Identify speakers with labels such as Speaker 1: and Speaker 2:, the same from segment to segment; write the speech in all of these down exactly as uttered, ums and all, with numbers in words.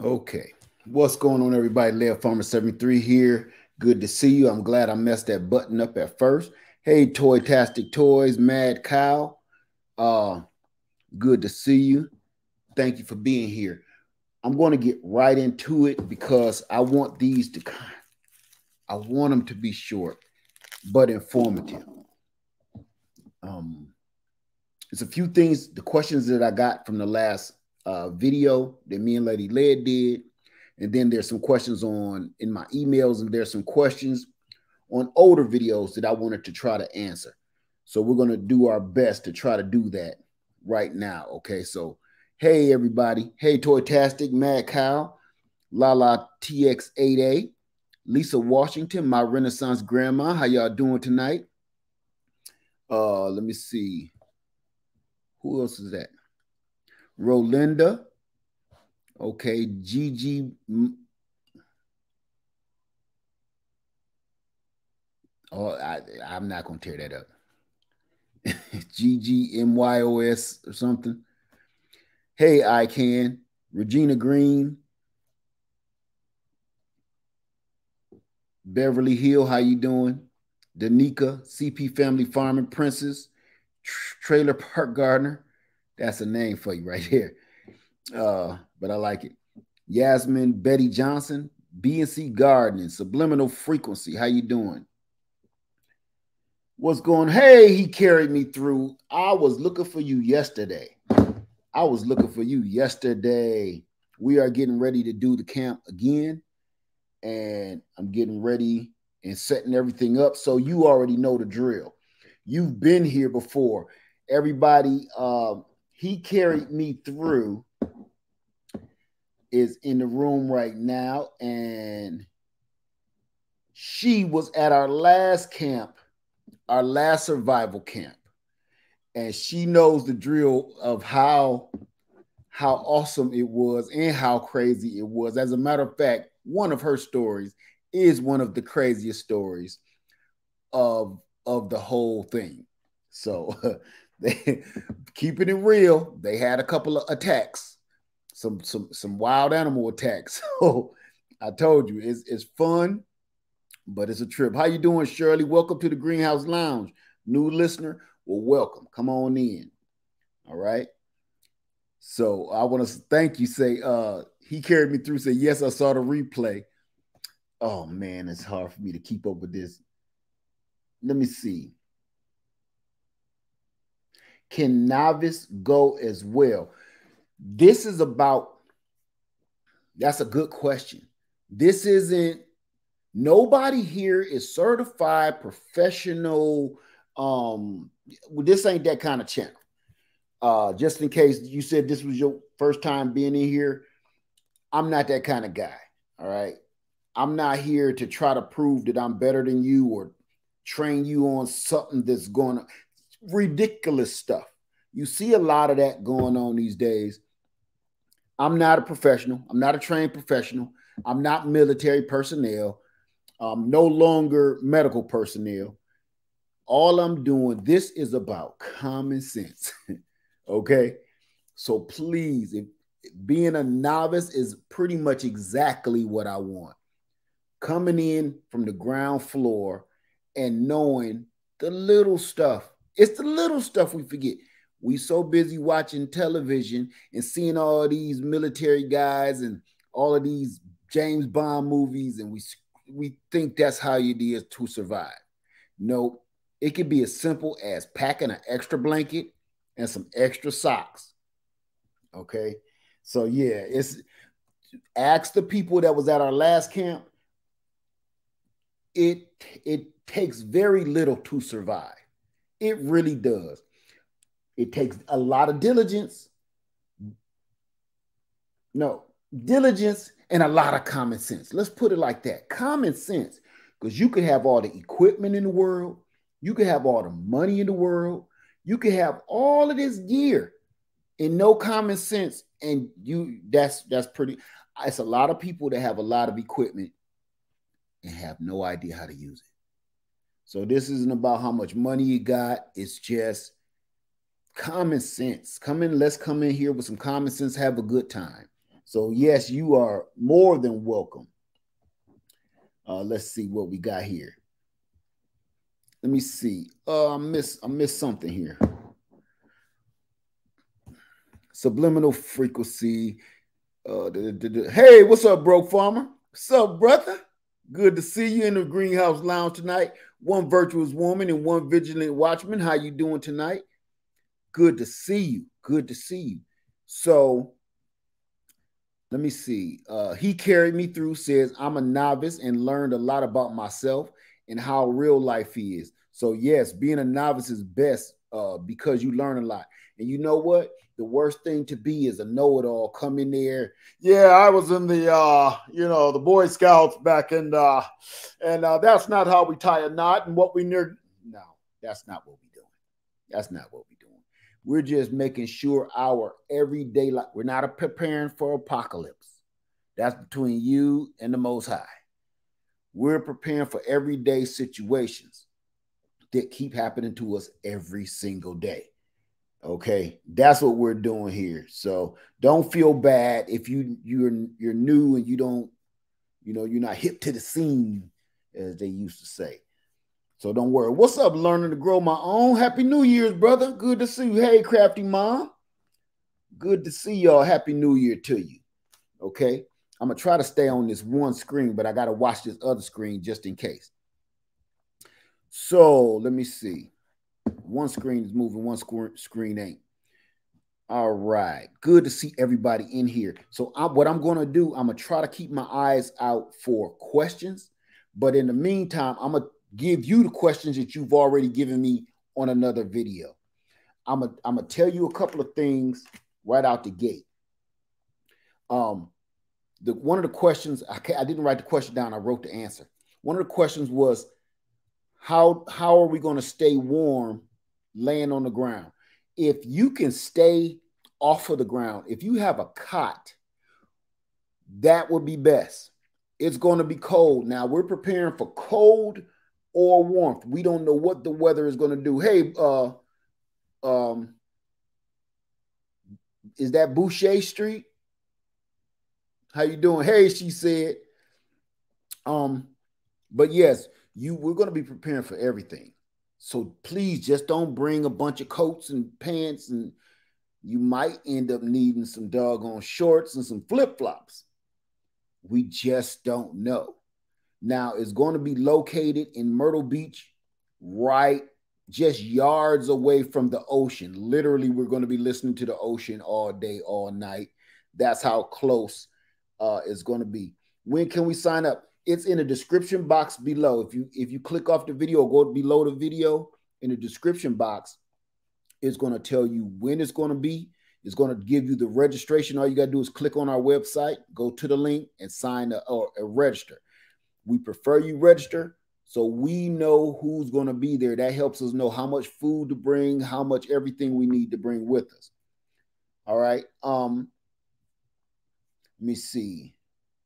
Speaker 1: Okay. What's going on, everybody? Lev Farmer seventy-three here. Good to see you. I'm glad I messed that button up at first. Hey, Toy-tastic Toys, Mad Cow. Uh, good to see you. Thank you for being here. I'm going to get right into it because I want these to I want them to be short but informative. Um, there's a few things, the questions that I got from the last uh, video that me and Lady Led did. And then there's some questions on in my emails, and there's some questions on older videos that I wanted to try to answer. So we're going to do our best to try to do that right now. Okay. So, hey, everybody. Hey, Toy-tastic, Mad Cow, Lala T X eight A, Lisa Washington, my Renaissance grandma. How y'all doing tonight? Uh, let me see. Who else is that? Rolinda. Okay, Gigi. Oh, I, I'm not going to tear that up. G G M Y O S or something. Hey, I can. Regina Green. Beverly Hill, how you doing? Danica, C P Family Farming Princess. Trailer Park Gardener. That's a name for you right here. Uh, but I like it. Yasmin, Betty Johnson, B and C Gardening, Subliminal Frequency. How you doing? What's going? Hey, he carried me through. I was looking for you yesterday. I was looking for you yesterday. We are getting ready to do the camp again, and I'm getting ready and setting everything up. So you already know the drill. You've been here before. Everybody, uh, he carried me through is in the room right now, and she was at our last camp, our last survival camp, and she knows the drill of how how awesome it was and how crazy it was. As a matter of fact, one of her stories is one of the craziest stories of of the whole thing. So they keeping it real. They had a couple of attacks, some some some wild animal attacks. So I told you it's it's fun, but it's a trip. How you doing, Shirley? Welcome to the Greenhouse Lounge. New listener, well, welcome. Come on in. All right. So I want to thank you. Say uh he carried me through. Say yes, I saw the replay. Oh man, it's hard for me to keep up with this. Let me see. Can novice go as well? This is about, that's a good question. This isn't, nobody here is certified professional. Um, this ain't that kind of channel. Uh, just in case you said this was your first time being in here, I'm not that kind of guy. All right. I'm not here to try to prove that I'm better than you or train you on something that's going to ridiculous stuff. You see a lot of that going on these days. I'm not a professional. I'm not a trained professional. I'm not military personnel. I'm no longer medical personnel. All I'm doing, this is about common sense. Okay? So please, if, being a novice is pretty much exactly what I want. Coming in from the ground floor and knowing the little stuff. It's the little stuff we forget. We so busy watching television and seeing all these military guys and all of these James Bond movies, and we we think that's how it is to survive. No, it could be as simple as packing an extra blanket and some extra socks. Okay, so yeah, it's ask the people that was at our last camp. It it takes very little to survive. It really does. It takes a lot of diligence. No, diligence and a lot of common sense. Let's put it like that. Common sense. Because you could have all the equipment in the world. You could have all the money in the world. You could have all of this gear and no common sense. And you that's that's pretty. It's a lot of people that have a lot of equipment and have no idea how to use it. So this isn't about how much money you got. It's just common sense. Come in, let's come in here with some common sense, have a good time. So yes, you are more than welcome. Uh, let's see what we got here. Let me see. Uh, I miss I missed something here. Subliminal frequency. Uh, da, da, da. Hey, what's up, Broke Farmer? What's up, brother? Good to see you in the Greenhouse Lounge tonight. One virtuous woman and one vigilant watchman. How you doing tonight? Good to see you. Good to see you. So let me see. Uh, he carried me through, says, I'm a novice and learned a lot about myself and how real life is. So, yes, being a novice is best uh, because you learn a lot. And you know what? The worst thing to be is a know-it-all. Come in there. Yeah, I was in the, uh, you know, the Boy Scouts back in, uh, and uh, that's not how we tie a knot and what we near. No, that's not what we're doing. That's not what we're doing. We're just making sure our everyday life, we're not preparing for apocalypse. That's between you and the Most High. We're preparing for everyday situations that keep happening to us every single day. Okay, that's what we're doing here. So don't feel bad if you you're you're new and you don't, you know, you're not hip to the scene, as they used to say. So don't worry. What's up, learning to grow my own? Happy New Year's, brother. Good to see you. Hey, Crafty Mom. Good to see y'all. Happy New Year to you. Okay. I'm going to try to stay on this one screen, but I got to watch this other screen just in case. So let me see. One screen is moving, one screen ain't. All right. Good to see everybody in here. So I, what I'm going to do, I'm going to try to keep my eyes out for questions. But in the meantime, I'm going to give you the questions that you've already given me on another video. I'm going I'm to tell you a couple of things right out the gate. Um, the, one of the questions, I, I didn't write the question down. I wrote the answer. One of the questions was, how, how are we going to stay warm laying on the ground? If you can stay off of the ground, if you have a cot, that would be best. It's going to be cold. Now, we're preparing for cold or warmth. We don't know what the weather is going to do. Hey, uh, um, is that Boucher Street? How you doing? Hey, she said. Um, but yes, you we're going to be preparing for everything. So please just don't bring a bunch of coats and pants, and you might end up needing some doggone shorts and some flip-flops. We just don't know. Now, it's going to be located in Myrtle Beach, right just yards away from the ocean. Literally, we're going to be listening to the ocean all day, all night. That's how close uh, it's going to be. When can we sign up? It's in the description box below. If you if you click off the video, go below the video in the description box, it's going to tell you when it's going to be. It's going to give you the registration. All you got to do is click on our website, go to the link, and sign up or uh, register. We prefer you register so we know who's going to be there. That helps us know how much food to bring, how much everything we need to bring with us. All right. Um, let me see.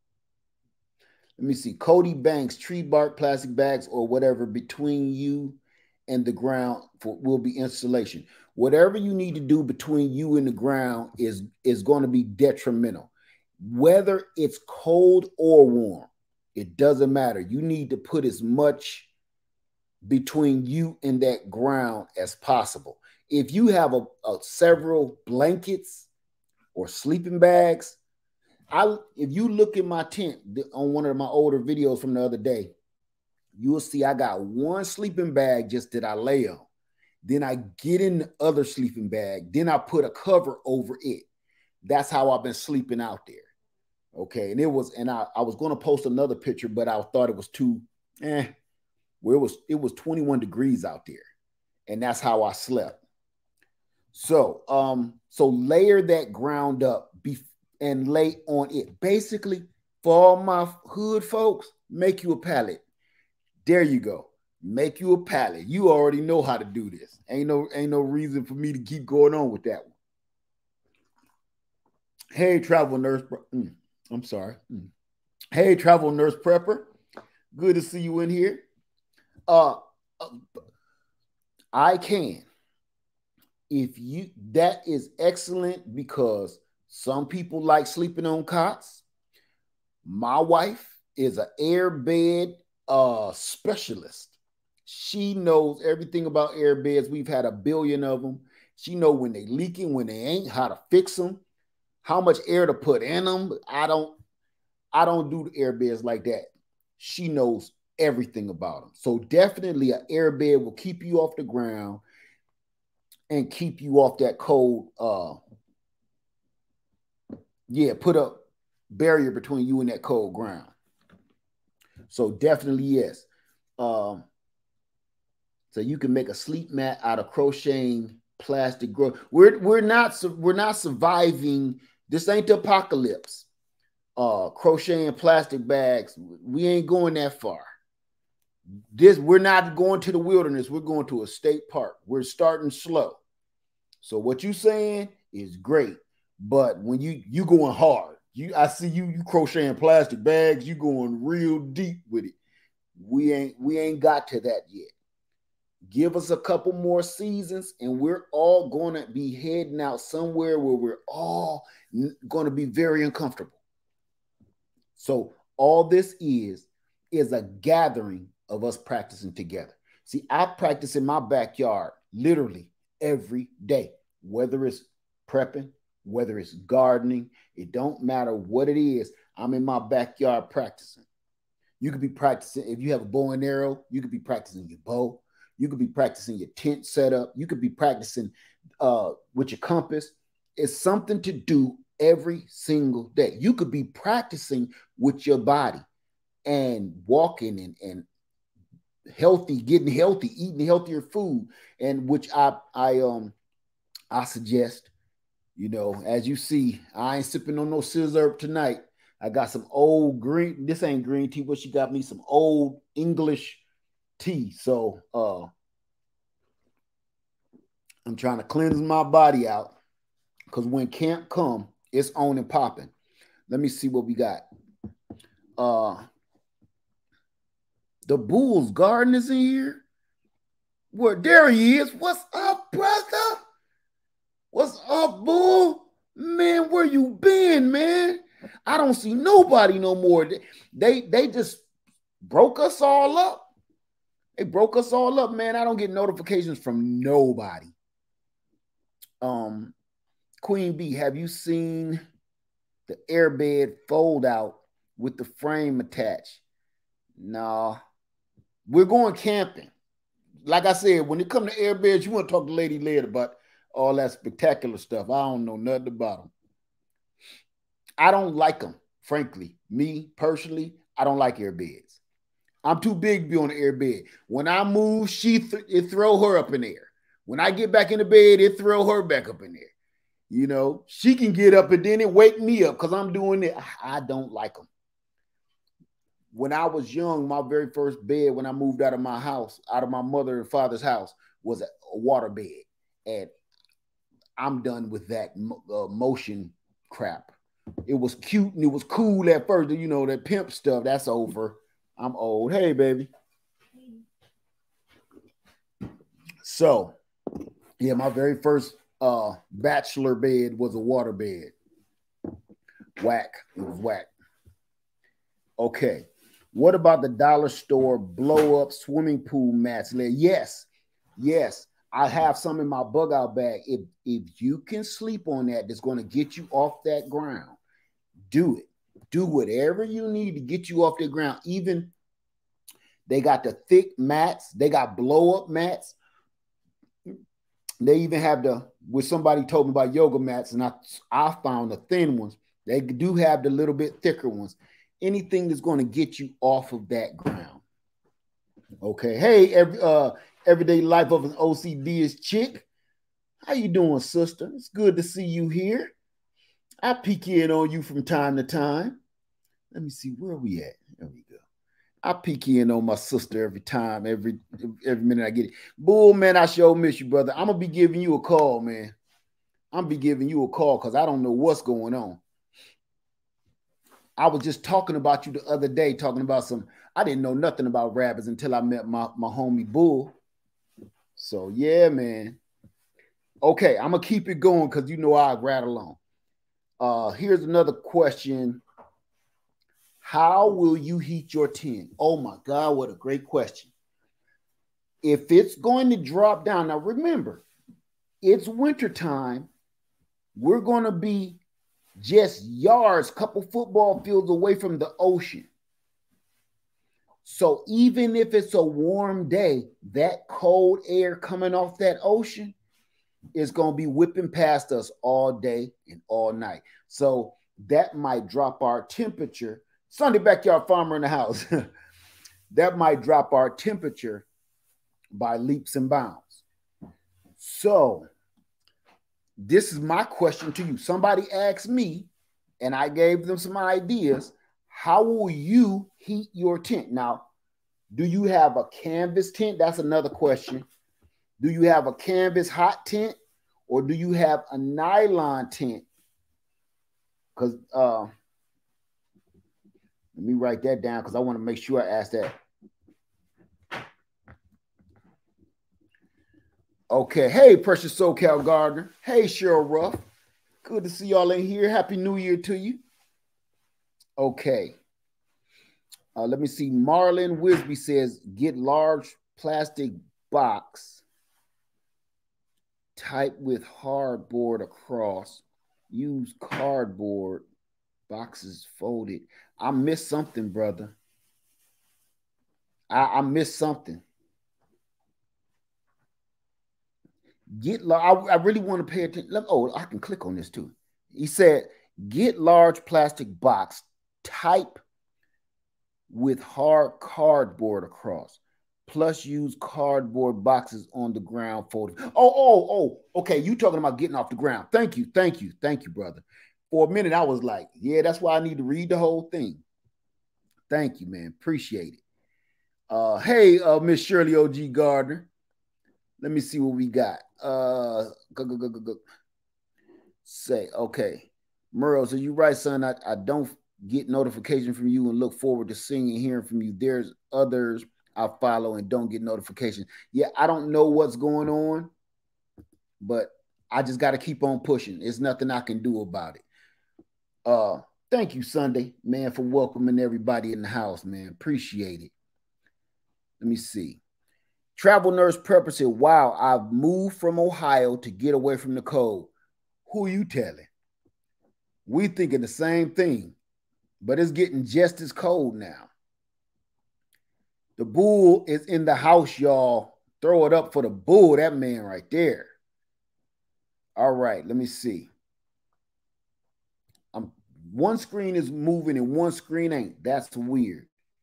Speaker 1: Let me see. Cody Banks, tree bark, plastic bags, or whatever between you and the ground for, will be installation. Whatever you need to do between you and the ground is, is going to be detrimental. Whether it's cold or warm, it doesn't matter. You need to put as much between you and that ground as possible. If you have a, a several blankets or sleeping bags, I if you look in my tent on one of my older videos from the other day, you will see I got one sleeping bag just that I lay on. Then I get in the other sleeping bag. Then I put a cover over it. That's how I've been sleeping out there. Okay. And it was, and I, I was going to post another picture, but I thought it was too, eh, where it was, it was twenty-one degrees out there. And that's how I slept. So, um, so layer that ground up be, and lay on it. Basically, for all my hood folks, make you a pallet. There you go. Make you a pallet. You already know how to do this. Ain't no, ain't no reason for me to keep going on with that one. Hey, travel nurse. Mm, I'm sorry. Mm. Hey, travel nurse prepper. Good to see you in here. Uh, I can. If you, that is excellent because Some people like sleeping on cots. My wife is an air bed uh, specialist. She knows everything about air beds. We've had a billion of them. She knows when they leaking, when they ain't, how to fix them, how much air to put in them. I don't, I don't do the air beds like that. She knows everything about them. So definitely an air bed will keep you off the ground and keep you off that cold. Uh, yeah, put a barrier between you and that cold ground. So definitely yes. Um, so you can make a sleep mat out of crocheting plastic growth. We're we're not we're not surviving. This ain't the apocalypse. Uh, crocheting plastic bags. We ain't going that far. This we're not going to the wilderness. We're going to a state park. We're starting slow. So what you saying is great, but when you you going hard, you I see you you crocheting plastic bags. You going real deep with it. We ain't we ain't got to that yet. Give us a couple more seasons, and we're all going to be heading out somewhere where we're all going to be very uncomfortable. So all this is is a gathering of us practicing together. See, I practice in my backyard literally every day, whether it's prepping, whether it's gardening, it don't matter what it is. I'm in my backyard practicing. You could be practicing, if you have a bow and arrow, you could be practicing your bow. You could be practicing your tent setup. You could be practicing uh, with your compass. It's something to do every single day. You could be practicing with your body and walking and, and healthy, getting healthy, eating healthier food, and which I I um I suggest. You know, as you see, I ain't sipping on no scissor tonight. I got some old green. This ain't green tea, but she got me some old English tea. So uh, I'm trying to cleanse my body out because when camp come, it's on and popping. Let me see what we got. Uh, the Bull's Garden is in here. Well, there he is. What's up, brother? What's up, Bull? Man, where you been, man? I don't see nobody no more. They they just broke us all up. They broke us all up, man. I don't get notifications from nobody. Um, Queen B, have you seen the airbed fold out with the frame attached? Nah. We're going camping. Like I said, when it comes to airbeds, you want to talk to Lady later about all that spectacular stuff. I don't know nothing about them. I don't like them, frankly. Me, personally, I don't like airbeds. I'm too big to be on the airbed. When I move, she th- it throw her up in the air. When I get back in the bed, it throw her back up in there. You know, she can get up and then it wake me up because I'm doing it. I don't like them. When I was young, my very first bed when I moved out of my house, out of my mother and father's house, was a, a water bed. And I'm done with that uh, motion crap. It was cute and it was cool at first. You know, that pimp stuff, that's over. I'm old. Hey, baby. So, yeah, my very first uh, bachelor bed was a water bed. Whack. It was whack. Okay. What about the dollar store blow up swimming pool mats? Yes. Yes. I have some in my bug out bag. If, if you can sleep on that, that's going to get you off that ground, do it. Do whatever you need to get you off the ground. Even they got the thick mats. They got blow up mats. They even have the, what somebody told me about yoga mats, and I, I found the thin ones. They do have the little bit thicker ones. Anything that's going to get you off of that ground. Okay. Hey, every, uh, everyday life of an O C D is chick. How you doing, sister? It's good to see you here. I peek in on you from time to time. Let me see, where are we at? There we go. I peek in on my sister every time, every every minute I get it. Bull, man, I sure miss you, brother. I'm going to be giving you a call, man. I'm going to be giving you a call because I don't know what's going on. I was just talking about you the other day, talking about some, I didn't know nothing about rabbits until I met my, my homie Bull. So, yeah, man. Okay, I'm going to keep it going because you know I rattle on. Uh, here's another question. How will you heat your tent? Oh my God, what a great question. If it's going to drop down, now remember, it's wintertime. We're going to be just yards, couple football fields away from the ocean. So even if it's a warm day, that cold air coming off that ocean is going to be whipping past us all day and all night. So that might drop our temperature. Sunday backyard farmer in the house. That might drop our temperature by leaps and bounds. So this is my question to you. Somebody asked me, and I gave them some ideas. How will you heat your tent? Now, do you have a canvas tent? That's another question. Do you have a canvas hot tent, or do you have a nylon tent? Because uh, let me write that down because I want to make sure I ask that. Okay. Hey, Precious SoCal Gardner. Hey, Cheryl Ruff. Good to see y'all in here. Happy New Year to you. Okay. Uh, let me see. Marlon Wisby says, get large plastic box, type with hardboard across, use cardboard, boxes folded. I missed something, brother. I, I missed something. Get I, I really want to pay attention. Oh, I can click on this too. He said, get large plastic box, type with hard cardboard across, plus use cardboard boxes on the ground folded. Oh, oh, oh, okay. You talking about getting off the ground. Thank you, thank you, thank you, brother. For a minute, I was like, yeah, that's why I need to read the whole thing. Thank you, man. Appreciate it. Uh, hey, uh, Miss Shirley O G Gardner. Let me see what we got. Uh, go, go, go, go, go. Say, okay. Myrtle, so you right, son. I, I don't get notification from you and look forward to seeing and hearing from you. There's others I follow and don't get notifications. Yeah, I don't know what's going on, but I just got to keep on pushing. There's nothing I can do about it. Uh, thank you, Sunday, man, for welcoming everybody in the house, man. Appreciate it. Let me see. Travel Nurse Prepper said, wow, I've moved from Ohio to get away from the cold. Who are you telling? We thinking the same thing, but it's getting just as cold now. The bull is in the house, y'all. Throw it up for the bull, that man right there. All right, let me see. Um, one screen is moving and one screen ain't. That's weird.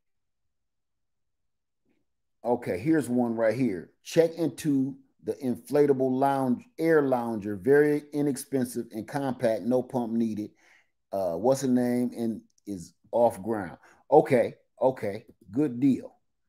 Speaker 1: Okay, here's one right here. Check into the inflatable lounge air lounger. Very inexpensive and compact. No pump needed. Uh, what's the name? And is off ground. Okay, okay, good deal.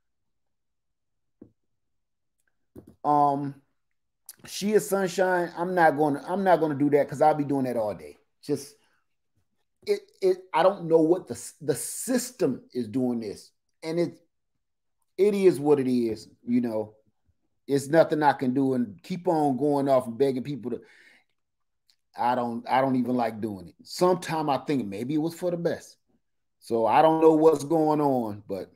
Speaker 1: Um, She is Sunshine. I'm not going to. I'm not going to do that because I'll be doing that all day. Just it. It. I don't know what the the system is doing this, and it. It is what it is. You know, it's nothing I can do, and keep on going off and begging people to. I don't. I don't even like doing it. Sometimes I think maybe it was for the best. So I don't know what's going on, but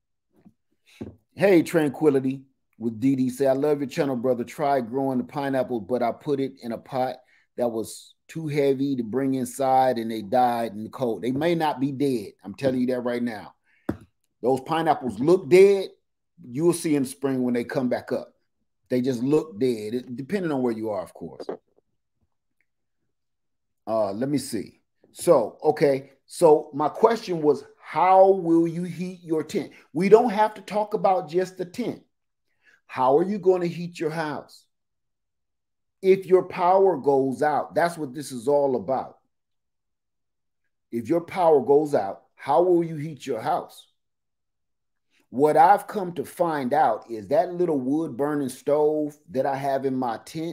Speaker 1: hey, Tranquility. With D D say, I love your channel, brother. Try growing the pineapple, but I put it in a pot that was too heavy to bring inside and they died in the cold. They may not be dead. I'm telling you that right now. Those pineapples look dead. You'll see in the spring when they come back up. They just look dead, it, depending on where you are, of course. Uh, let me see. So, okay. So my question was, how will you heat your tent? We don't have to talk about just the tent. How are you going to heat your house? If your power goes out, that's what this is all about. If your power goes out, how will you heat your house? What I've come to find out is that little wood burning stove that I have in my tent,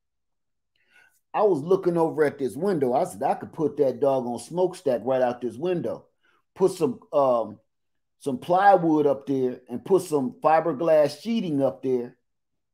Speaker 1: I was looking over at this window. I said, I could put that doggone smokestack right out this window. Put some um, some plywood up there and put some fiberglass sheeting up there.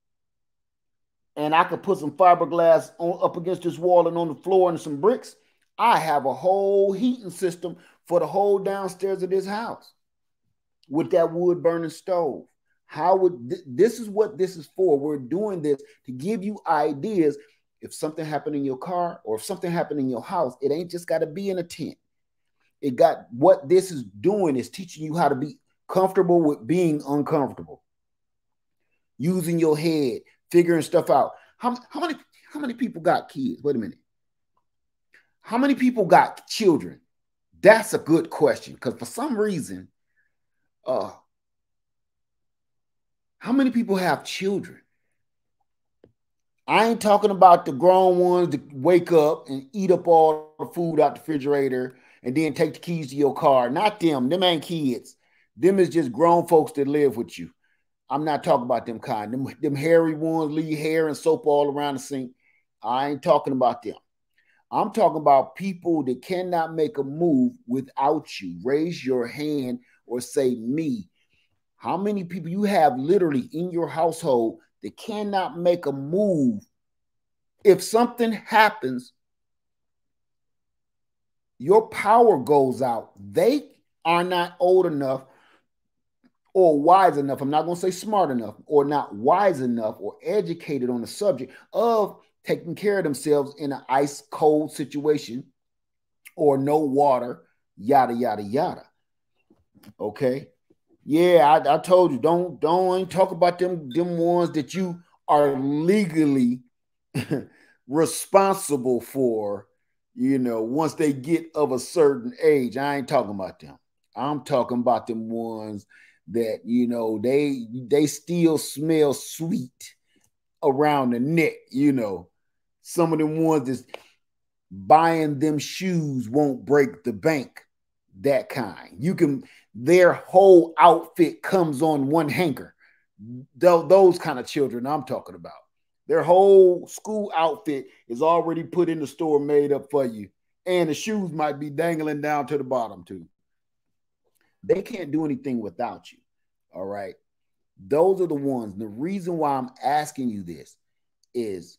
Speaker 1: And I could put some fiberglass on, up against this wall and on the floor and some bricks. I have a whole heating system for the whole downstairs of this house with that wood burning stove. How would th- this is what this is for? We're doing this to give you ideas. If something happened in your car or if something happened in your house, it ain't just got to be in a tent. It got what this is doing is teaching you how to be comfortable with being uncomfortable, using your head, figuring stuff out. How, how many how many people got kids? Wait a minute. How many people got children? That's a good question because for some reason, uh, how many people have children? I ain't talking about the grown ones that wake up and eat up all the food out the refrigerator and then take the keys to your car. Not them. Them ain't kids. Them is just grown folks that live with you. I'm not talking about them kind. Them, them hairy ones leave hair and soap all around the sink. I ain't talking about them. I'm talking about people that cannot make a move without you. Raise your hand or say me. How many people you have literally in your household that cannot make a move? If something happens, your power goes out. They are not old enough or wise enough. I'm not going to say smart enough or not wise enough or educated on the subject of taking care of themselves in an ice cold situation or no water, yada, yada, yada. Okay. Yeah, I, I told you, don't don't talk about them, them ones that you are legally responsible for, you know, once they get of a certain age. I ain't talking about them. I'm talking about them ones that, you know, they they still smell sweet around the neck, you know. Some of them ones that's buying them shoes won't break the bank. That kind. You can, their whole outfit comes on one hanker. Th- those kind of children I'm talking about. Their whole school outfit is already put in the store, made up for you. And the shoes might be dangling down to the bottom too. They can't do anything without you. All right. Those are the ones. The reason why I'm asking you this is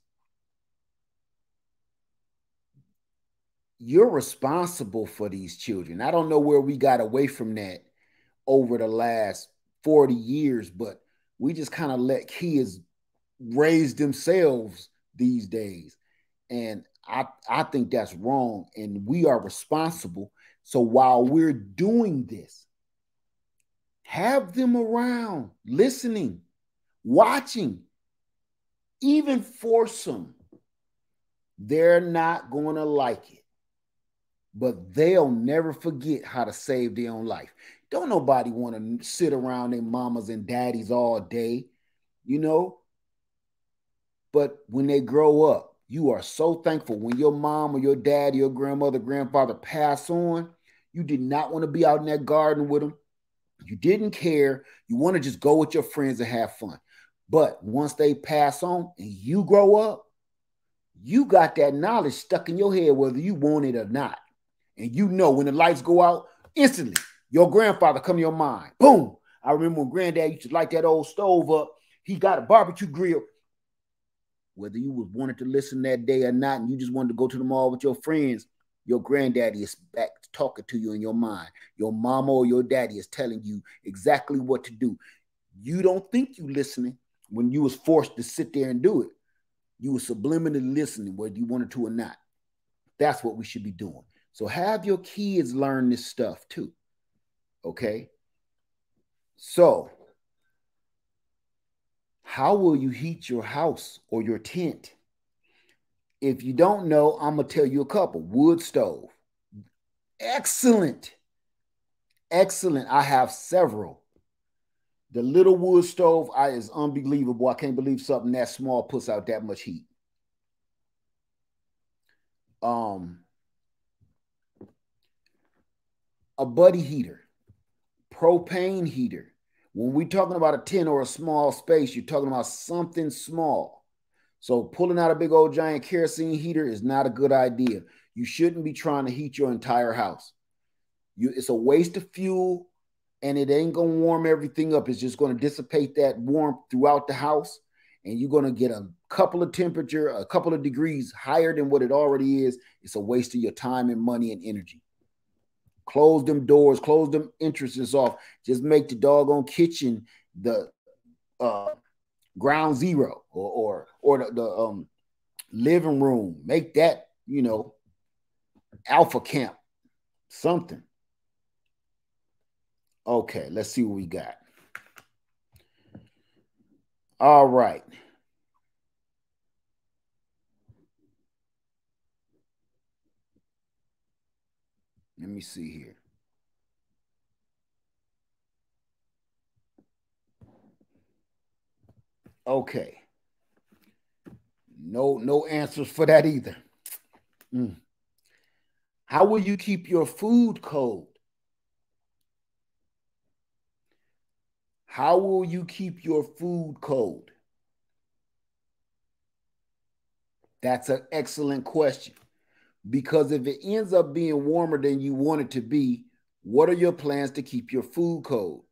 Speaker 1: you're responsible for these children. I don't know where we got away from that over the last forty years, but we just kind of let kids raise themselves these days. And I, I think that's wrong. And we are responsible. So while we're doing this, have them around, listening, watching, even force them. They're not going to like it, but they'll never forget how to save their own life. Don't nobody want to sit around their mamas and daddies all day, you know? But when they grow up, you are so thankful when your mom or your dad, your grandmother, grandfather pass on. You did not want to be out in that garden with them. You didn't care. You want to just go with your friends and have fun. But once they pass on and you grow up, you got that knowledge stuck in your head whether you want it or not. And you know when the lights go out, instantly, your grandfather come to your mind. Boom. I remember when granddad used to light that old stove up. He got a barbecue grill. Whether you was wanted to listen that day or not, and you just wanted to go to the mall with your friends, your granddaddy is back talking to you in your mind. Your mama or your daddy is telling you exactly what to do. You don't think you listening when you was forced to sit there and do it. You were subliminally listening whether you wanted to or not. That's what we should be doing. So have your kids learn this stuff too. Okay? So, how will you heat your house or your tent? If you don't know, I'm going to tell you a couple. Wood stove. Excellent. Excellent. I have several. The little wood stove I, is unbelievable. I can't believe something that small puts out that much heat. Um, a buddy heater, propane heater. When we're talking about a tent or a small space, you're talking about something small. So pulling out a big old giant kerosene heater is not a good idea. You shouldn't be trying to heat your entire house. You, it's a waste of fuel, and it ain't going to warm everything up. It's just going to dissipate that warmth throughout the house, and you're going to get a couple of temperature, a couple of degrees higher than what it already is, it's a waste of your time and money and energy. Close them doors, close them entrances off. Just make the doggone kitchen the uh, ground zero, or or, or the, the um, living room. Make that, you know, alpha camp, something. Okay, let's see what we got. All right. Let me see here. Okay. No, no answers for that either. Mm. How will you keep your food cold? How will you keep your food cold? That's an excellent question. Because if it ends up being warmer than you want it to be, what are your plans to keep your food cold?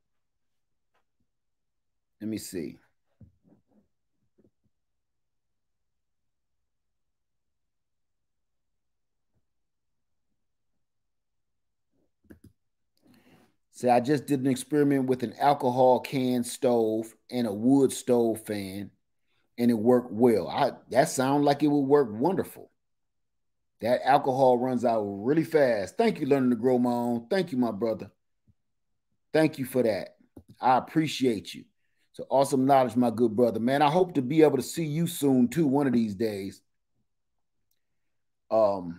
Speaker 1: Let me see. Say, I just did an experiment with an alcohol can stove and a wood stove fan, and it worked well. I that sounds like it would work wonderful. That alcohol runs out really fast. Thank you, Learning to Grow My Own. Thank you, my brother. Thank you for that. I appreciate you. So awesome knowledge, my good brother. Man, I hope to be able to see you soon too, one of these days. Um,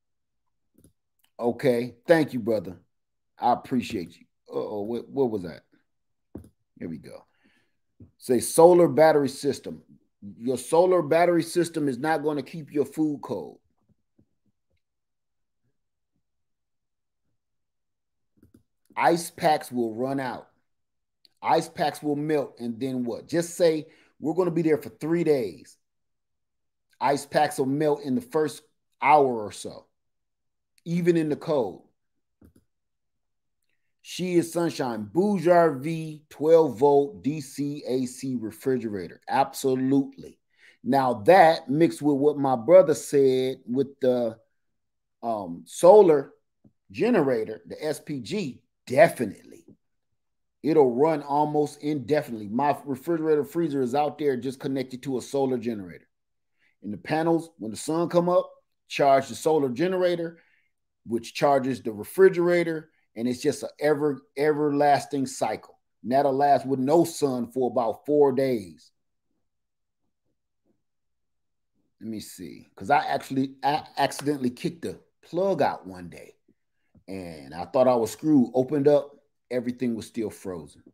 Speaker 1: okay. Thank you, brother. I appreciate you. Uh-oh, what, what was that? Here we go. Say solar battery system. Your solar battery system is not going to keep your food cold. Ice packs will run out. Ice packs will melt, and then what? Just say we're going to be there for three days. Ice packs will melt in the first hour or so, even in the cold. She is Sunshine. Bougar V twelve volt D C A C refrigerator. Absolutely. Now that mixed with what my brother said with the um, solar generator, the S P G, definitely. It'll run almost indefinitely. My refrigerator freezer is out there just connected to a solar generator. And the panels, when the sun come up, charge the solar generator, which charges the refrigerator, and it's just an ever everlasting cycle. And that'll last with no sun for about four days. Let me see, because I actually I accidentally kicked the plug out one day, and I thought I was screwed. Opened up, everything was still frozen.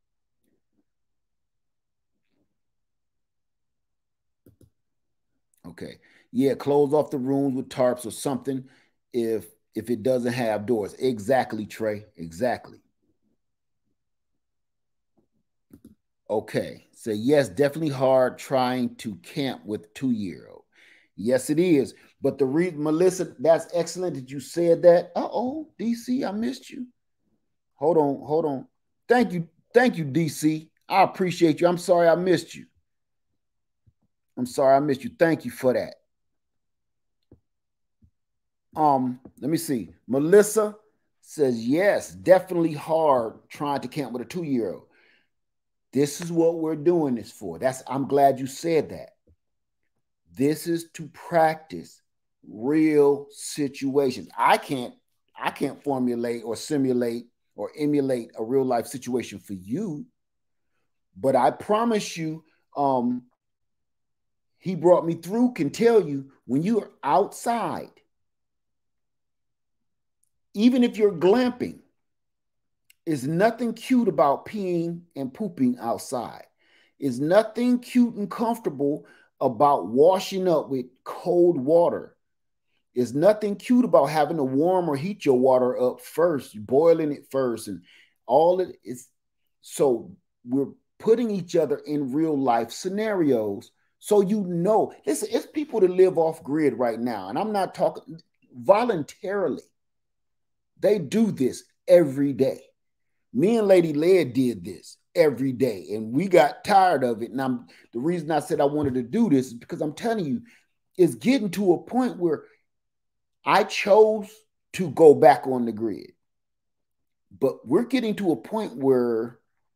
Speaker 1: Okay, yeah, close off the rooms with tarps or something if if it doesn't have doors. Exactly, Trey. Exactly. Okay, so yes, definitely hard trying to camp with two-year-old. Yes, it is. But the reason, Melissa, that's excellent that you said that. Uh-oh, D C, I missed you. Hold on, hold on. Thank you, thank you, D C. I appreciate you. I'm sorry I missed you. I'm sorry I missed you. Thank you for that. Um, let me see. Melissa says, yes, definitely hard trying to camp with a two-year-old. This is what we're doing this for. That's I'm glad you said that. This is to practice real situations. I can't I can't formulate or simulate or emulate a real life situation for you, but I promise you, um, he brought me through can tell you when you're outside, even if you're glamping, is nothing cute about peeing and pooping outside. Is nothing cute and comfortable about washing up with cold water. Is nothing cute about having to warm or heat your water up first, boiling it first, and all it is. So we're putting each other in real life scenarios so you know. Listen, it's people that live off grid right now, and I'm not talking voluntarily. They do this every day. Me and Lady Led did this every day. And we got tired of it. And I'm the reason I said I wanted to do this is because I'm telling you, it's getting to a point where I chose to go back on the grid. But we're getting to a point where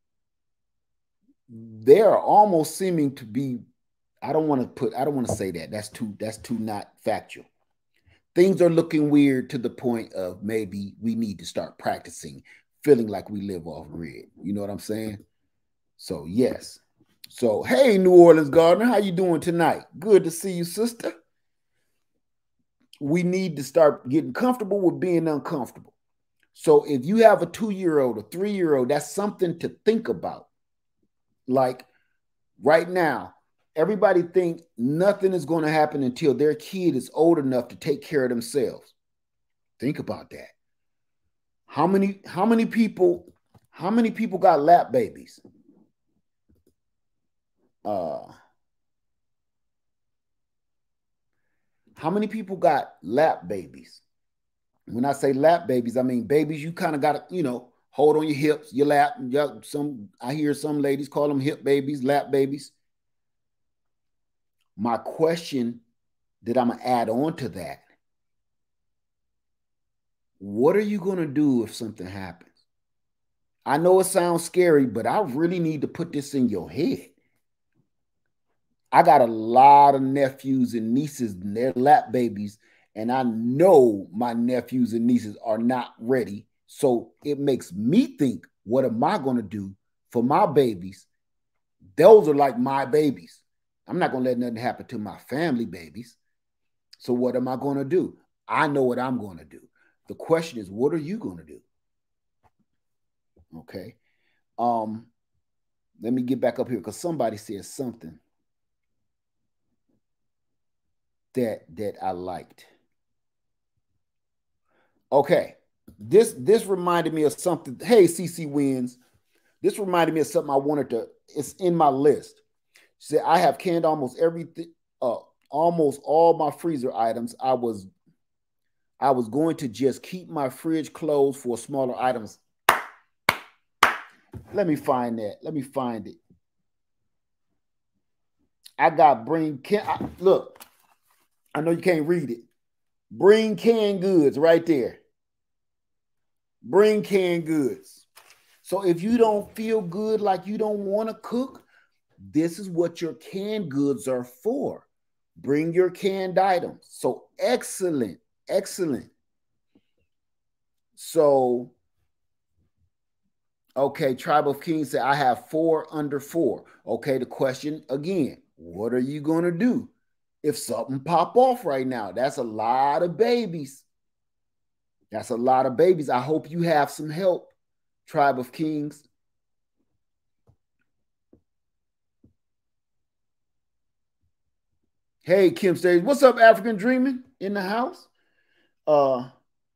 Speaker 1: they are almost seeming to be, I don't want to put, I don't want to say that. That's too, that's too not factual. Things are looking weird to the point of maybe we need to start practicing feeling like we live off grid. You know what I'm saying? So yes. So hey, New Orleans Gardener, how you doing tonight? Good to see you, sister. We need to start getting comfortable with being uncomfortable. So if you have a two-year-old, a three-year-old, that's something to think about. Like right now, everybody think nothing is going to happen until their kid is old enough to take care of themselves. Think about that. How many, how many people, how many people got lap babies? Uh, how many people got lap babies? When I say lap babies, I mean babies you kind of got to, you know, hold on your hips, your lap. Some I hear some ladies call them hip babies, lap babies. My question that I'm going to add on to that, what are you going to do if something happens? I know it sounds scary, but I really need to put this in your head. I got a lot of nephews and nieces and their lap babies, and I know my nephews and nieces are not ready. So it makes me think, what am I going to do for my babies? Those are like my babies. I'm not going to let nothing happen to my family babies. So what am I going to do? I know what I'm going to do. The question is, what are you going to do? Okay. Um, let me get back up here because somebody said something that, that I liked. Okay. This, this reminded me of something. Hey, C C Wins. This reminded me of something I wanted to, it's in my list. She said, I have canned almost everything, uh, almost all my freezer items. I was, I was going to just keep my fridge closed for smaller items. Let me find that. Let me find it. I got bring can I, look. I know you can't read it. Bring canned goods right there. Bring canned goods. So if you don't feel good, like you don't want to cook, this is what your canned goods are for. Bring your canned items. So excellent, excellent. So, okay, Tribe of Kings said, I have four under four. Okay, the question again, what are you going to do if something pop off right now? That's a lot of babies. That's a lot of babies. I hope you have some help, Tribe of Kings. Hey, Kim Stage. What's up, African Dreaming in the house? Uh,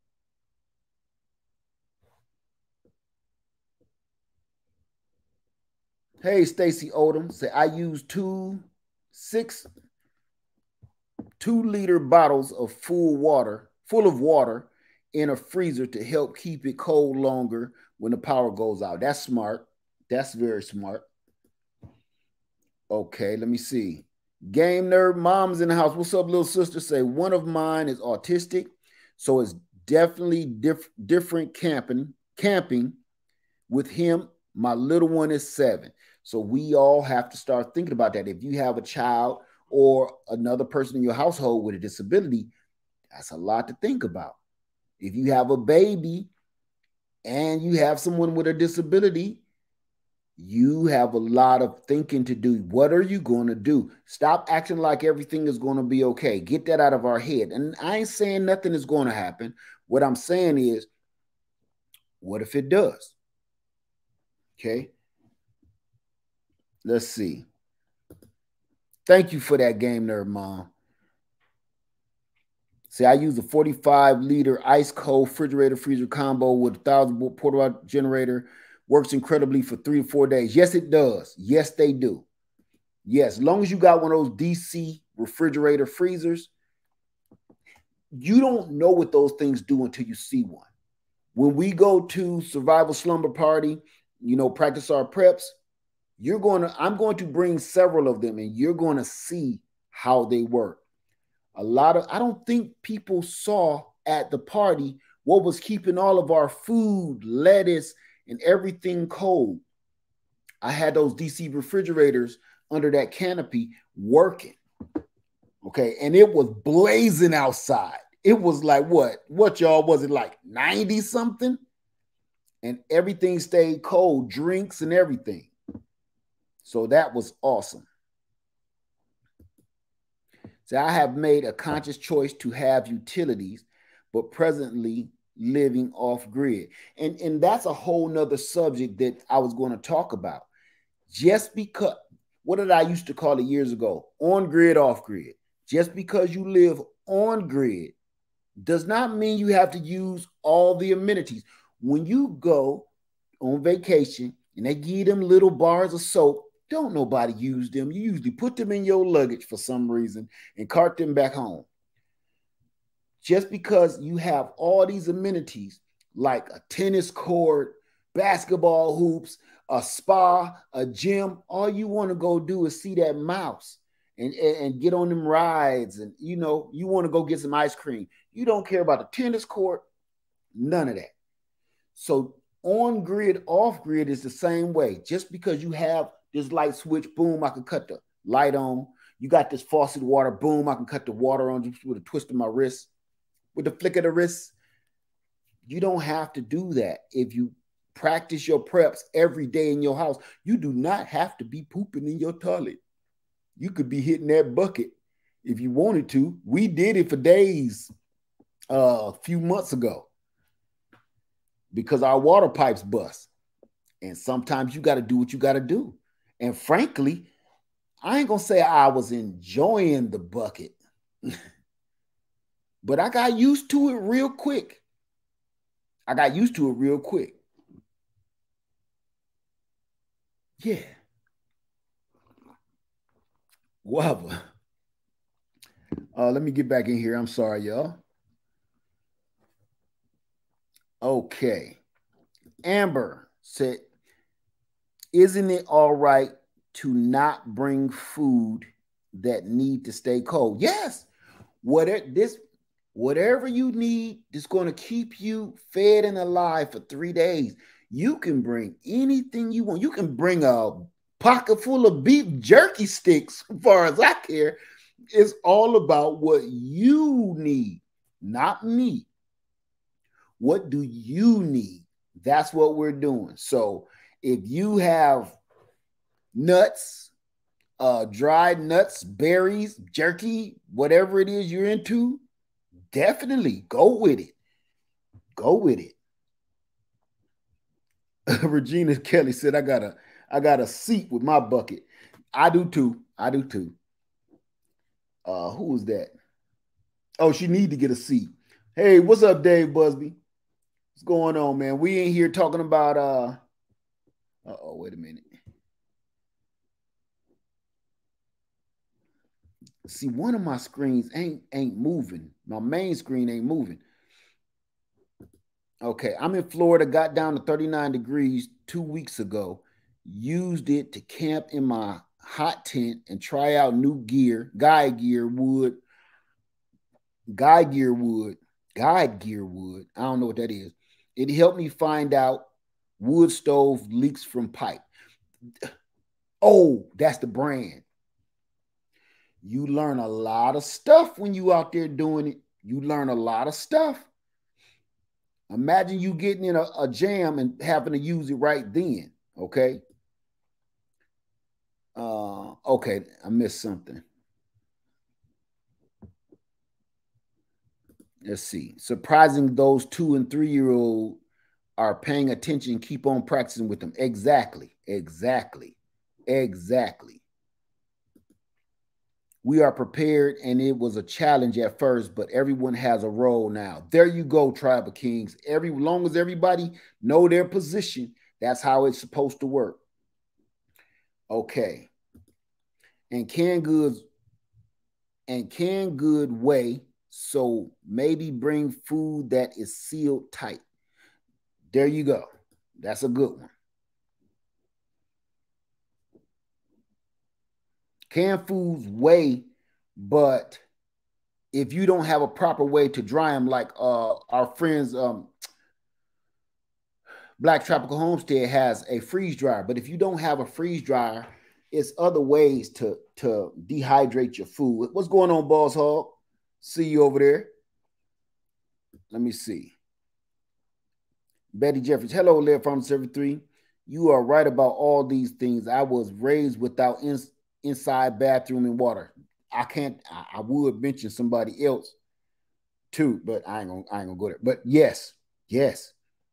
Speaker 1: hey, Stacy Odom. Say, I use two, six, two liter bottles of full water, full of water in a freezer to help keep it cold longer when the power goes out. That's smart. That's very smart. Okay, let me see. Game Nerd Mom's in the house. What's up, little sister? Say, one of mine is autistic, so it's definitely diff different camping. Camping with him, my little one is seven. So we all have to start thinking about that. If you have a child or another person in your household with a disability, that's a lot to think about. If you have a baby and you have someone with a disability, you have a lot of thinking to do. What are you going to do? Stop acting like everything is going to be okay. Get that out of our head. And I ain't saying nothing is going to happen. What I'm saying is, what if it does? Okay. Let's see. Thank you for that, Game Nerd Mom. See, I use a forty-five liter ice cold refrigerator freezer combo with a thousand volt portable generator. Works incredibly for three or four days. Yes, it does. Yes, they do. Yes, as long as you got one of those D C refrigerator freezers, you don't know what those things do until you see one. When we go to Survival Slumber Party, you know, practice our preps, you're going to, I'm going to bring several of them and you're going to see how they work. A lot of, I don't think people saw at the party what was keeping all of our food, lettuce, and everything cold. I had those D C refrigerators under that canopy working. Okay. And it was blazing outside. It was like, what? What, y'all? Was it like ninety something? And everything stayed cold, drinks and everything. So that was awesome. So I have made a conscious choice to have utilities, but presently living off grid. And, and that's a whole nother subject that I was going to talk about. Just because, what did I used to call it years ago? On grid, off grid. Just because you live on grid does not mean you have to use all the amenities. When you go on vacation and they give them little bars of soap, don't nobody use them. You usually put them in your luggage for some reason and cart them back home. Just because you have all these amenities like a tennis court, basketball hoops, a spa, a gym, all you want to go do is see that mouse and, and, and get on them rides. And, you know, you want to go get some ice cream. You don't care about the tennis court, none of that. So on grid, off grid is the same way. Just because you have this light switch, boom, I can cut the light on. You got this faucet water, boom, I can cut the water on just with a twist of my wrist, with the flick of the wrist. You don't have to do that. If you practice your preps every day in your house, you do not have to be pooping in your toilet. You could be hitting that bucket if you wanted to. We did it for days uh, a few months ago because our water pipes bust. And sometimes you got to do what you got to do. And frankly, I ain't going to say I was enjoying the bucket, but I got used to it real quick. I got used to it real quick. Yeah. Whatever. Uh, let me get back in here. I'm sorry, y'all. Okay. Amber said, isn't it all right to not bring food that need to stay cold? Yes. Whatever this, whatever you need that's going to keep you fed and alive for three days, you can bring anything you want. You can bring a pocket full of beef jerky sticks, as far as I care. It's all about what you need, not me. What do you need? That's what we're doing. So if you have nuts, uh, dried nuts, berries, jerky, whatever it is you're into, definitely go with it. Go with it. Regina Kelly said, I got a, I got a seat with my bucket. I do too. I do too. Uh, who was that? Oh, she need to get a seat. Hey, what's up, Dave Busby? What's going on, man? We ain't here talking about uh uh-oh, wait a minute. See, one of my screens ain't ain't moving. My main screen ain't moving. Okay, I'm in Florida, got down to thirty-nine degrees two weeks ago. Used it to camp in my hot tent and try out new gear, guide gear wood, guide gear wood, guide gear wood. I don't know what that is. It helped me find out wood stove leaks from pipe. Oh, that's the brand. You learn a lot of stuff when you out there doing it. You learn a lot of stuff. Imagine you getting in a, a jam and having to use it right then, okay? Uh, okay, I missed something. Let's see. Surprising those two and three-year-old are paying attention, keep on practicing with them. Exactly, exactly, exactly. We are prepared, and it was a challenge at first, but everyone has a role now. There you go, Tribe of Kings. Every long as everybody know their position, that's how it's supposed to work. Okay. And canned goods and canned good way, so maybe bring food that is sealed tight. There you go. That's a good one. Canned foods weigh, but if you don't have a proper way to dry them, like uh, our friends, um, Black Tropical Homestead has a freeze dryer. But if you don't have a freeze dryer, it's other ways to, to dehydrate your food. What's going on, Boss Hog? See you over there. Let me see. Betty Jeffries. Hello, Live Farm seventy-three. You are right about all these things. I was raised without in, inside bathroom and water. I can't, I, I would mention somebody else too, but I ain't gonna, I ain't gonna go there. But yes, yes.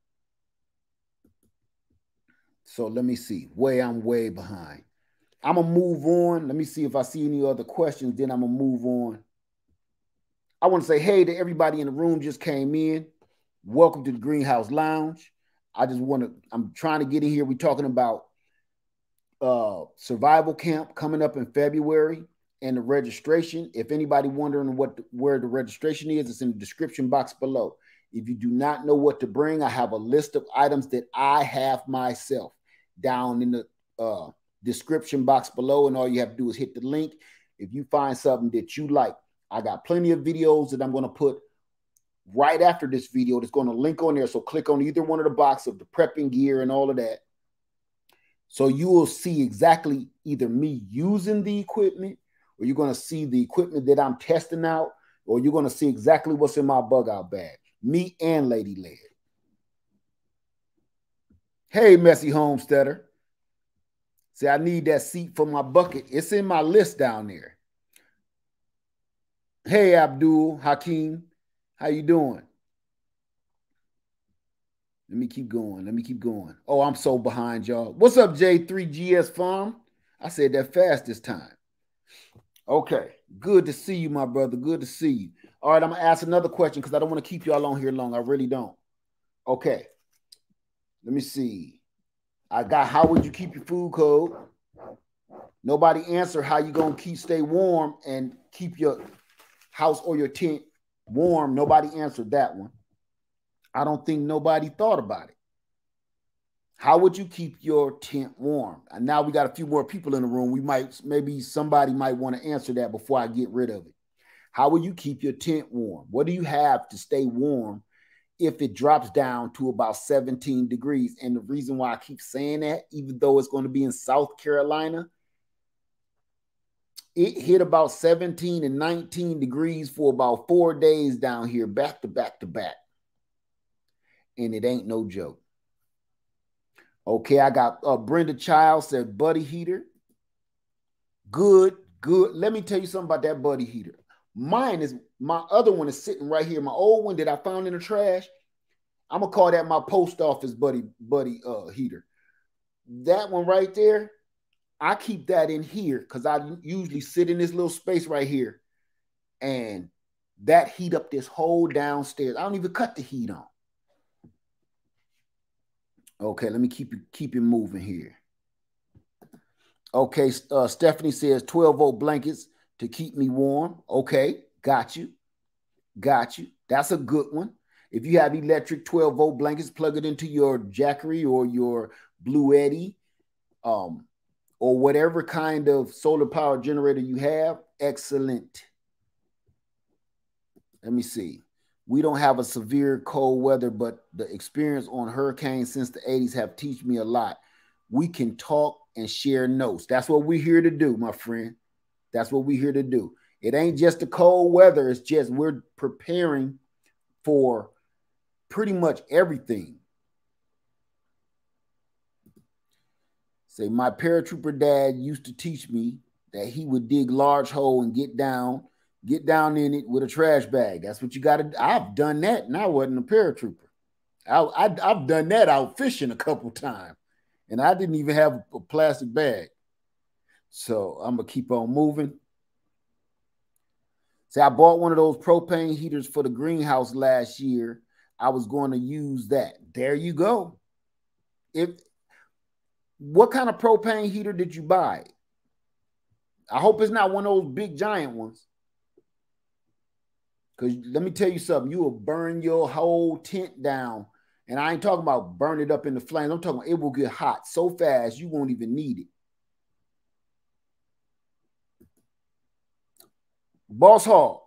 Speaker 1: So let me see. Way I'm way behind. I'm gonna move on. Let me see if I see any other questions. Then I'm gonna move on. I want to say hey to everybody in the room just came in. Welcome to the Greenhouse Lounge. I just want to, I'm trying to get in here. We're talking about uh, survival camp coming up in February and the registration. If anybody wondering what where the registration is, it's in the description box below. If you do not know what to bring, I have a list of items that I have myself down in the uh, description box below, and all you have to do is hit the link. If you find something that you like, I got plenty of videos that I'm going to put right after this video that's going to link on there. So click on either one of the boxes of the prepping gear and all of that. So you will see exactly either me using the equipment, or you're going to see the equipment that I'm testing out, or you're going to see exactly what's in my bug out bag. Me and Lady Led. Hey, Messy Homesteader. See, I need that seat for my bucket. It's in my list down there. Hey, Abdul Hakeem. How you doing? Let me keep going. Let me keep going. Oh, I'm so behind, y'all. What's up, J three G S Farm? I said that fast this time. Okay. Good to see you, my brother. Good to see you. All right, I'm going to ask another question because I don't want to keep y'all on here long. I really don't. Okay. Let me see. I got how would you keep your food cold? Nobody answer how you going to keep stay warm and keep your house or your tent warm. Nobody answered that one. I don't think nobody thought about it. How would you keep your tent warm? And now we got a few more people in the room. We might, maybe somebody might want to answer that before I get rid of it. How will you keep your tent warm? What do you have to stay warm if it drops down to about seventeen degrees? And the reason why I keep saying that, even though it's going to be in South Carolina, it hit about seventeen and nineteen degrees for about four days down here, back to back to back. And it ain't no joke. Okay, I got uh, Brenda Child said buddy heater. Good, good. Let me tell you something about that buddy heater. Mine is, my other one is sitting right here. My old one that I found in the trash, I'm going to call that my post office buddy, buddy uh, heater. That one right there, I keep that in here because I usually sit in this little space right here. And that heat up this whole downstairs. I don't even cut the heat on. Okay, let me keep it, keep it moving here. Okay, uh, Stephanie says twelve volt blankets to keep me warm. Okay, got you. Got you. That's a good one. If you have electric twelve volt blankets, plug it into your Jackery or your Blue Eddy, um, or whatever kind of solar power generator you have. Excellent. Let me see. We don't have a severe cold weather, but the experience on hurricanes since the eighties have taught me a lot. We can talk and share notes. That's what we're here to do, my friend. That's what we're here to do. It ain't just the cold weather. It's just we're preparing for pretty much everything. Say, my paratrooper dad used to teach me that he would dig large hole and get down, get down in it with a trash bag. That's what you got to do. I've done that, and I wasn't a paratrooper. I, I, I've done that out fishing a couple times, and I didn't even have a plastic bag. So I'm going to keep on moving. See, I bought one of those propane heaters for the greenhouse last year. I was going to use that. There you go. If what kind of propane heater did you buy? I hope it's not one of those big giant ones. Because let me tell you something. You will burn your whole tent down. And I ain't talking about burn it up in the flames. I'm talking about it will get hot so fast you won't even need it. Boss Hog.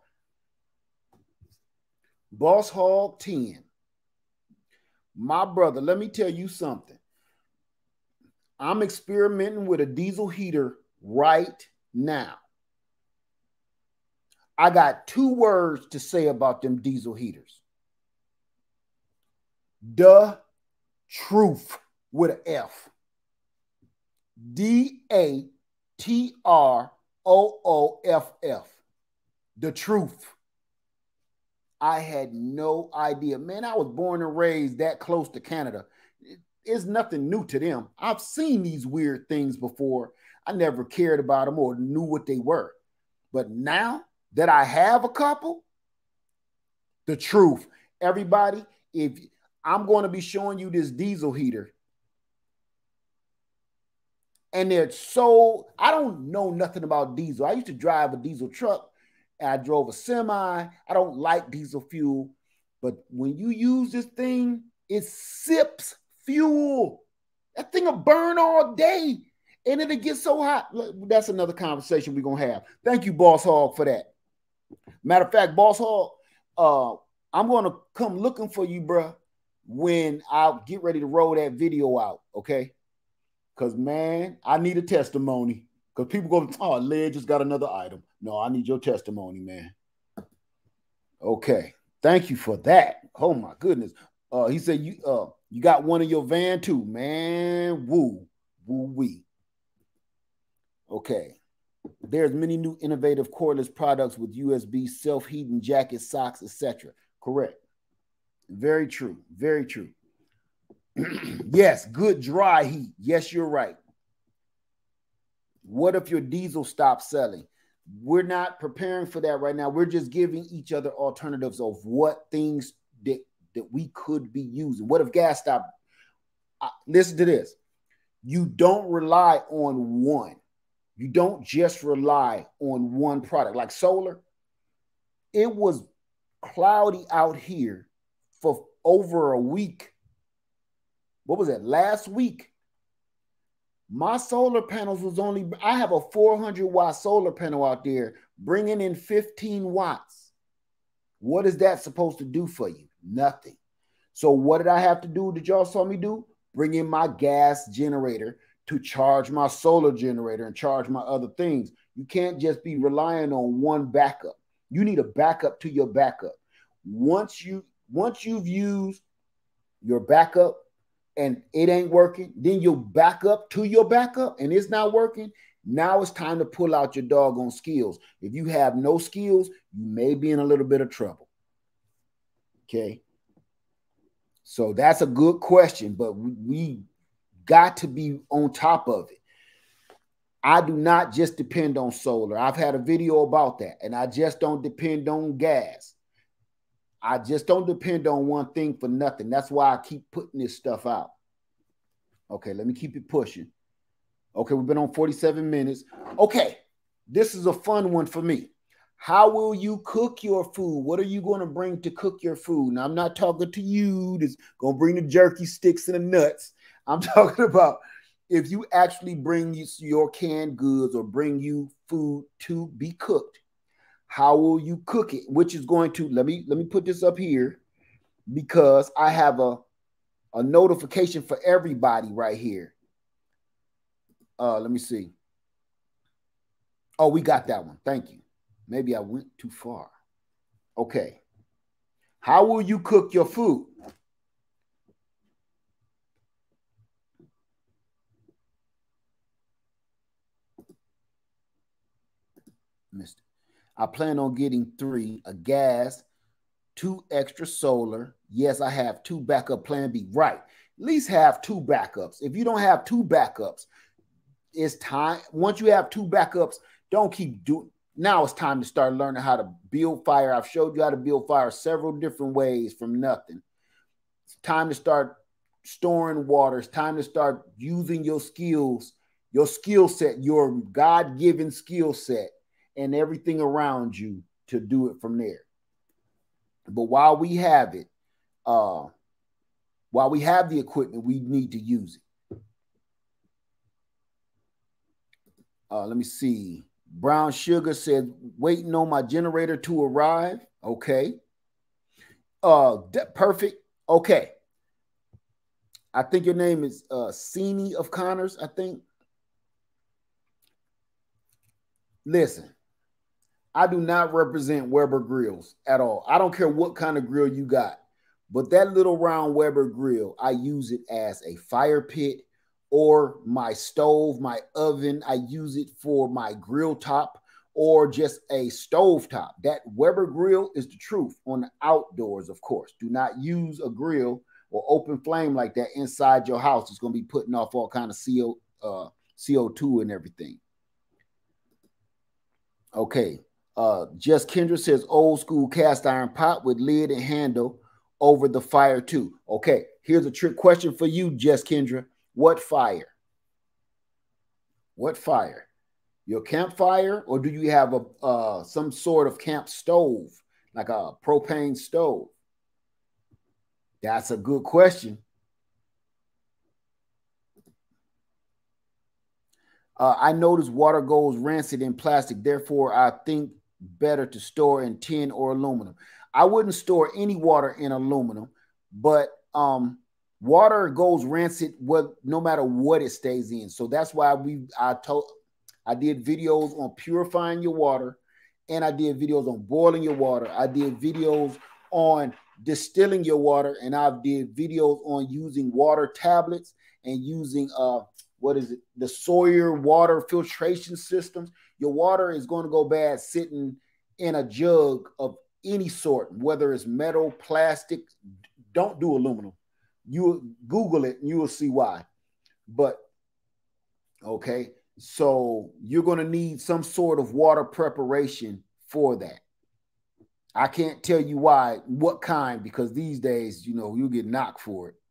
Speaker 1: Boss Hog ten. My brother, let me tell you something. I'm experimenting with a diesel heater right now. I got two words to say about them diesel heaters. The truth with an F. D A T R O O F F. The truth. I had no idea. Man, I was born and raised that close to Canada. It's nothing new to them. I've seen these weird things before. I never cared about them or knew what they were. But now that I have a couple, the truth. Everybody, if I'm going to be showing you this diesel heater, and they're so, I don't know nothing about diesel. I used to drive a diesel truck. I drove a semi. I don't like diesel fuel. But when you use this thing, it sips fuel. That thing will burn all day. And it'll get so hot. That's another conversation we're going to have. Thank you, Boss Hog, for that. Matter of fact, Boss Hog, uh, I'm going to come looking for you, bro, when I get ready to roll that video out, okay? Because, man, I need a testimony. Because people go, oh, Led just got another item. No, I need your testimony, man. Okay. Thank you for that. Oh, my goodness. Uh, he said, you uh, you got one in your van, too, man. Woo. Woo-wee. Okay. There's many new innovative cordless products with U S B, self-heating jackets, socks, et cetera. Correct. Very true. Very true. Yes, good dry heat. Yes, you're right. What if your diesel stops selling? We're not preparing for that right now. We're just giving each other alternatives of what things that, that we could be using. What if gas stopped? Uh, listen to this. You don't rely on one. You don't just rely on one product. Like solar, it was cloudy out here for over a week. What was that? Last week, my solar panels was only, I have a four hundred watt solar panel out there bringing in fifteen watts. What is that supposed to do for you? Nothing. So what did I have to do that y'all saw me do? Bring in my gas generator to charge my solar generator and charge my other things. You can't just be relying on one backup. You need a backup to your backup. Once you, once you've used your backup and it ain't working, then you'll back up to your backup and it's not working. Now it's time to pull out your doggone skills. If you have no skills, you may be in a little bit of trouble. Okay. So that's a good question, but we got to be on top of it. I do not just depend on solar. I've had a video about that, and I just don't depend on gas. I just don't depend on one thing for nothing. That's why I keep putting this stuff out. Okay, let me keep it pushing. Okay, we've been on forty-seven minutes. Okay, this is a fun one for me. How will you cook your food? What are you going to bring to cook your food? Now, I'm not talking to you that's going to bring the jerky sticks and the nuts. I'm talking about if you actually bring you your canned goods or bring you food to be cooked. How will you cook it? Which is going to, let me let me put this up here because I have a, a notification for everybody right here. Uh, let me see. Oh, we got that one. Thank you. Maybe I went too far. Okay. How will you cook your food? Missed it. I plan on getting three, a gas, two extra solar. Yes, I have two backup plan B. Right. At least have two backups. If you don't have two backups, it's time. Once you have two backups, don't keep doing. Now it's time to start learning how to build fire. I've showed you how to build fire several different ways from nothing. It's time to start storing water. It's time to start using your skills, your skill set, your God-given skill set, and everything around you to do it from there. But while we have it, uh, while we have the equipment, we need to use it. Uh, let me see. Brown Sugar said, waiting on my generator to arrive. Okay. Uh, perfect. Okay. I think your name is uh Cenie of Connors, I think. Listen, I do not represent Weber grills at all. I don't care what kind of grill you got, but that little round Weber grill, I use it as a fire pit or my stove, my oven. I use it for my grill top or just a stove top. That Weber grill is the truth on the outdoors, of course. Do not use a grill or open flame like that inside your house. It's going to be putting off all kind of C O, uh, C O two and everything. Okay. Uh, Just Kendra says old school cast iron pot with lid and handle over the fire too. Okay. Here's a trick question for you, Just Kendra. What fire? What fire? Your campfire, or do you have a uh, some sort of camp stove, like a propane stove? That's a good question. Uh, I noticed water goes rancid in plastic. Therefore, I think better to store in tin or aluminum. I wouldn't store any water in aluminum, but um, water goes rancid what, no matter what it stays in. So that's why we I told I did videos on purifying your water, and I did videos on boiling your water. I did videos on distilling your water, and I did videos on using water tablets and using uh what is it? The Sawyer water filtration systems. Your water is going to go bad sitting in a jug of any sort, whether it's metal, plastic. Don't do aluminum. You Google it and you will see why. But okay, so you're going to need some sort of water preparation for that. I can't tell you why, what kind, because these days, you know, you get knocked for it.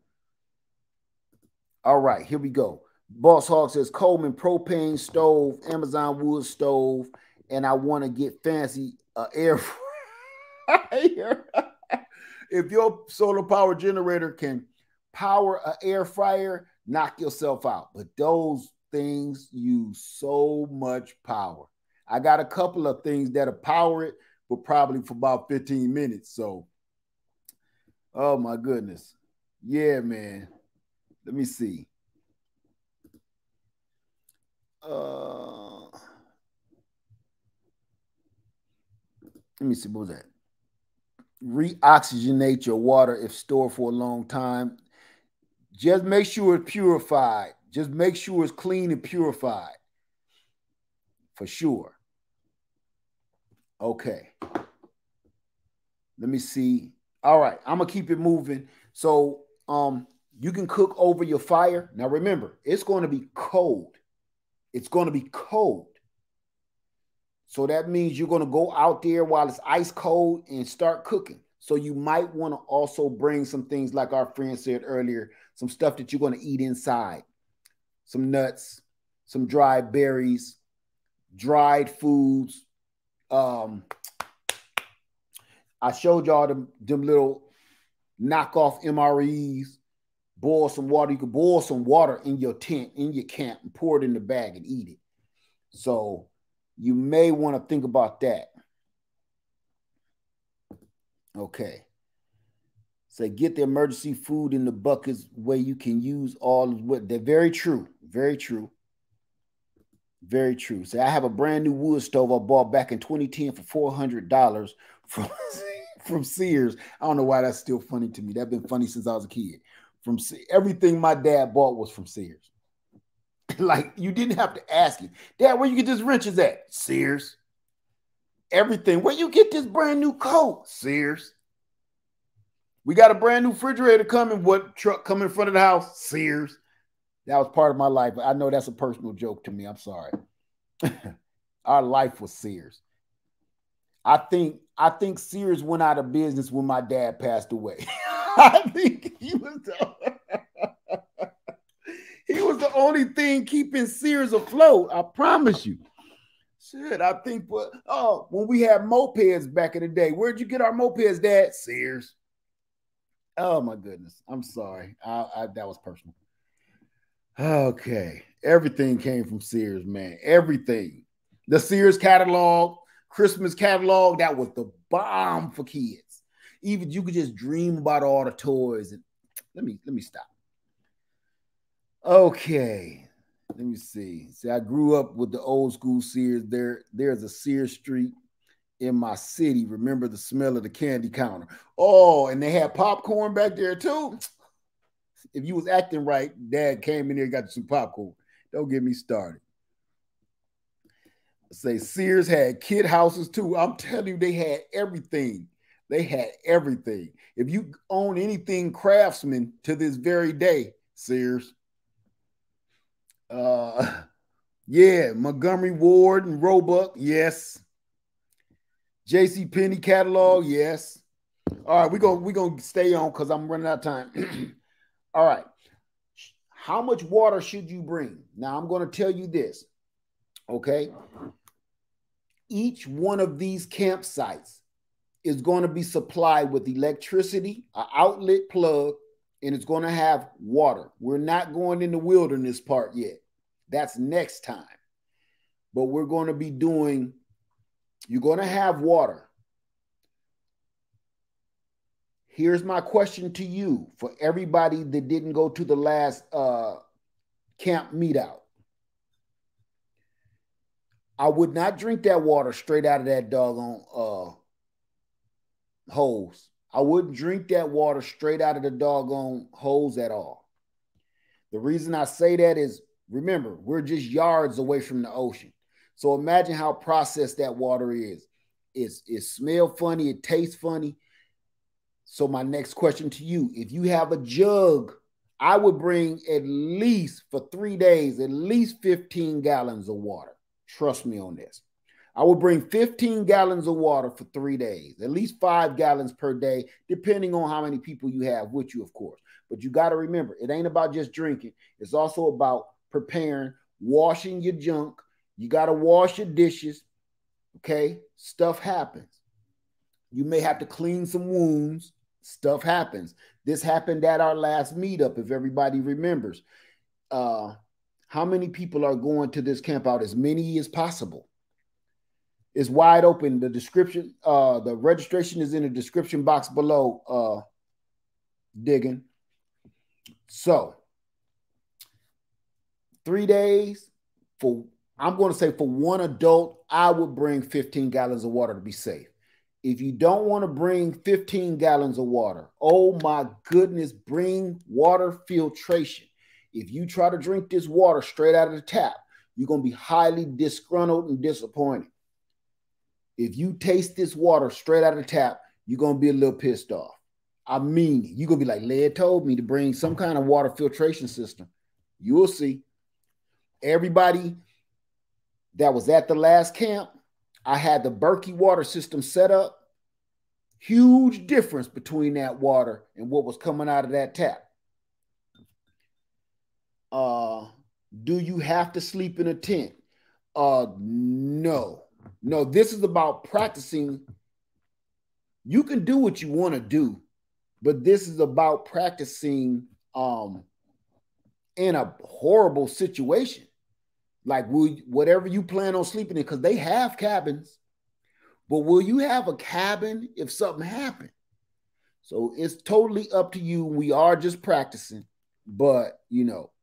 Speaker 1: All right, here we go. Boss Hog says Coleman propane stove, Amazon wood stove, and I want to get fancy uh, air fryer. If your solar power generator can power an air fryer, knock yourself out. But those things use so much power. I got a couple of things that'll power it, but probably for about fifteen minutes. So, oh my goodness. Yeah, man. Let me see. Uh, let me see. What was that? Reoxygenate your water if stored for a long time. Just make sure it's purified. Just make sure it's clean and purified. For sure. Okay. Let me see. All right. I'm going to keep it moving. So, um, you can cook over your fire. Now, remember, it's going to be cold. It's going to be cold. So that means you're going to go out there while it's ice cold and start cooking. So you might want to also bring some things like our friend said earlier, some stuff that you're going to eat inside. Some nuts, some dried berries, dried foods. Um, I showed y'all them, them little knockoff M R Es. Boil some water. You can boil some water in your tent, in your camp, and pour it in the bag and eat it. So you may want to think about that. Okay. So get the emergency food in the buckets where you can use all of what they're very true. Very true. Very true. So I have a brand new wood stove I bought back in twenty ten for four hundred dollars from, from Sears. I don't know why that's still funny to me. That's been funny since I was a kid. From everything my dad bought was from Sears. Like, you didn't have to ask him, Dad, where you get this wrenches at? Sears. Everything. Where you get this brand new coat? Sears. We got a brand new refrigerator coming. What truck coming in front of the house? Sears. That was part of my life. I know that's a personal joke to me. I'm sorry. Our life was Sears. I think I think Sears went out of business when my dad passed away. I think he was the, he was the only thing keeping Sears afloat. I promise you. Shit, I think. But oh, when we had mopeds back in the day, where'd you get our mopeds, Dad? Sears. Oh my goodness. I'm sorry. I, I, that was personal. Okay. Everything came from Sears, man. Everything. The Sears catalog, Christmas catalog, that was the bomb for kids. Even you could just dream about all the toys. And let me let me stop. Okay, let me see. See, I grew up with the old school Sears. There, there's a Sears Street in my city. Remember the smell of the candy counter? Oh, and they had popcorn back there too. If you was acting right, Dad came in here and got you some popcorn. Don't get me started. Say Sears had kid houses too. I'm telling you, they had everything. They had everything. If you own anything Craftsman to this very day, Sears. Uh, yeah, Montgomery Ward and Roebuck, yes. J C Penney catalog, yes. All right, we're gonna we're gonna stay on because I'm running out of time. All right. How much water should you bring? Now I'm going to tell you this. Okay. Each one of these campsites is going to be supplied with electricity, an outlet plug, and it's going to have water. We're not going in the wilderness part yet. That's next time. But we're going to be doing, you're going to have water. Here's my question to you for everybody that didn't go to the last uh, camp meetout. I would not drink that water straight out of that doggone uh, hose. I wouldn't drink that water straight out of the doggone hose at all. The reason I say that is, remember, we're just yards away from the ocean. So imagine how processed that water is. It's, it smells funny. It tastes funny. So my next question to you, if you have a jug, I would bring at least for three days, at least fifteen gallons of water. Trust me on this. I would bring fifteen gallons of water for three days, at least five gallons per day, depending on how many people you have with you, of course. But you got to remember, it ain't about just drinking. It's also about preparing, washing your junk. You got to wash your dishes. Okay. Stuff happens. You may have to clean some wounds. Stuff happens. This happened at our last meetup, if everybody remembers. Uh, how many people are going to this camp out? As many as possible. It's wide open. The description, uh, the registration is in the description box below, uh, digging. So, three days for, I'm going to say for one adult, I would bring fifteen gallons of water to be safe. If you don't want to bring fifteen gallons of water, oh my goodness, bring water filtration. If you try to drink this water straight out of the tap, you're going to be highly disgruntled and disappointed. If you taste this water straight out of the tap, you're going to be a little pissed off. I mean, you're going to be like, Led told me to bring some kind of water filtration system. You will see. Everybody that was at the last camp, I had the Berkey water system set up. Huge difference between that water and what was coming out of that tap. Uh, do you have to sleep in a tent? Uh, no. No, this is about practicing. You can do what you want to do, but this is about practicing um, in a horrible situation. Like, will, whatever you plan on sleeping in, because they have cabins, but will you have a cabin if something happened? So it's totally up to you. We are just practicing, but, you know,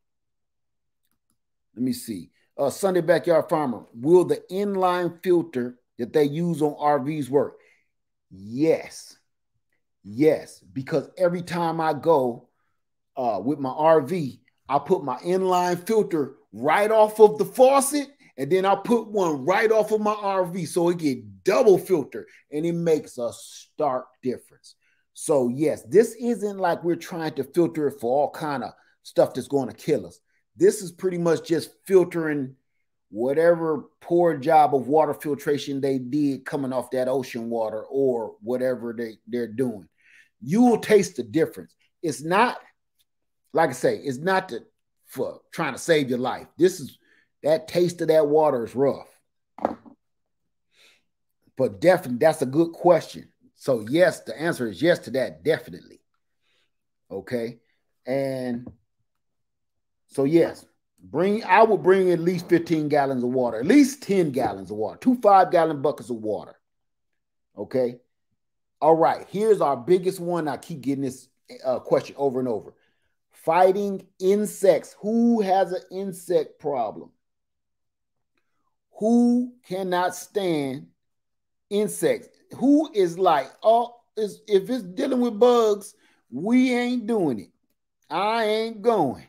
Speaker 1: let me see. Uh, Sunday Backyard Farmer, will the inline filter that they use on R Vs work? Yes. Yes, because every time I go uh, with my R V, I put my inline filter right off of the faucet, and then I put one right off of my R V, so it get double filter, and it makes a stark difference. So yes, this isn't like we're trying to filter it for all kind of stuff that's going to kill us. This is pretty much just filtering whatever poor job of water filtration they did coming off that ocean water or whatever they, they're doing. You will taste the difference. It's not, like I say, it's not to, for trying to save your life. This is, that taste of that water is rough. But definitely, that's a good question. So yes, the answer is yes to that, definitely. Okay. And so yes, Bring, I would bring at least fifteen gallons of water, at least ten gallons of water, two five gallon buckets of water. Okay. All right. Here's our biggest one. I keep getting this uh, question over and over. Fighting insects. Who has an insect problem? Who cannot stand insects? Who is like, oh, is, if it's dealing with bugs, we ain't doing it. I ain't going.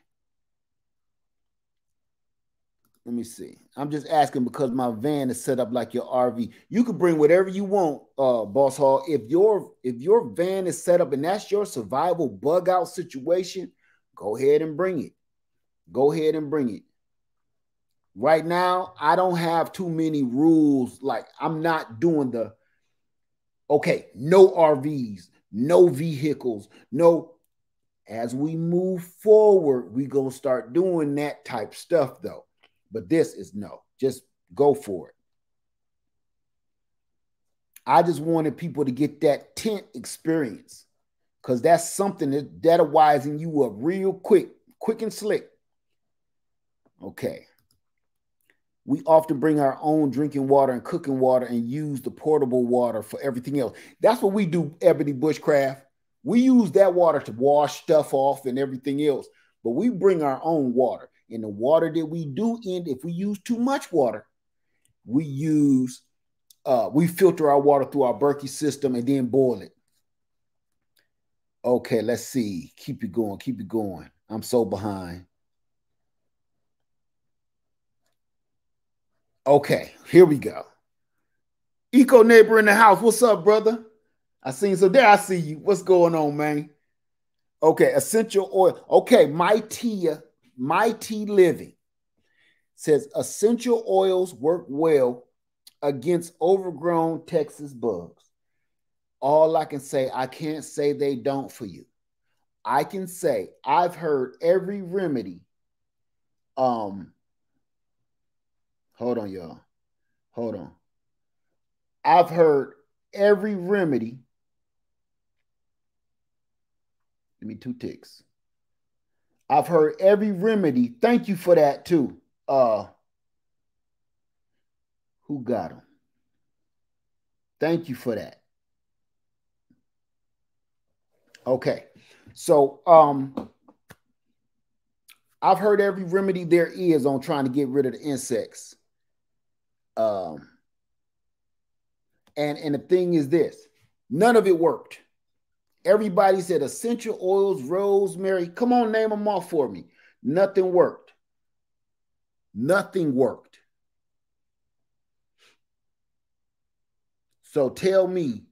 Speaker 1: Let me see. I'm just asking because my van is set up like your R V. You can bring whatever you want, uh, Boss Hall. If your if your van is set up and that's your survival bug out situation, go ahead and bring it. Go ahead and bring it. Right now, I don't have too many rules. Like I'm not doing the okay, no R Vs, no vehicles, no. As we move forward, we gonna start doing that type stuff though. But this is no, just go for it. I just wanted people to get that tent experience because that's something that, that'll wisen you up real quick, quick and slick. Okay. We often bring our own drinking water and cooking water and use the portable water for everything else. That's what we do, Ebony Bushcraft. We use that water to wash stuff off and everything else, but we bring our own water. And the water that we do in, if we use too much water, we use, uh, we filter our water through our Berkey system and then boil it. Okay, let's see. Keep it going. Keep it going. I'm so behind. Okay, here we go. Eco neighbor in the house. What's up, brother? I seen, so there I see you. What's going on, man? Okay, essential oil. Okay, my Tia. Mighty Living says essential oils work well against overgrown Texas bugs. All I can say, I can't say they don't for you. I can say I've heard every remedy. Um, hold on, y'all. Hold on. I've heard every remedy. Give me two ticks. I've heard every remedy. Thank you for that too. Uh, who got them? Thank you for that. Okay. So um, I've heard every remedy there is on trying to get rid of the insects. Um, and, and the thing is this, none of it worked. Everybody said essential oils, rosemary. Come on, name them off for me. Nothing worked. Nothing worked. So tell me,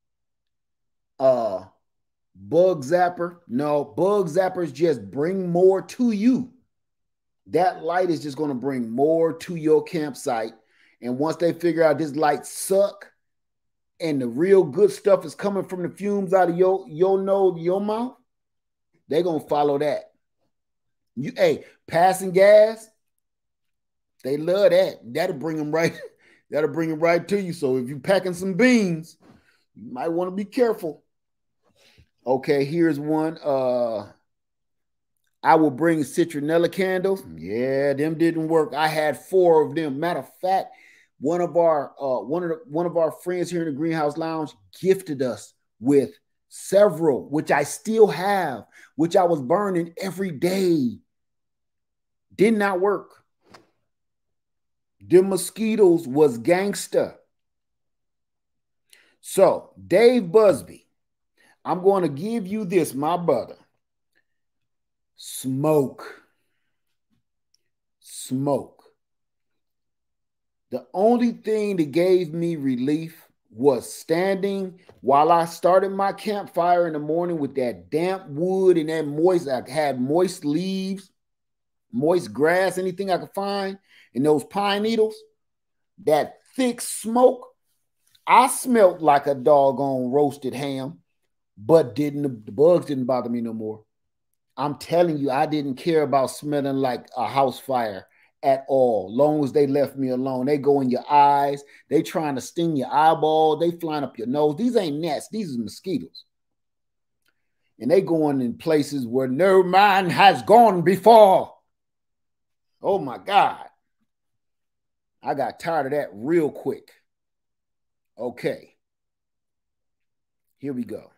Speaker 1: uh, bug zapper. No, bug zappers just bring more to you. That light is just going to bring more to your campsite. And once they figure out this light suck, and the real good stuff is coming from the fumes out of your, your nose, your mouth, they're going to follow that. You, hey, passing gas, they love that. That'll bring them right, that'll bring them right to you. So if you're packing some beans, you might want to be careful. Okay, here's one. Uh, I will bring citronella candles. Yeah, them didn't work. I had four of them. Matter of fact, One of our uh, one of the, one of our friends here in the Greenhouse Lounge gifted us with several, which I still have, which I was burning every day. Did not work. The mosquitoes was gangsta. So, Dave Busby, I'm going to give you this, my brother. Smoke. Smoke. The only thing that gave me relief was standing while I started my campfire in the morning with that damp wood and that moist, I had moist leaves, moist grass, anything I could find, and those pine needles, that thick smoke. I smelled like a doggone roasted ham, but didn't the bugs didn't bother me no more. I'm telling you, I didn't care about smelling like a house fire at all, long as they left me alone. They go in your eyes. They trying to sting your eyeball. They flying up your nose. These ain't gnats. These are mosquitoes. And they going in places where no man has gone before. Oh my God. I got tired of that real quick. Okay. Here we go.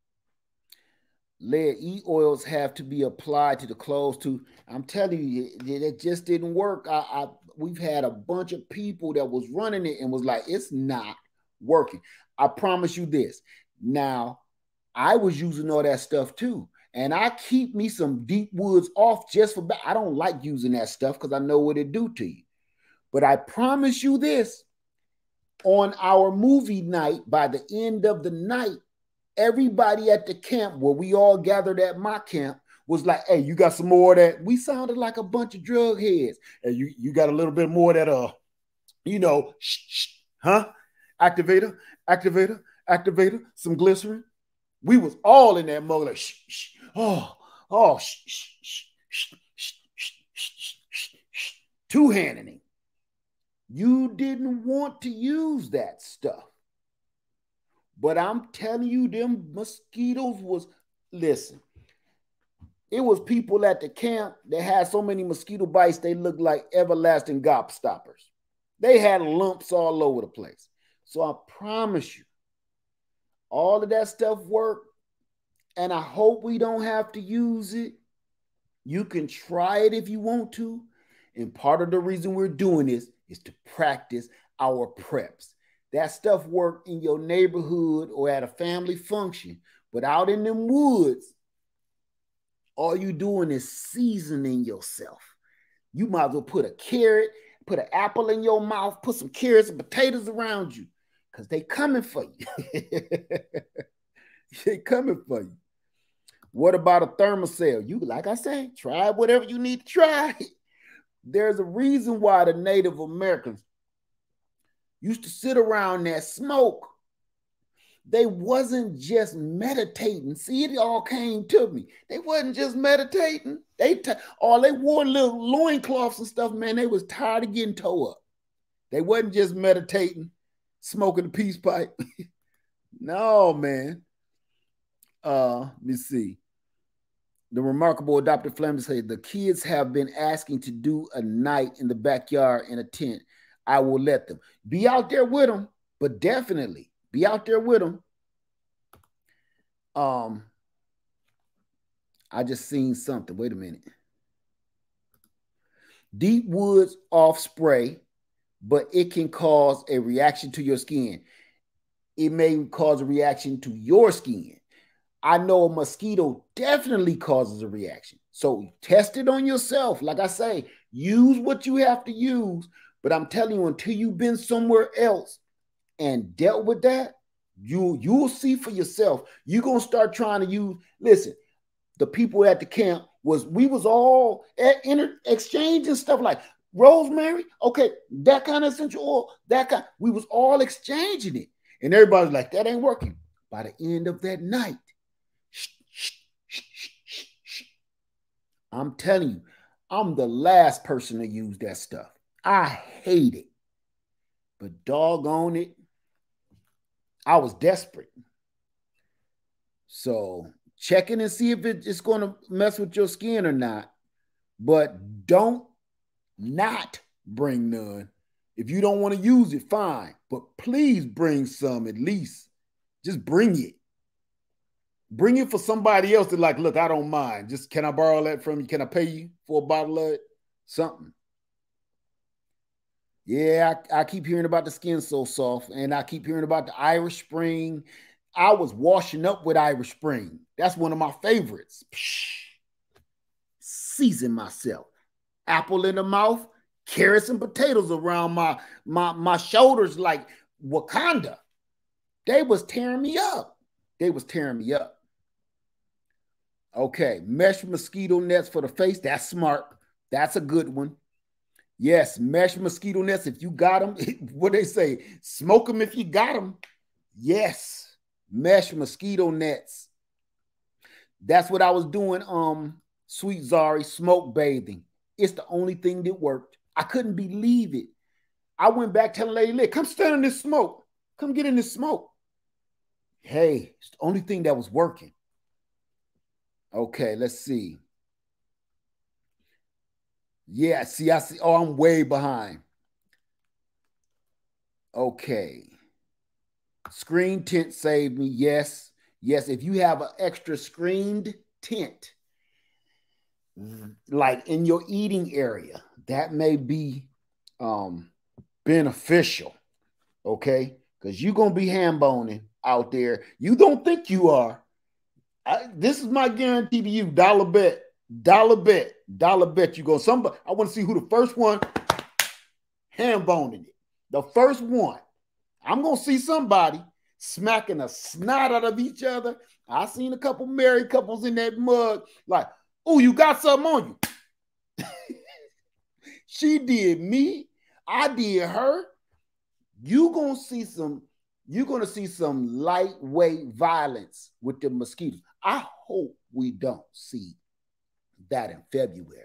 Speaker 1: Lead e-oils have to be applied to the clothes too. I'm telling you, it, it just didn't work. I, I we've had a bunch of people that was running it and was like, it's not working. I promise you this. Now, I was using all that stuff too. And I keep me some deep woods off just for, I don't like using that stuff because I know what it do to you. But I promise you this, on our movie night, by the end of the night, everybody at the camp where we all gathered at my camp was like, hey, you got some more of that? We sounded like a bunch of drug heads. And you, you got a little bit more of that, uh, you know, shh, shh, huh? Activator, activator, activator, some glycerin. We was all in that mode like, shh, shh, oh, oh, shh, shh, shh, shh, shh, shh, shh, shh, shh, two-handing. You didn't want to use that stuff. But I'm telling you, them mosquitoes was, listen, it was people at the camp that had so many mosquito bites, they looked like everlasting gobstoppers. They had lumps all over the place. So I promise you, all of that stuff worked, and I hope we don't have to use it. You can try it if you want to. And part of the reason we're doing this is to practice our preps. That stuff worked in your neighborhood or at a family function, but out in them woods, all you doing is seasoning yourself. You might as well put a carrot, put an apple in your mouth, put some carrots and potatoes around you, because they coming for you. They coming for you. What about a thermocell? You, like I say, try whatever you need to try. There's a reason why the Native Americans used to sit around that smoke. They wasn't just meditating. See, it all came to me. They wasn't just meditating. They t- all they wore little loincloths and stuff, man. They was tired of getting towed up. They wasn't just meditating, smoking a peace pipe. No, man. Uh, let me see. The remarkable adopted Fleming say the kids have been asking to do a night in the backyard in a tent. I will let them be out there with them, but definitely be out there with them. Um, I just seen something. Wait a minute. Deep woods off spray, but it can cause a reaction to your skin. It may cause a reaction to your skin. I know a mosquito definitely causes a reaction. So test it on yourself. Like I say, use what you have to use. But I'm telling you, until you've been somewhere else and dealt with that, you, you'll see for yourself. You're going to start trying to use, listen, the people at the camp was, we was all at inter exchange and stuff like rosemary. Okay, that kind of essential oil, that kind, we was all exchanging it. And everybody's like, that ain't working. By the end of that night, shh, shh, shh, shh, shh. I'm telling you, I'm the last person to use that stuff. I hate it. But doggone it, I was desperate. So checking and see if it's going to mess with your skin or not. But don't not bring none. If you don't want to use it, fine. But please bring some at least. Just bring it. Bring it for somebody else to like, look, I don't mind. Just, can I borrow that from you? Can I pay you for a bottle of it? Something. Yeah, I, I keep hearing about the skin so soft, and I keep hearing about the Irish Spring. I was washing up with Irish Spring. That's one of my favorites. Psh, season myself. Apple in the mouth, carrots and potatoes around my, my, my shoulders like Wakanda. They was tearing me up. They was tearing me up. Okay, mesh mosquito nets for the face. That's smart. That's a good one. Yes, mesh mosquito nets. If you got them, what they say, smoke them if you got them. Yes, mesh mosquito nets. That's what I was doing. Um, Sweet Zari, smoke bathing. It's the only thing that worked. I couldn't believe it. I went back telling Lady Lit, come stand in this smoke. Come get in this smoke. Hey, it's the only thing that was working. Okay, let's see. Yeah, see, I see. Oh, I'm way behind. Okay. Screen tent saved me. Yes. Yes. If you have an extra screened tent, like in your eating area, that may be um, beneficial. Okay. Because you're going to be ham boning out there. You don't think you are. I, this is my guarantee to you. Dollar bet. Dollar bet. Dollar bet you go. Somebody, I want to see who the first one ham boning it. The first one. I'm going to see somebody smacking a snot out of each other. I seen a couple married couples in that mug like, oh, you got something on you. She did me. I did her. You going to see some, you're going to see some lightweight violence with the mosquitoes. I hope we don't see that in February.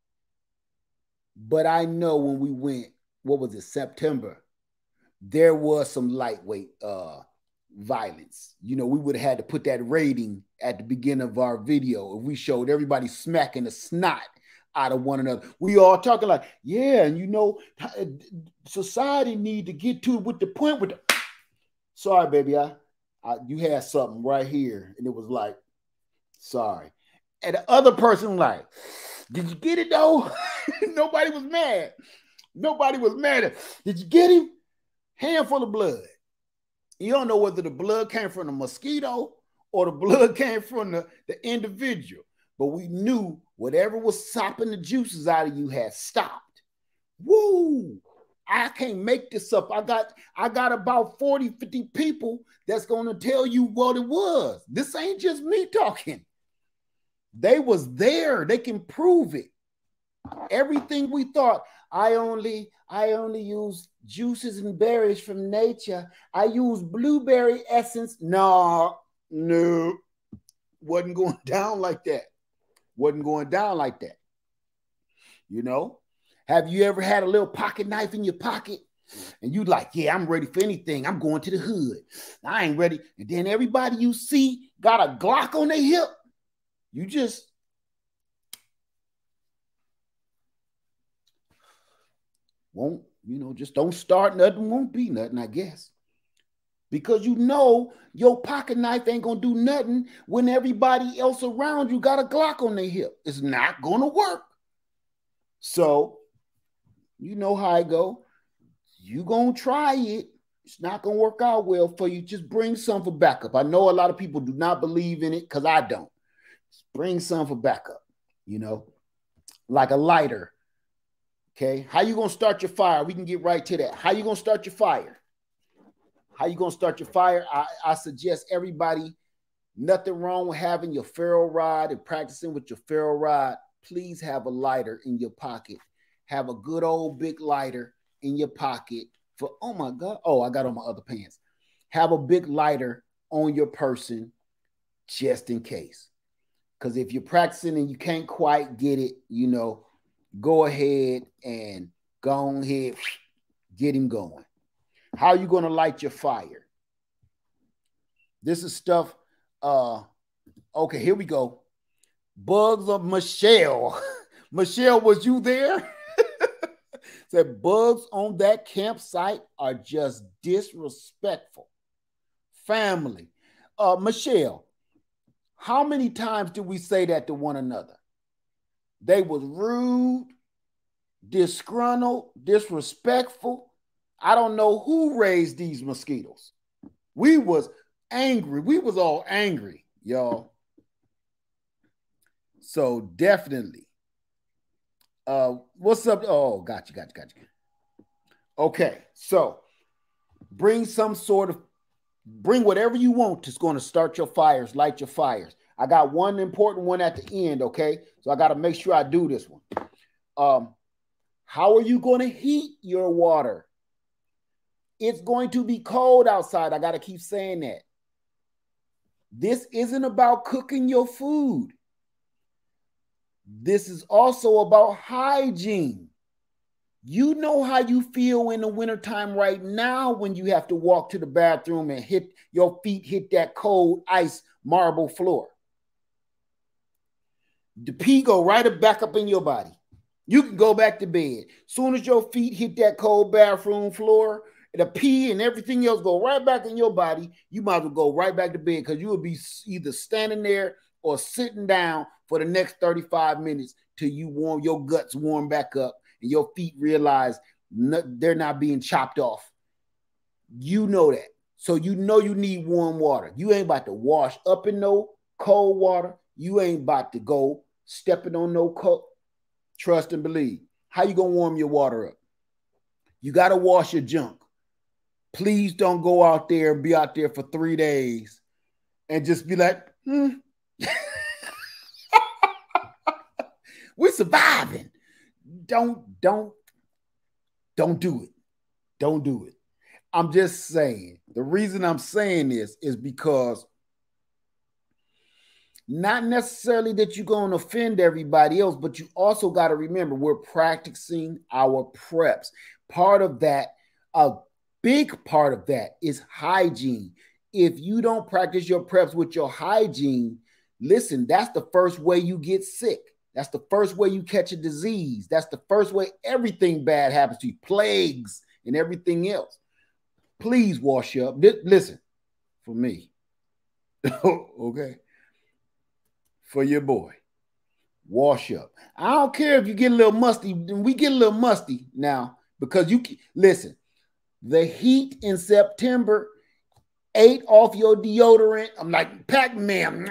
Speaker 1: But I know when we went, what was it, September, there was some lightweight uh, violence. You know, we would have had to put that rating at the beginning of our video if we showed everybody smacking the snot out of one another. We all talking like, yeah, and you know, society need to get to it with the point with the, sorry, baby, I, I you had something right here, and it was like, sorry. And the other person like, did you get it though? Nobody was mad. Nobody was mad. Did you get him? Handful of blood. You don't know whether the blood came from the mosquito or the blood came from the, the individual. But we knew whatever was sopping the juices out of you had stopped. Woo! I can't make this up. I got, I got about forty, fifty people that's going to tell you what it was. This ain't just me talking. They was there. They can prove it. Everything we thought, I only, I only use juices and berries from nature. I use blueberry essence. No, no, wasn't going down like that. Wasn't going down like that. You know, have you ever had a little pocket knife in your pocket and you like, yeah, I'm ready for anything. I'm going to the hood. I ain't ready. And then everybody you see got a Glock on their hip. You just, won't, you know, just don't start nothing, won't be nothing, I guess. Because you know your pocket knife ain't going to do nothing when everybody else around you got a Glock on their hip. It's not going to work. So, you know how I go. You going to try it. It's not going to work out well for you. Just bring some for backup. I know a lot of people do not believe in it because I don't. Just bring some for backup, you know, like a lighter. Okay, how you going to start your fire? We can get right to that. How you going to start your fire? How you going to start your fire? I, I suggest everybody, nothing wrong with having your ferro rod and practicing with your ferro rod. Please have a lighter in your pocket. Have a good old big lighter in your pocket for, oh my God. Oh, I got on my other pants. Have a big lighter on your person just in case. Because if you're practicing and you can't quite get it, you know, go ahead and go ahead, get him going. How are you going to light your fire? This is stuff. Uh, okay, here we go. Bugs of Michelle. Michelle, was you there? Said bugs on that campsite are just disrespectful. Family. Uh, Michelle, how many times did we say that to one another? They was rude, disgruntled, disrespectful. I don't know who raised these mosquitoes. We was angry. We was all angry, y'all. So definitely. Uh, what's up? Oh, gotcha, gotcha, gotcha. Okay, so bring some sort of, bring whatever you want that's going to start your fires, light your fires. I got one important one at the end, okay? So I got to make sure I do this one. Um, how are you going to heat your water? It's going to be cold outside. I got to keep saying that. This isn't about cooking your food. This is also about hygiene. You know how you feel in the wintertime right now when you have to walk to the bathroom and hit your feet hit that cold ice marble floor. The pee go right back up in your body. You can go back to bed. Soon as your feet hit that cold bathroom floor, the pee and everything else go right back in your body. You might as well go right back to bed because you will be either standing there or sitting down for the next thirty-five minutes till you warm your guts warm back up and your feet realize they're not being chopped off. You know that. So you know you need warm water. You ain't about to wash up in no cold water. You ain't about to go stepping on no cold. Trust and believe. How you gonna warm your water up? You got to wash your junk. Please don't go out there and be out there for three days and just be like, hmm. We're surviving. Don't, don't, don't do it. Don't do it. I'm just saying. The reason I'm saying this is because not necessarily that you're going to offend everybody else, but you also got to remember we're practicing our preps. Part of that, a big part of that is hygiene. If you don't practice your preps with your hygiene, listen, that's the first way you get sick. That's the first way you catch a disease. That's the first way everything bad happens to you, plagues and everything else. Please wash up. Listen, for me, okay? For your boy, wash up. I don't care if you get a little musty. We get a little musty now because you listen. The heat in September ate off your deodorant. I'm like Pac-Man.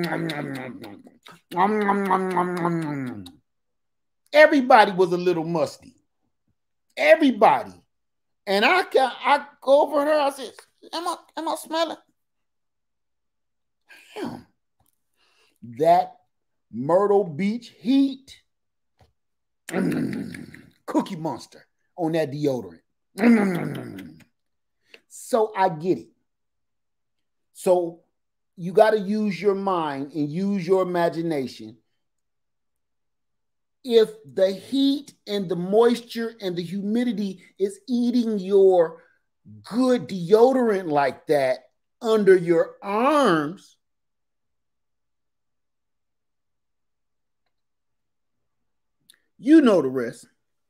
Speaker 1: Everybody was a little musty. Everybody. And I can I go over her. I said, "Am I am I smelling?" Damn. That Myrtle Beach heat, Cookie Monster on that deodorant. So I get it. So you got to use your mind and use your imagination. If the heat and the moisture and the humidity is eating your good deodorant like that under your arms, you know the rest.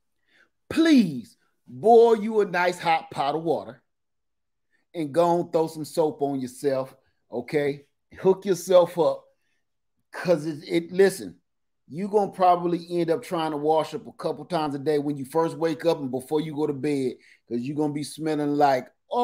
Speaker 1: Please boil you a nice hot pot of water and go and throw some soap on yourself, okay? Hook yourself up because it, it, listen, you're going to probably end up trying to wash up a couple times a day when you first wake up and before you go to bed because you're going to be smelling like,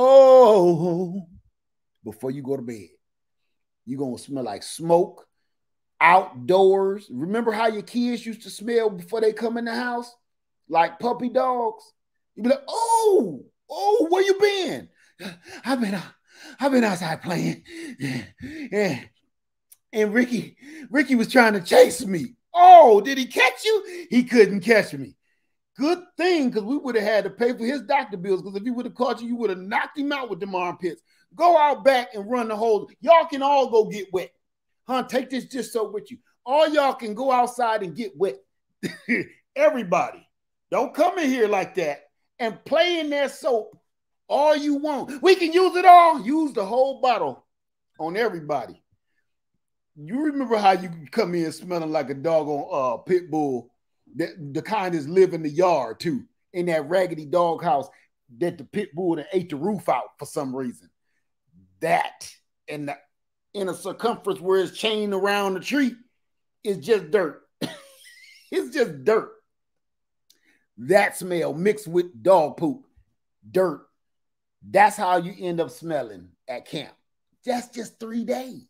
Speaker 1: oh, before you go to bed. You're going to smell like smoke. Outdoors. Remember how your kids used to smell before they come in the house? Like puppy dogs. You'd be like, oh, oh, where you been? I've been I've been outside playing. Yeah. And Ricky, Ricky was trying to chase me. Oh, did he catch you? He couldn't catch me. Good thing, because we would have had to pay for his doctor bills, because if he would have caught you, you would have knocked him out with them armpits. Go out back and run the hose. Y'all can all go get wet. Huh? Take this just so with you. All y'all can go outside and get wet. Everybody. Don't come in here like that and play in that soap all you want. We can use it all. Use the whole bottle on everybody. You remember how you come in smelling like a doggone uh, pit bull, that the kind that's live in the yard too, in that raggedy dog house that the pit bull that ate the roof out for some reason. That and the in a circumference where it's chained around the tree is just dirt. It's just dirt. That smell mixed with dog poop, dirt. That's how you end up smelling at camp. That's just three days.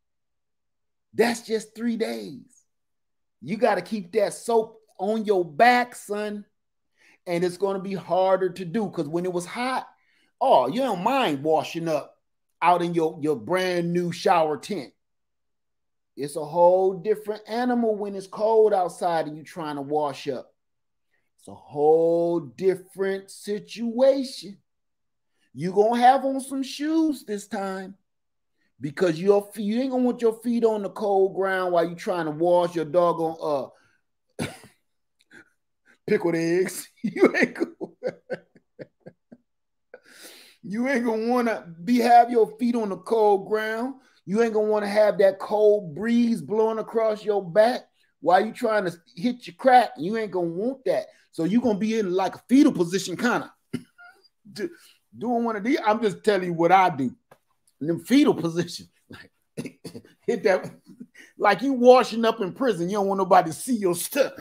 Speaker 1: That's just three days. You got to keep that soap on your back, son. And it's going to be harder to do because when it was hot, oh, you don't mind washing up out in your, your brand new shower tent. It's a whole different animal when it's cold outside and you're trying to wash up. It's a whole different situation. You're going to have on some shoes this time because your feet, you ain't going to want your feet on the cold ground while you're trying to wash your doggone uh, pickled eggs. You ain't going You ain't gonna want to be have your feet on the cold ground. You ain't gonna want to have that cold breeze blowing across your back while you trying to hit your crack. You ain't gonna want that. So you're gonna be in like a fetal position, kind of doing one of these. I'm just telling you what I do. In them fetal position. Like hit that like you washing up in prison. You don't want nobody to see your stuff.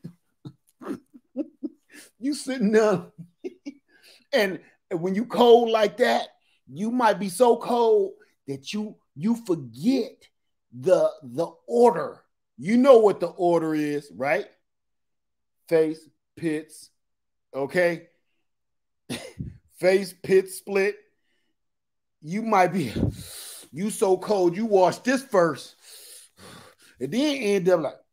Speaker 1: You sitting there, and when you cold like that, you might be so cold that you you forget the the order. You know what the order is, right? Face, pits, okay? Face, pit, split. You might be, you so cold, you wash this first, and then end up like,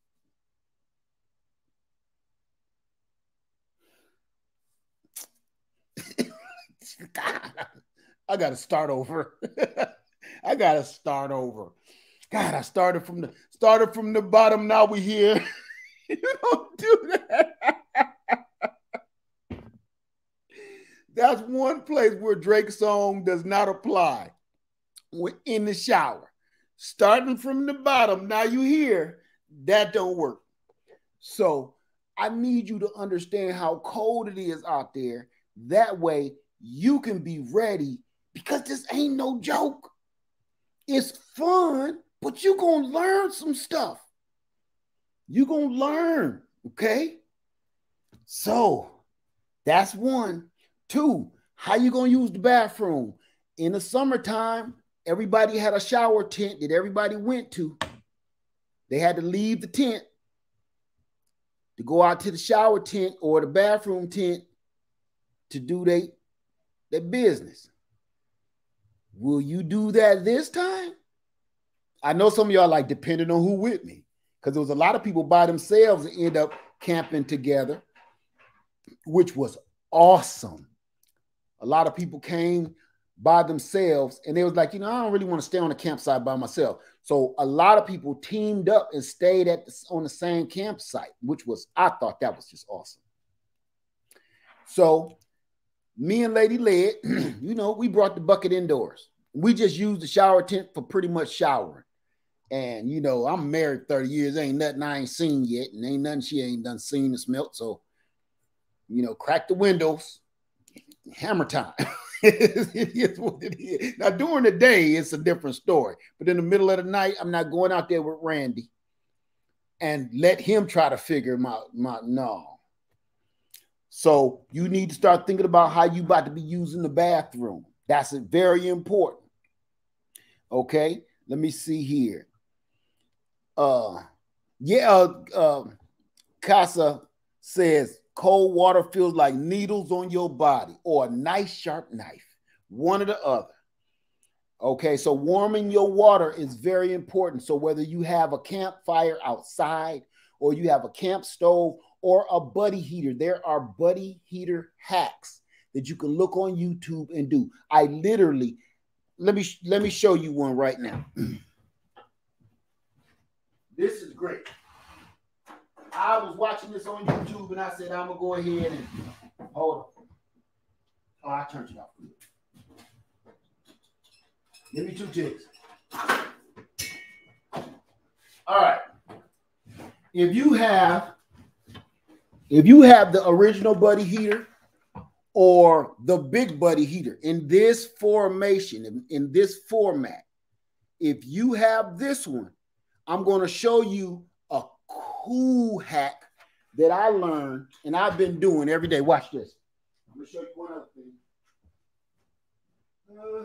Speaker 1: I gotta start over. I gotta start over. God, I started from the started from the bottom. Now we here. You don't do that. That's one place where Drake's song does not apply. We're in the shower. Starting from the bottom, now you here. That don't work. So I need you to understand how cold it is out there. That way you can be ready, because this ain't no joke. It's fun, but you're going to learn some stuff. You're going to learn, okay? So that's one. Two, how you going to use the bathroom? In the summertime, everybody had a shower tent that everybody went to. They had to leave the tent to go out to the shower tent or the bathroom tent to do their their business. Will you do that this time? I know some of y'all like, depending on who with me, because there was a lot of people by themselves that end up camping together, which was awesome. A lot of people came by themselves and they was like, you know, I don't really want to stay on the campsite by myself. So a lot of people teamed up and stayed at the, on the same campsite, which was, I thought that was just awesome. So me and Lady Led, you know, we brought the bucket indoors. We just used the shower tent for pretty much showering. And, you know, I'm married thirty years. Ain't nothing I ain't seen yet. And ain't nothing she ain't done seen and smelt. So, you know, crack the windows. Hammer time. It is what it is. Now, during the day, it's a different story. But in the middle of the night, I'm not going out there with Randy and let him try to figure him out. My, no. So you need to start thinking about how you about to be using the bathroom. That's very important. Okay, let me see here. Uh, yeah, uh, uh, Casa says cold water feels like needles on your body or a nice sharp knife, one or the other. Okay, so warming your water is very important. So whether you have a campfire outside or you have a camp stove or a buddy heater, there are buddy heater hacks that you can look on YouTube and do. I literally, let me, let me show you one right now. This is great. I was watching this on YouTube and I said, I'm going to go ahead and hold on. Oh, I turned it off. Give me two ticks. All right. If you have, if you have the original buddy heater or the big buddy heater in this formation, in, in this format, if you have this one, I'm going to show you a cool hack that I learned and I've been doing every day. Watch this. I'm going to show you one other thing. Uh,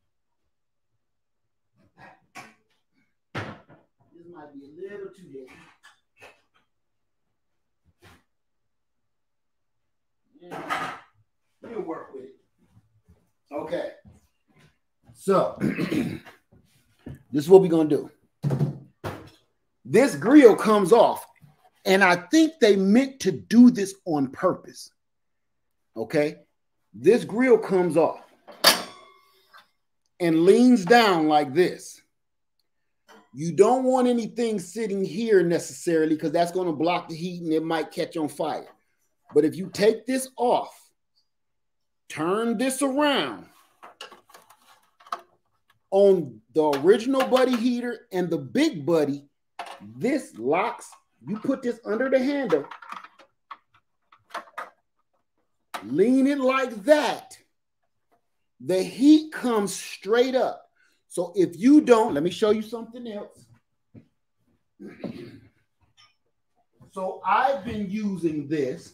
Speaker 1: this might be a little too heavy. Yeah, we'll work with it. Okay. So, this is what we're going to do. This grill comes off, and I think they meant to do this on purpose. Okay? This grill comes off and leans down like this. You don't want anything sitting here necessarily because that's going to block the heat and it might catch on fire. But if you take this off, turn this around on the original buddy heater and the big buddy, this locks You put this under the handle, lean it like that. The heat comes straight up. So if you don't, let me show you something else. So I've been using this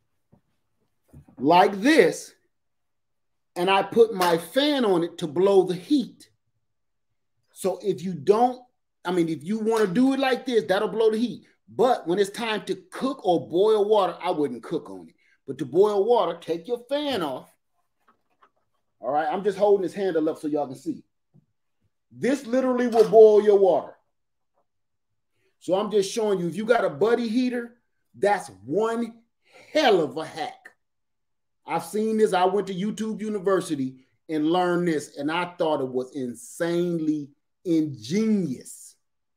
Speaker 1: like this, and I put my fan on it to blow the heat. So if you don't, I mean, if you want to do it like this, that'll blow the heat. But when it's time to cook or boil water, I wouldn't cook on it. But to boil water, take your fan off. All right, I'm just holding this handle up so y'all can see. This literally will boil your water. So I'm just showing you, if you got a buddy heater, that's one hell of a hack. I've seen this. I went to YouTube University and learned this, and I thought it was insanely ingenious.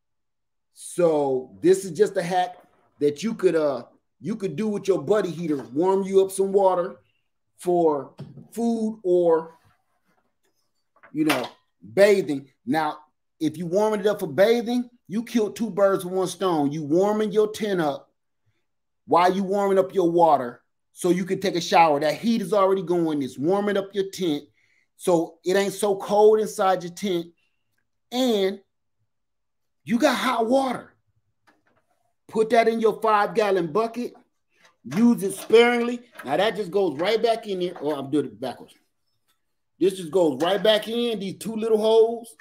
Speaker 1: So this is just a hack that you could uh you could do with your buddy heater. Warm you up some water for food or, you know, bathing. Now, if you warm it up for bathing, you killed two birds with one stone. You warming your tent up while you warming up your water so you can take a shower. That heat is already going. It's warming up your tent so it ain't so cold inside your tent. And you got hot water. Put that in your five-gallon bucket. Use it sparingly. Now that just goes right back in there. Oh, I'm doing it backwards. This just goes right back in, these two little holes.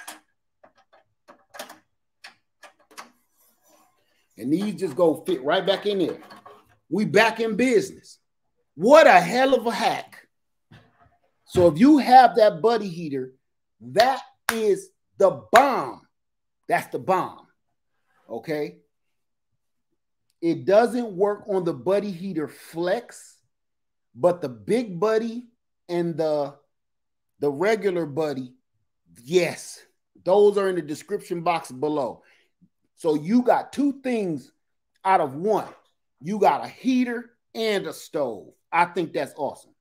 Speaker 1: And these just go fit right back in there. We back in business. What a hell of a hack. So if you have that buddy heater, that is the bomb. That's the bomb. Okay? It doesn't work on the buddy heater flex, but the big buddy and the, the regular buddy, yes, those are in the description box below. So you got two things out of one. You got a heater and a stove. I think that's awesome.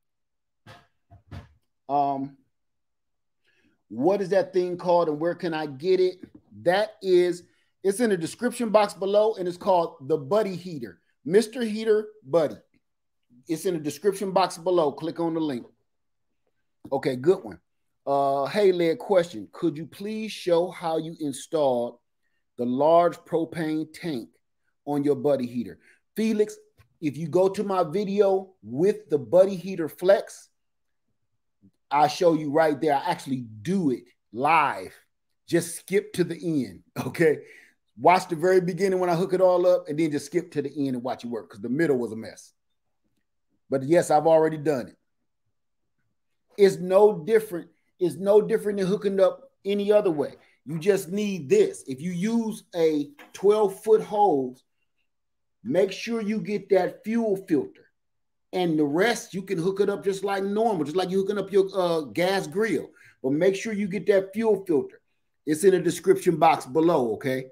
Speaker 1: Um, what is that thing called and where can I get it? That is, it's in the description box below and it's called the Buddy Heater. Mister Heater Buddy. It's in the description box below. Click on the link. Okay, good one. Uh, hey, Led, question. Could you please show how you installed the large propane tank on your buddy heater? Felix, if you go to my video with the buddy heater flex, I'll show you right there. I actually do it live. Just skip to the end, okay? Watch the very beginning when I hook it all up and then just skip to the end and watch it work because the middle was a mess. But yes, I've already done it. It's no different. It's no different than hooking up any other way. You just need this. If you use a twelve foot hose, make sure you get that fuel filter. And the rest, you can hook it up just like normal, just like you're hooking up your uh, gas grill. But make sure you get that fuel filter. It's in the description box below, okay?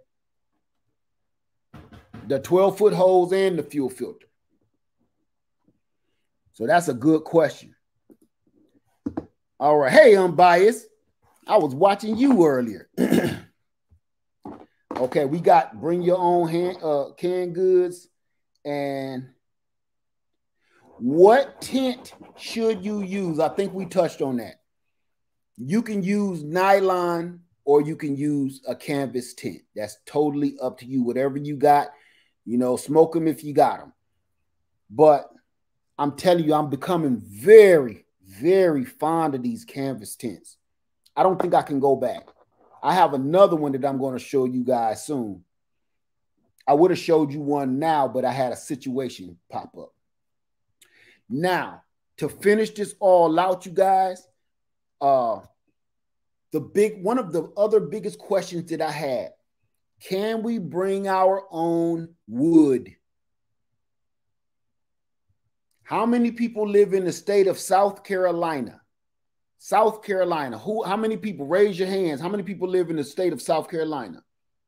Speaker 1: The twelve foot hose and the fuel filter. So that's a good question. All right. Hey, Unbiased. I was watching you earlier. Okay, we got bring your own hand, uh, canned goods. And what tent should you use? I think we touched on that. You can use nylon or you can use a canvas tent. That's totally up to you. Whatever you got, you know, smoke them if you got them. But I'm telling you, I'm becoming very, very fond of these canvas tents. I don't think I can go back. I have another one that I'm going to show you guys soon. I would have showed you one now, but I had a situation pop up. Now, to finish this all out, you guys, uh, the big one of the other biggest questions that I had, can we bring our own wood? How many people live in the state of South Carolina? South Carolina. Who? How many people? Raise your hands. How many people live in the state of South Carolina?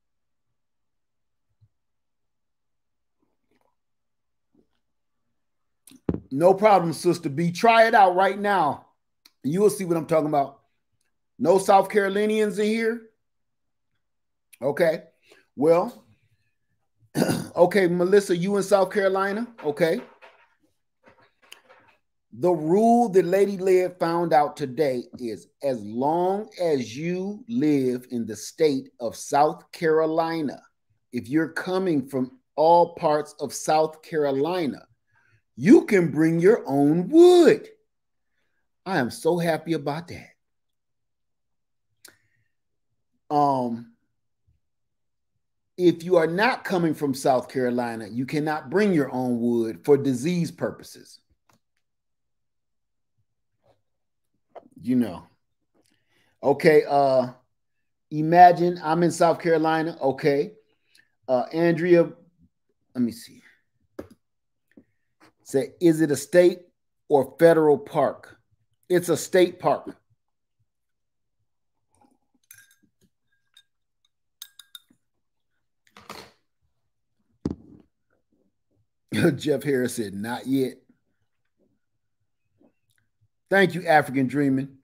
Speaker 1: No problem, Sister B. Try it out right now. You will see what I'm talking about. No South Carolinians in here? Okay. Well, Okay, Melissa, you in South Carolina? Okay. The rule that Lady Lead found out today is as long as you live in the state of South Carolina, if you're coming from all parts of South Carolina, you can bring your own wood. I am so happy about that. Um, if you are not coming from South Carolina, you cannot bring your own wood for disease purposes. You know. Okay, uh, imagine I'm in South Carolina. Okay. Uh, Andrea, let me see. Say, is it a state or federal park? It's a state park. Jeff Harris said, not yet. Thank you, African Dreaming.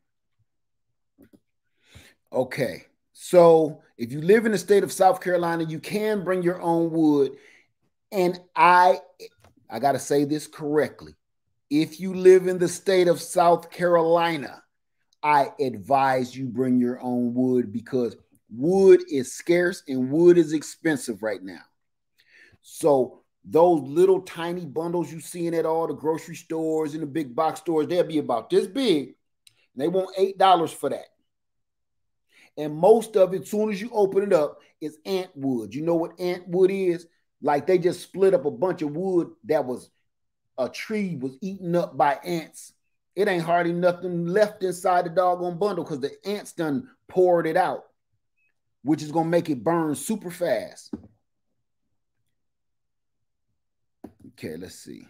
Speaker 1: Okay. So if you live in the state of South Carolina, you can bring your own wood. And I, I got to say this correctly. If you live in the state of South Carolina, I advise you bring your own wood because wood is scarce and wood is expensive right now. So those little tiny bundles you see in at all the grocery stores and the big box stores, they'll be about this big. They want eight dollars for that. And most of it, as soon as you open it up, is ant wood. You know what ant wood is? Like they just split up a bunch of wood that was a tree was eaten up by ants. It ain't hardly nothing left inside the doggone bundle because the ants done poured it out, which is going to make it burn super fast. Okay, let's see.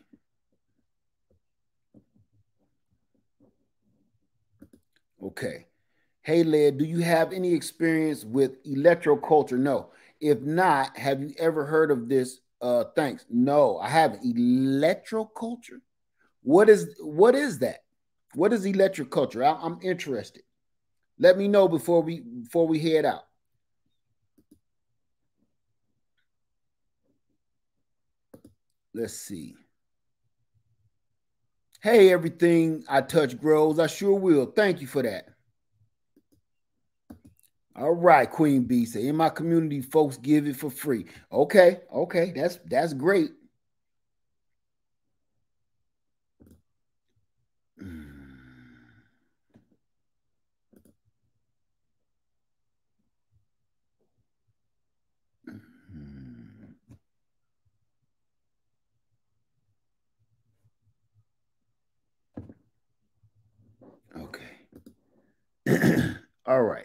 Speaker 1: Okay. Hey, Led, do you have any experience with electroculture? No. If not, have you ever heard of this? Uh, thanks. No, I haven't. Electroculture? What is what is that? What is electroculture? I, I'm interested. Let me know before we before we head out. Let's see. Hey, everything I touch grows. I sure will. Thank you for that. All right, Queen B say, in my community, folks give it for free. Okay, okay, that's that's great. Okay. All right.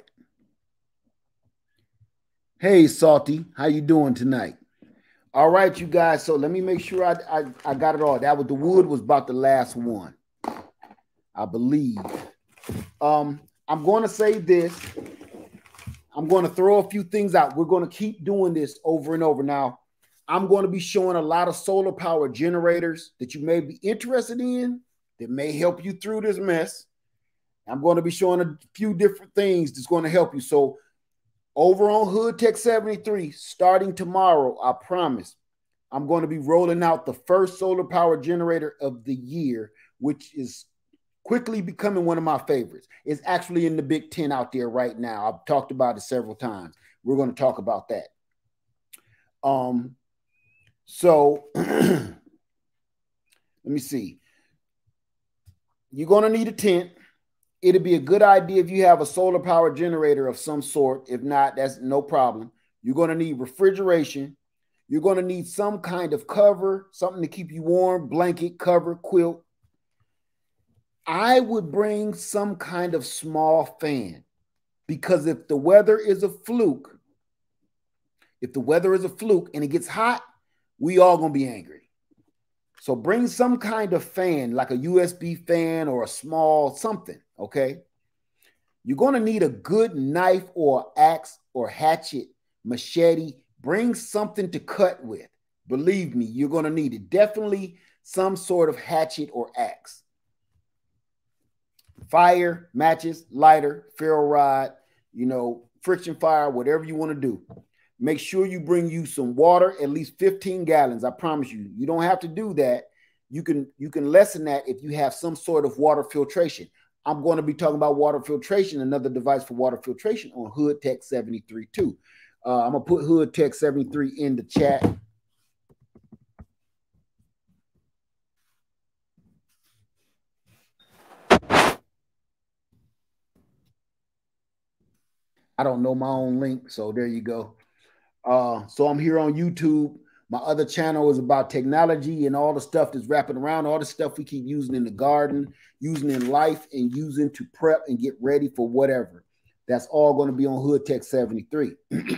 Speaker 1: Hey, Salty, how you doing tonight? All right, you guys. So let me make sure I, I, I got it all. That was the wood was about the last one, I believe. Um, I'm going to say this. I'm going to throw a few things out. We're going to keep doing this over and over. Now, I'm going to be showing a lot of solar power generators that you may be interested in that may help you through this mess. I'm going to be showing a few different things that's going to help you. So over on Hood Tech seventy-three, starting tomorrow, I promise, I'm going to be rolling out the first solar power generator of the year, which is quickly becoming one of my favorites. It's actually in the Big Ten out there right now. I've talked about it several times. We're going to talk about that. Um, so let me see. You're going to need a tent. It'd be a good idea if you have a solar power generator of some sort. If not, that's no problem. You're going to need refrigeration. You're going to need some kind of cover, something to keep you warm, blanket, cover, quilt. I would bring some kind of small fan because if the weather is a fluke, if the weather is a fluke and it gets hot, we all going to be angry. So bring some kind of fan, like a U S B fan or a small something, okay? You're going to need a good knife or axe or hatchet, machete. Bring something to cut with. Believe me, you're going to need it. Definitely some sort of hatchet or axe. Fire, matches, lighter, ferro rod, you know, friction fire, whatever you want to do. Make sure you bring you some water, at least fifteen gallons. I promise you, you don't have to do that. You can, you can lessen that if you have some sort of water filtration. I'm going to be talking about water filtration, another device for water filtration on Hood Tech seventy-three too. Uh, I'm going to put Hood Tech seventy-three in the chat. I don't know my own link, so there you go. Uh, so I'm here on YouTube. My other channel is about technology and all the stuff that's wrapping around, all the stuff we keep using in the garden, using in life, and using to prep and get ready for whatever. That's all going to be on Hood Tech seventy-three.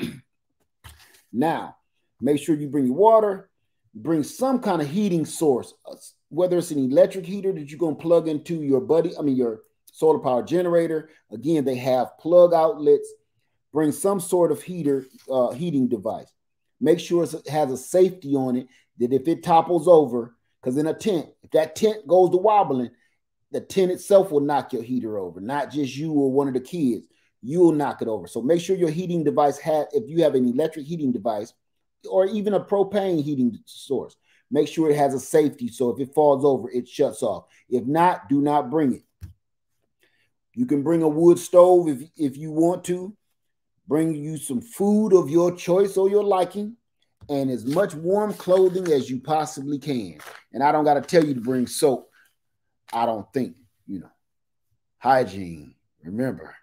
Speaker 1: Now, make sure you bring your water, bring some kind of heating source, whether it's an electric heater that you're going to plug into your buddy, I mean, your solar power generator. Again, they have plug outlets. Bring some sort of heater, uh, heating device. Make sure it has a safety on it that if it topples over, because in a tent, if that tent goes to wobbling, the tent itself will knock your heater over, not just you or one of the kids. You will knock it over. So make sure your heating device has, if you have an electric heating device or even a propane heating source, make sure it has a safety. So if it falls over, it shuts off. If not, do not bring it. You can bring a wood stove if, if you want to. Bring you some food of your choice or your liking, and as much warm clothing as you possibly can. And I don't got to tell you to bring soap. I don't think, you know, hygiene. Remember,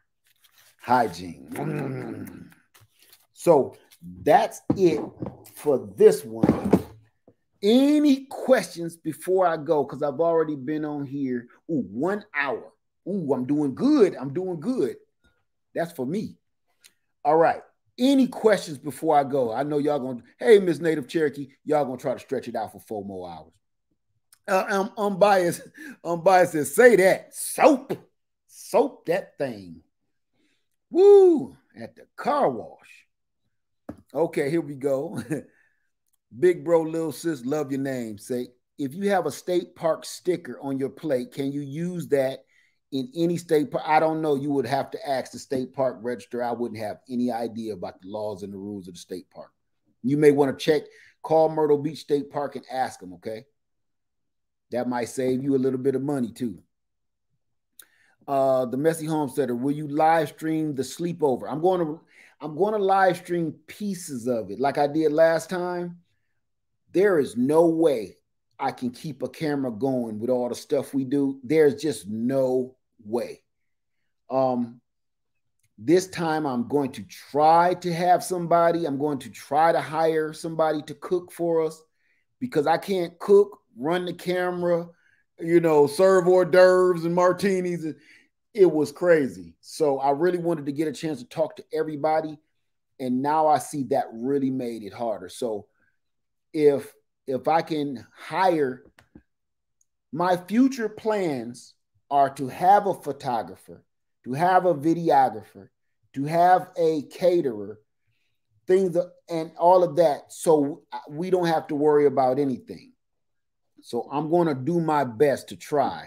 Speaker 1: hygiene. So that's it for this one. Any questions before I go? Because I've already been on here. Ooh, one hour. Ooh, I'm doing good. I'm doing good. That's for me. All right. Any questions before I go? I know y'all going to, hey, Miss Native Cherokee, y'all going to try to stretch it out for four more hours. Uh, I'm unbiased. Unbiased says, say that. Soap. Soap that thing. Woo. At the car wash. Okay, here we go. Big bro, little sis, love your name. Say, if you have a state park sticker on your plate, can you use that in any state park? I don't know. You would have to ask the state park register. I wouldn't have any idea about the laws and the rules of the state park. You may want to check, call Myrtle Beach State Park and ask them, okay? That might save you a little bit of money too. Uh, the Messy Homesteader, will you live stream the sleepover? I'm going to, I'm going to live stream pieces of it like I did last time. There is no way I can keep a camera going with all the stuff we do. There's just no way. Um, this time I'm going to try to have somebody, I'm going to try to hire somebody to cook for us because I can't cook, run the camera, you know, serve hors d'oeuvres and martinis. It was crazy. So I really wanted to get a chance to talk to everybody. And now I see that really made it harder. So if if I can hire, my future plans are to have a photographer, to have a videographer, to have a caterer, things and all of that. So we don't have to worry about anything. So I'm going to do my best to try.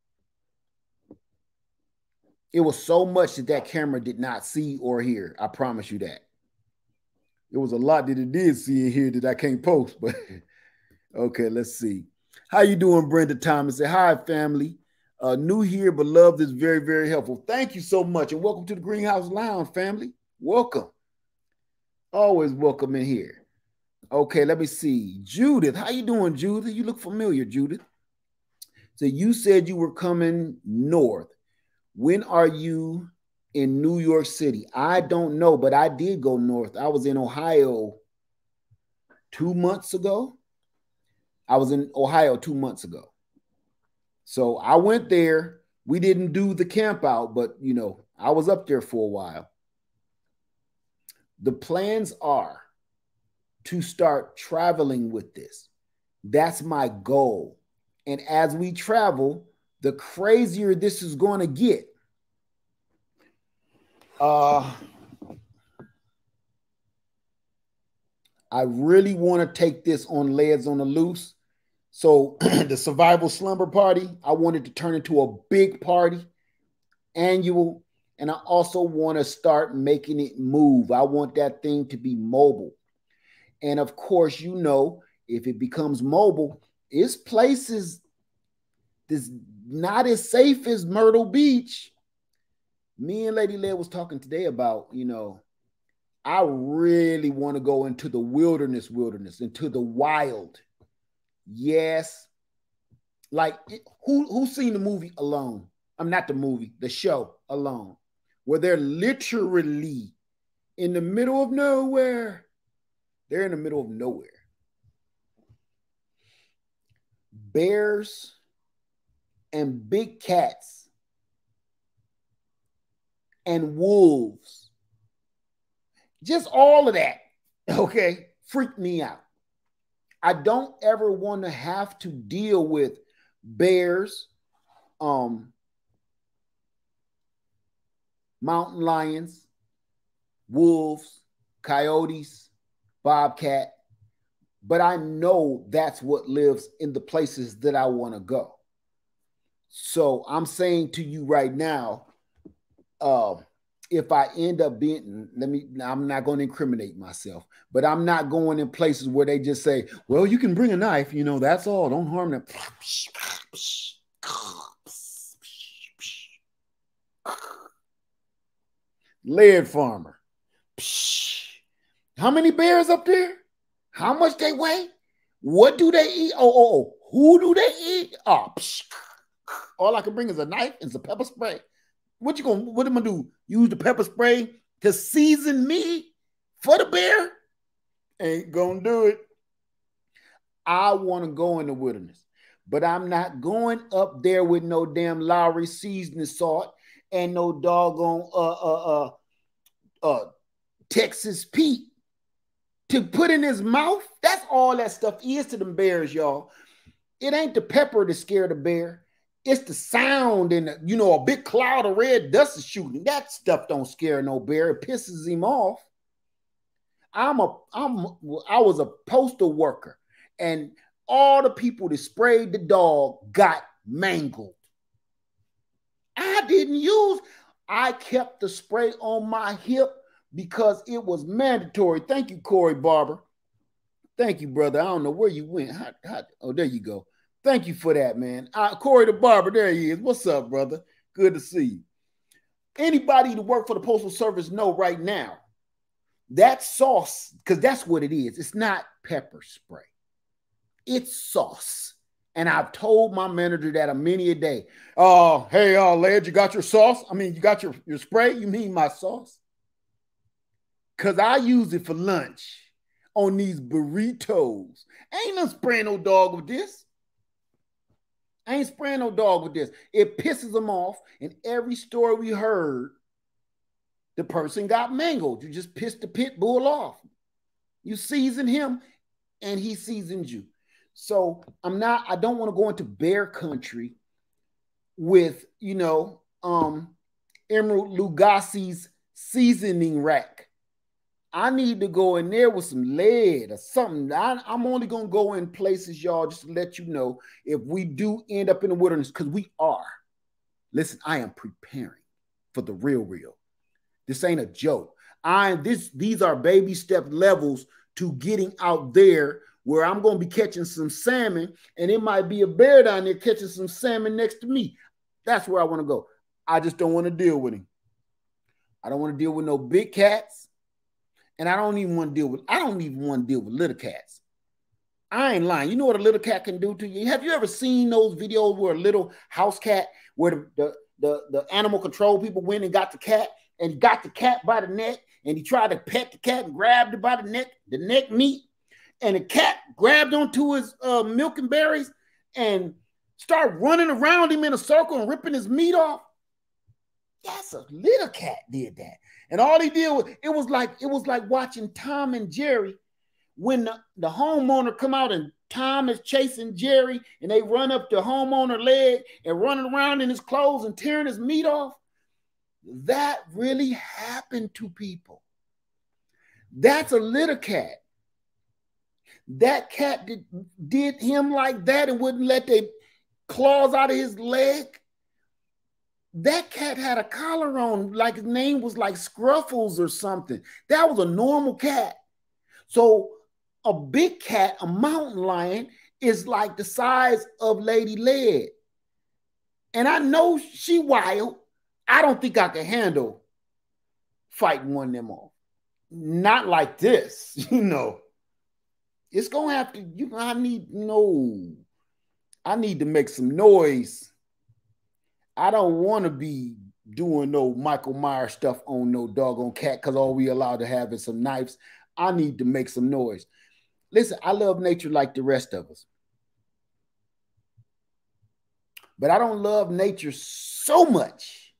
Speaker 1: It was so much that that camera did not see or hear. I promise you that. It was a lot that it did see and hear that I can't post, but okay, let's see. How you doing, Brenda Thomas? Say hi, family. Uh, new here, but love this very, very helpful. Thank you so much, and welcome to the Greenhouse Lounge, family. Welcome. Always welcome in here. Okay, let me see. Judith, how you doing, Judith? You look familiar, Judith. So you said you were coming north. When are you in New York City? I don't know, but I did go north. I was in Ohio two months ago. I was in Ohio two months ago. So I went there. We didn't do the camp out, but, you know, I was up there for a while. The plans are to start traveling with this. That's my goal. And as we travel, the crazier this is going to get. Uh, I really want to take this on Legs on the Loose. So the survival slumber party, I wanted to turn into a big party, annual, And I also want to start making it move. I want that thing to be mobile. And of course, you know, if it becomes mobile, it's places that's not as safe as Myrtle Beach. Me and Lady Lead was talking today about, you know, I really want to go into the wilderness, wilderness, into the wild. Yes. Like, who who's seen the movie Alone? I'm not the movie, the show Alone, where they're literally in the middle of nowhere. They're in the middle of nowhere. Bears and big cats and wolves, just all of that, okay, freak me out. I don't ever want to have to deal with bears, um, mountain lions, wolves, coyotes, bobcat, but I know that's what lives in the places that I want to go. So I'm saying to you right now, uh, if I end up being, let me, I'm not going to incriminate myself, but I'm not going in places where they just say, well, you can bring a knife, you know, that's all, don't harm them. Lead farmer. How many bears up there? How much they weigh? What do they eat? Oh, oh, oh. Who do they eat? Oh, all I can bring is a knife and some pepper spray. What you gonna, what am I gonna do? Use the pepper spray to season me for the bear? Ain't gonna do it. I want to go in the wilderness, but I'm not going up there with no damn Lowry seasoning salt and no doggone uh uh uh uh Texas Pete to put in his mouth. That's all that stuff is to them bears, y'all. It ain't the pepper to scare the bear. It's the sound and, the, you know, a big cloud of red dust is shooting. That stuff don't scare no bear. It pisses him off. I'm a, I'm, I was a postal worker, and all the people that sprayed the dog got mangled. I didn't use, I kept the spray on my hip because it was mandatory. Thank you, Corey Barber. Thank you, brother. I don't know where you went. How, how, oh, there you go. Thank you for that, man. Uh, Corey the Barber, there he is. What's up, brother? Good to see you. Anybody to work for the Postal Service know right now, that sauce, because that's what it is. It's not pepper spray. It's sauce. And I've told my manager that a many a day. Oh, uh, hey, uh, lad, you got your sauce? I mean, you got your, your spray? You mean my sauce? Because I use it for lunch on these burritos. Ain't no spraying no dog with this. I ain't spraying no dog with this. It pisses them off. And every story we heard, the person got mangled. You just pissed the pit bull off. You season him and he seasons you. So I'm not, I don't want to go into bear country with, you know, um, Emerald Lugassi's seasoning rack. I need to go in there with some lead or something. I, I'm only going to go in places, y'all, just to let you know, if we do end up in the wilderness, because we are. Listen, I am preparing for the real, real. This ain't a joke. I this These are baby step levels to getting out there where I'm going to be catching some salmon, and it might be a bear down there catching some salmon next to me. That's where I want to go. I just don't want to deal with him. I don't want to deal with no big cats. And I don't even want to deal with, I don't even want to deal with little cats. I ain't lying. You know what a little cat can do to you? Have you ever seen those videos where a little house cat, where the, the, the, the animal control people went and got the cat, and got the cat by the neck, and he tried to pet the cat and grabbed it by the neck, the neck meat, and the cat grabbed onto his uh, milk and berries and started running around him in a circle and ripping his meat off? That's a little cat did that. And all he did was, it was like, it was like watching Tom and Jerry when the, the homeowner come out and Tom is chasing Jerry and they run up the homeowner leg and running around in his clothes and tearing his meat off. That really happened to people. That's a little cat. That cat did, did him like that and wouldn't let their claws out of his leg. That cat had a collar on, like his name was like Scruffles or something. That was a normal cat. So a big cat, a mountain lion, is like the size of Lady Led. And I know she wild. I don't think I can handle fighting one of them off. Not like this, you know. It's gonna have to, you know, I need no, I need to make some noise. I don't want to be doing no Michael Myers stuff on no doggone cat because all we allowed to have is some knives. I need to make some noise. Listen, I love nature like the rest of us. But I don't love nature so much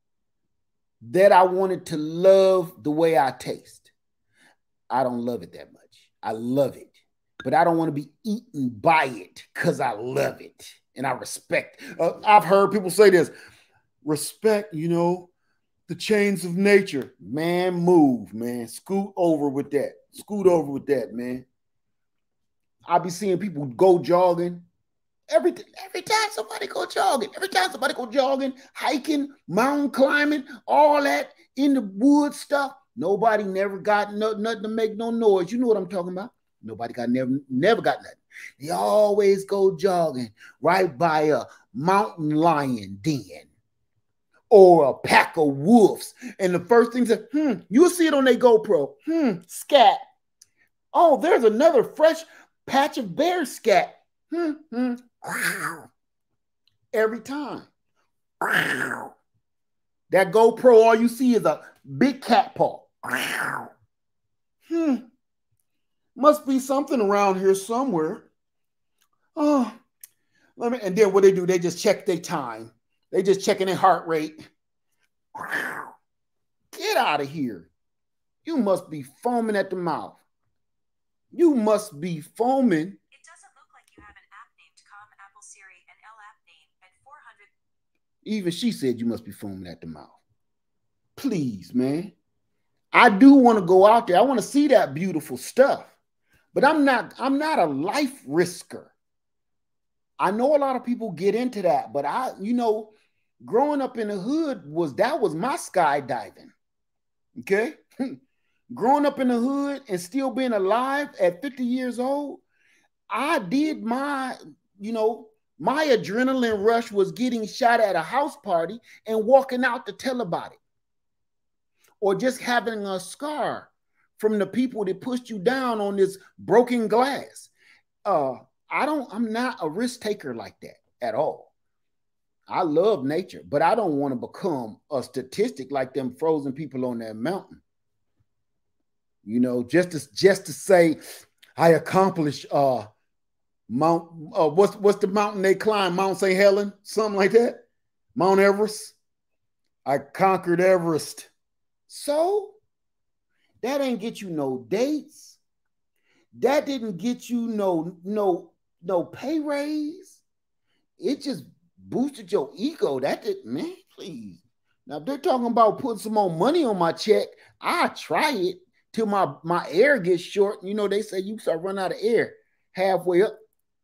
Speaker 1: that I wanted to love the way I taste. I don't love it that much. I love it. But I don't want to be eaten by it because I love it. And I respect. Uh, I've heard people say this. Respect, you know, the chains of nature. Man, move, man. Scoot over with that. Scoot over with that, man. I'll be seeing people go jogging. Every, every time somebody go jogging, every time somebody go jogging, hiking, mountain climbing, all that in the woods stuff, nobody never got no, nothing to make no noise. You know what I'm talking about? Nobody got never, never got nothing. They always go jogging right by a mountain lion den or a pack of wolves. And the first thing is, hmm, you'll see it on their GoPro. Hmm, scat. Oh, there's another fresh patch of bear scat. Hmm, hmm. Wow. Every time. Wow. That GoPro, all you see is a big cat paw. Wow. Hmm. Must be something around here somewhere. Oh, let me, and then what they do, they just check their time. They just checking their heart rate. Wow. Get out of here. You must be foaming at the mouth. You must be foaming. It doesn't look like you have an app named Com, Apple, Siri, and L app name at four hundred. Even she said you must be foaming at the mouth. Please, man. I do want to go out there. I want to see that beautiful stuff. But I'm not, I'm not a life risker. I know a lot of people get into that, but I, you know, growing up in the hood was, that was my skydiving. Okay. Growing up in the hood and still being alive at fifty years old, I did my, you know, my adrenaline rush was getting shot at a house party and walking out to tell about it. Or just having a scar from the people that pushed you down on this broken glass. Uh, I don't, I'm not a risk taker like that at all. I love nature, but I don't want to become a statistic like them frozen people on that mountain. You know, just to, just to say I accomplished uh, Mount, uh, what's, what's the mountain they climb? Mount Saint Helens, something like that. Mount Everest. I conquered Everest. So that ain't get you no dates. That didn't get you no, no, no pay raise. It just boosted your ego. That did, man, please. Now, if they're talking about putting some more money on my check, I try it till my, my air gets short. You know, they say you start running out of air halfway up.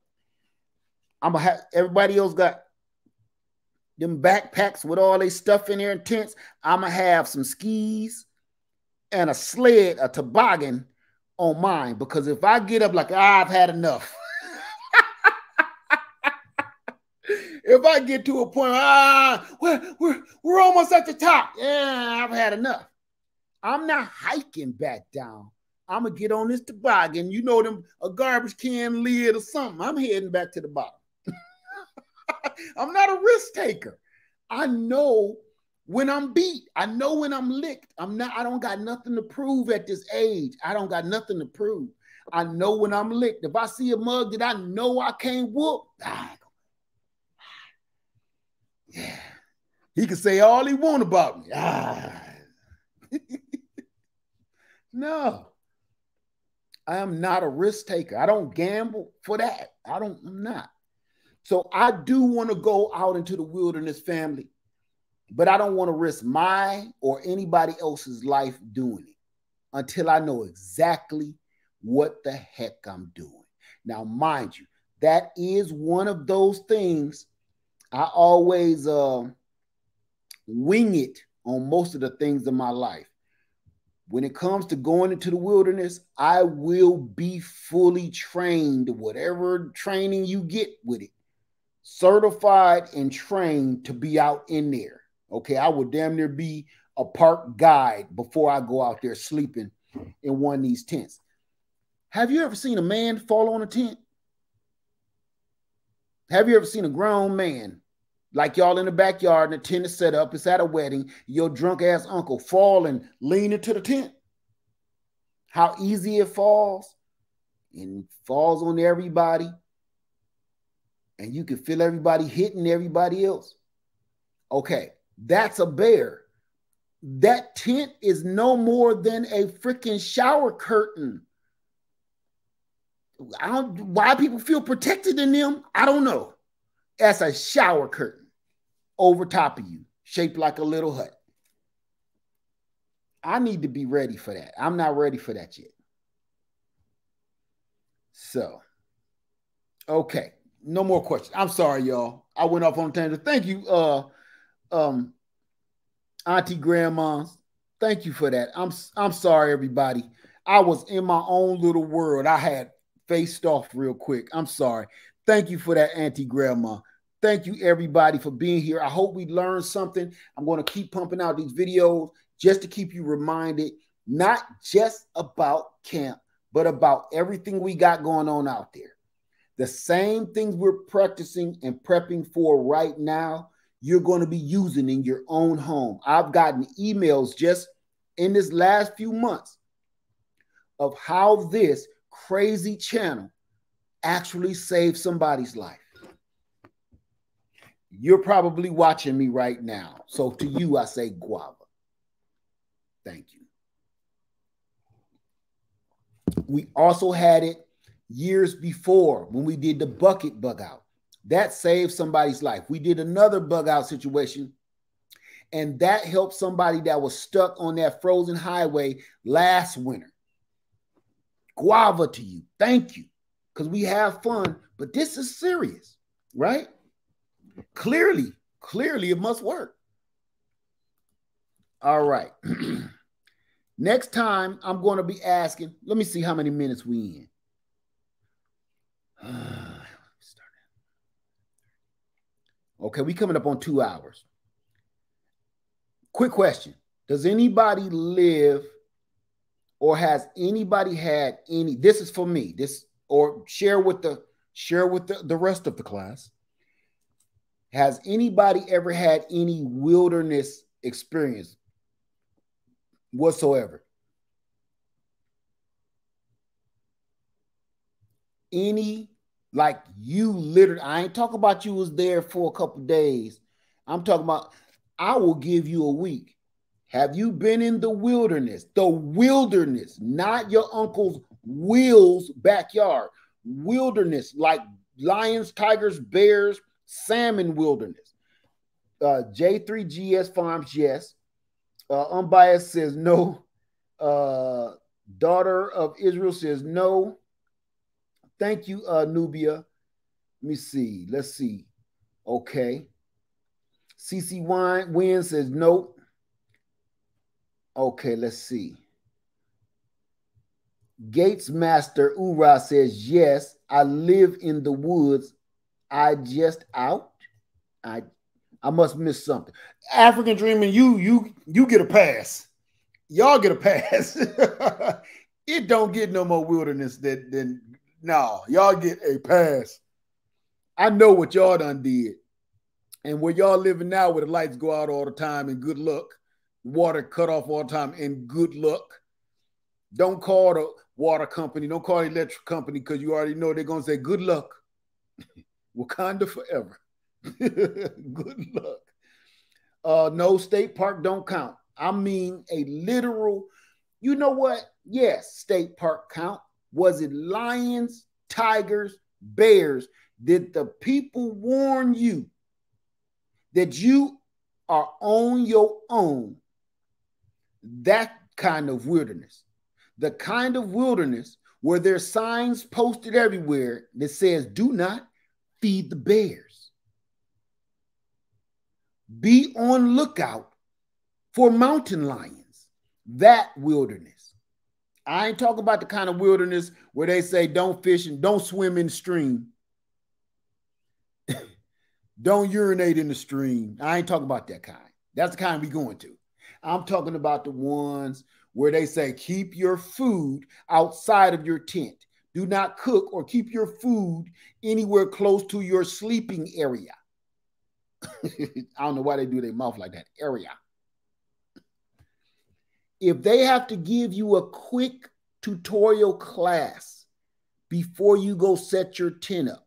Speaker 1: I'm gonna have, everybody else got them backpacks with all their stuff in there and tents. I'm gonna have some skis and a sled, a toboggan on mine, because if I get up like, ah, I've had enough. If I get to a point, ah, we're, we're, we're almost at the top. Yeah, I've had enough. I'm not hiking back down. I'm going to get on this toboggan. You know, them a garbage can lid or something. I'm heading back to the bottom. I'm not a risk taker. I know when I'm beat. I know when I'm licked. I'm not, I don't got nothing to prove at this age. I don't got nothing to prove. I know when I'm licked. If I see a mug that I know I can't whoop, ah, yeah. He can say all he want about me. Ah. No. I am not a risk taker. I don't gamble for that. I don't, I'm not. So I do want to go out into the wilderness, family, but I don't want to risk my or anybody else's life doing it until I know exactly what the heck I'm doing. Now, mind you, that is one of those things I always uh, wing it on most of the things in my life. When it comes to going into the wilderness, I will be fully trained, whatever training you get with it, certified and trained to be out in there. Okay, I would damn near be a park guide before I go out there sleeping in one of these tents. Have you ever seen a man fall on a tent? Have you ever seen a grown man, like y'all in the backyard and the tent is set up, it's at a wedding, your drunk ass uncle fall and lean into the tent? How easy it falls, and falls on everybody, and you can feel everybody hitting everybody else. Okay, that's a bear. That tent is no more than a freaking shower curtain. I don't, why people feel protected in them, I don't know. That's a shower curtain over top of you, shaped like a little hut. I need to be ready for that. I'm not ready for that yet. So, okay, no more questions. I'm sorry, y'all. I went off on a tangent. Thank you, uh, um, Auntie Grandmas. Thank you for that. I'm I'm sorry, everybody. I was in my own little world. I had faced off real quick. I'm sorry. Thank you for that, Auntie Grandma. Thank you, everybody, for being here. I hope we learned something. I'm going to keep pumping out these videos just to keep you reminded, not just about camp, but about everything we got going on out there. The same things we're practicing and prepping for right now, you're going to be using in your own home. I've gotten emails just in this last few months of how this crazy channel actually saved somebody's life. You're probably watching me right now. So to you, I say guava. Thank you. We also had it years before when we did the bucket bug out. That saved somebody's life. We did another bug out situation, and that helped somebody that was stuck on that frozen highway last winter. Guava to you. Thank you. Because we have fun, but this is serious, right? Clearly, clearly it must work. All right. Next time I'm going to be asking, let me see how many minutes we in. Okay, we coming up on two hours. Quick question. Does anybody live or has anybody had any, this is for me, this, or share with the, share with the, the rest of the class. Has anybody ever had any wilderness experience whatsoever? Any, like you literally, I ain't talking about you was there for a couple days. I'm talking about, I will give you a week. Have you been in the wilderness? The wilderness, not your uncle's Will's backyard. Wilderness, like lions, tigers, bears, salmon wilderness. Uh, J three G S Farms, yes. Uh, Unbiased says no. Uh, Daughter of Israel says no. Thank you, uh, Nubia. Let me see. Let's see. Okay. C C Wine Win says nope. Okay, let's see. Gates Master Ura says yes. I live in the woods. I just out. I I must miss something. African Dreaming, you you you get a pass. Y'all get a pass. It don't get no more wilderness than than no. Y'all get a pass. I know what y'all done did, and where y'all living now, where the lights go out all the time, and good luck. Water cut off all the time, and good luck. Don't call the water company. Don't call the electric company because you already know they're gonna say good luck. Wakanda forever. Good luck. Uh, no, state park don't count. I mean a literal, you know what? Yes, state park count. Was it lions, tigers, bears? Did the people warn you that you are on your own? That kind of wilderness. The kind of wilderness where there's signs posted everywhere that says, do not feed the bears. Be on lookout for mountain lions, that wilderness. I ain't talking about the kind of wilderness where they say don't fish and don't swim in the stream. Don't urinate in the stream. I ain't talking about that kind. That's the kind we going to. I'm talking about the ones where they say keep your food outside of your tent. Do not cook or keep your food anywhere close to your sleeping area. I don't know why they do their mouth like that. Area. If they have to give you a quick tutorial class before you go set your tent up,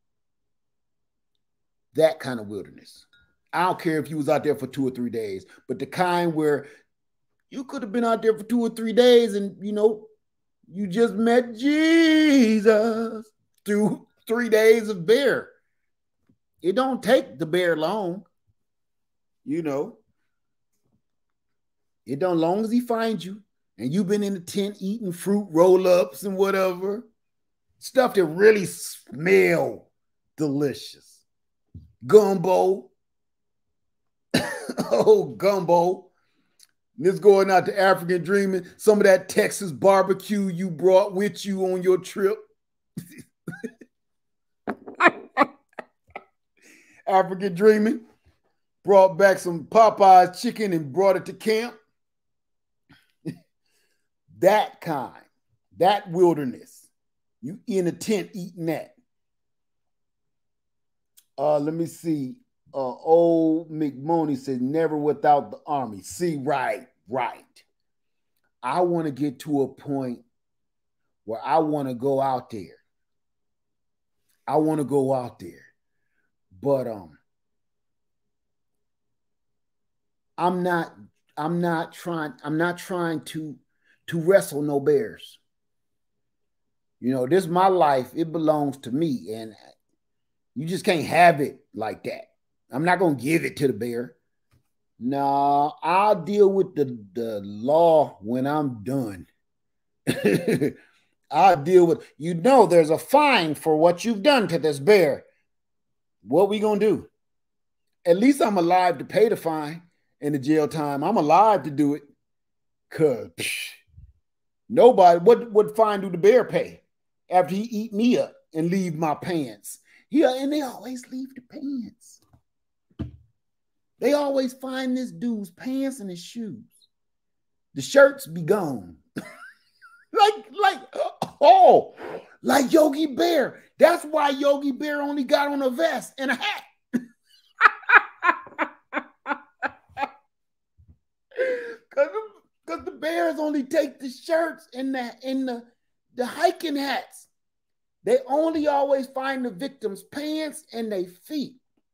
Speaker 1: that kind of wilderness. I don't care if you was out there for two or three days, but the kind where you could have been out there for two or three days and, you know, you just met Jesus through three days of bear. It don't take the bear long, you know. It don't, long as he finds you and you've been in the tent eating fruit roll-ups and whatever, stuff that really smell delicious. Gumbo. Oh, gumbo. This going out to African dreaming. Some of that Texas barbecue you brought with you on your trip. African dreaming. Brought back some Popeye's chicken and brought it to camp. That kind. That wilderness. You in a tent eating that. Uh, let me see. Uh, old McMoney said, never without the army. See, right, right. I want to get to a point where I want to go out there. I want to go out there. But um, I'm not, I'm not trying, I'm not trying to, to wrestle no bears. You know, this is my life. It belongs to me. And you just can't have it like that. I'm not going to give it to the bear. No, I'll deal with the, the law when I'm done. I'll deal with, you know, there's a fine for what you've done to this bear. What we going to do? At least I'm alive to pay the fine and the jail time. I'm alive to do it. Because nobody, what, what fine do the bear pay after he eat me up and leave my pants? Yeah, and they always leave the pants. They always find this dude's pants and his shoes. The shirts be gone. like, like, oh, like Yogi Bear. That's why Yogi Bear only got on a vest and a hat. Because the bears only take the shirts and the, and the, the hiking hats. They only always find the victim's pants and their feet.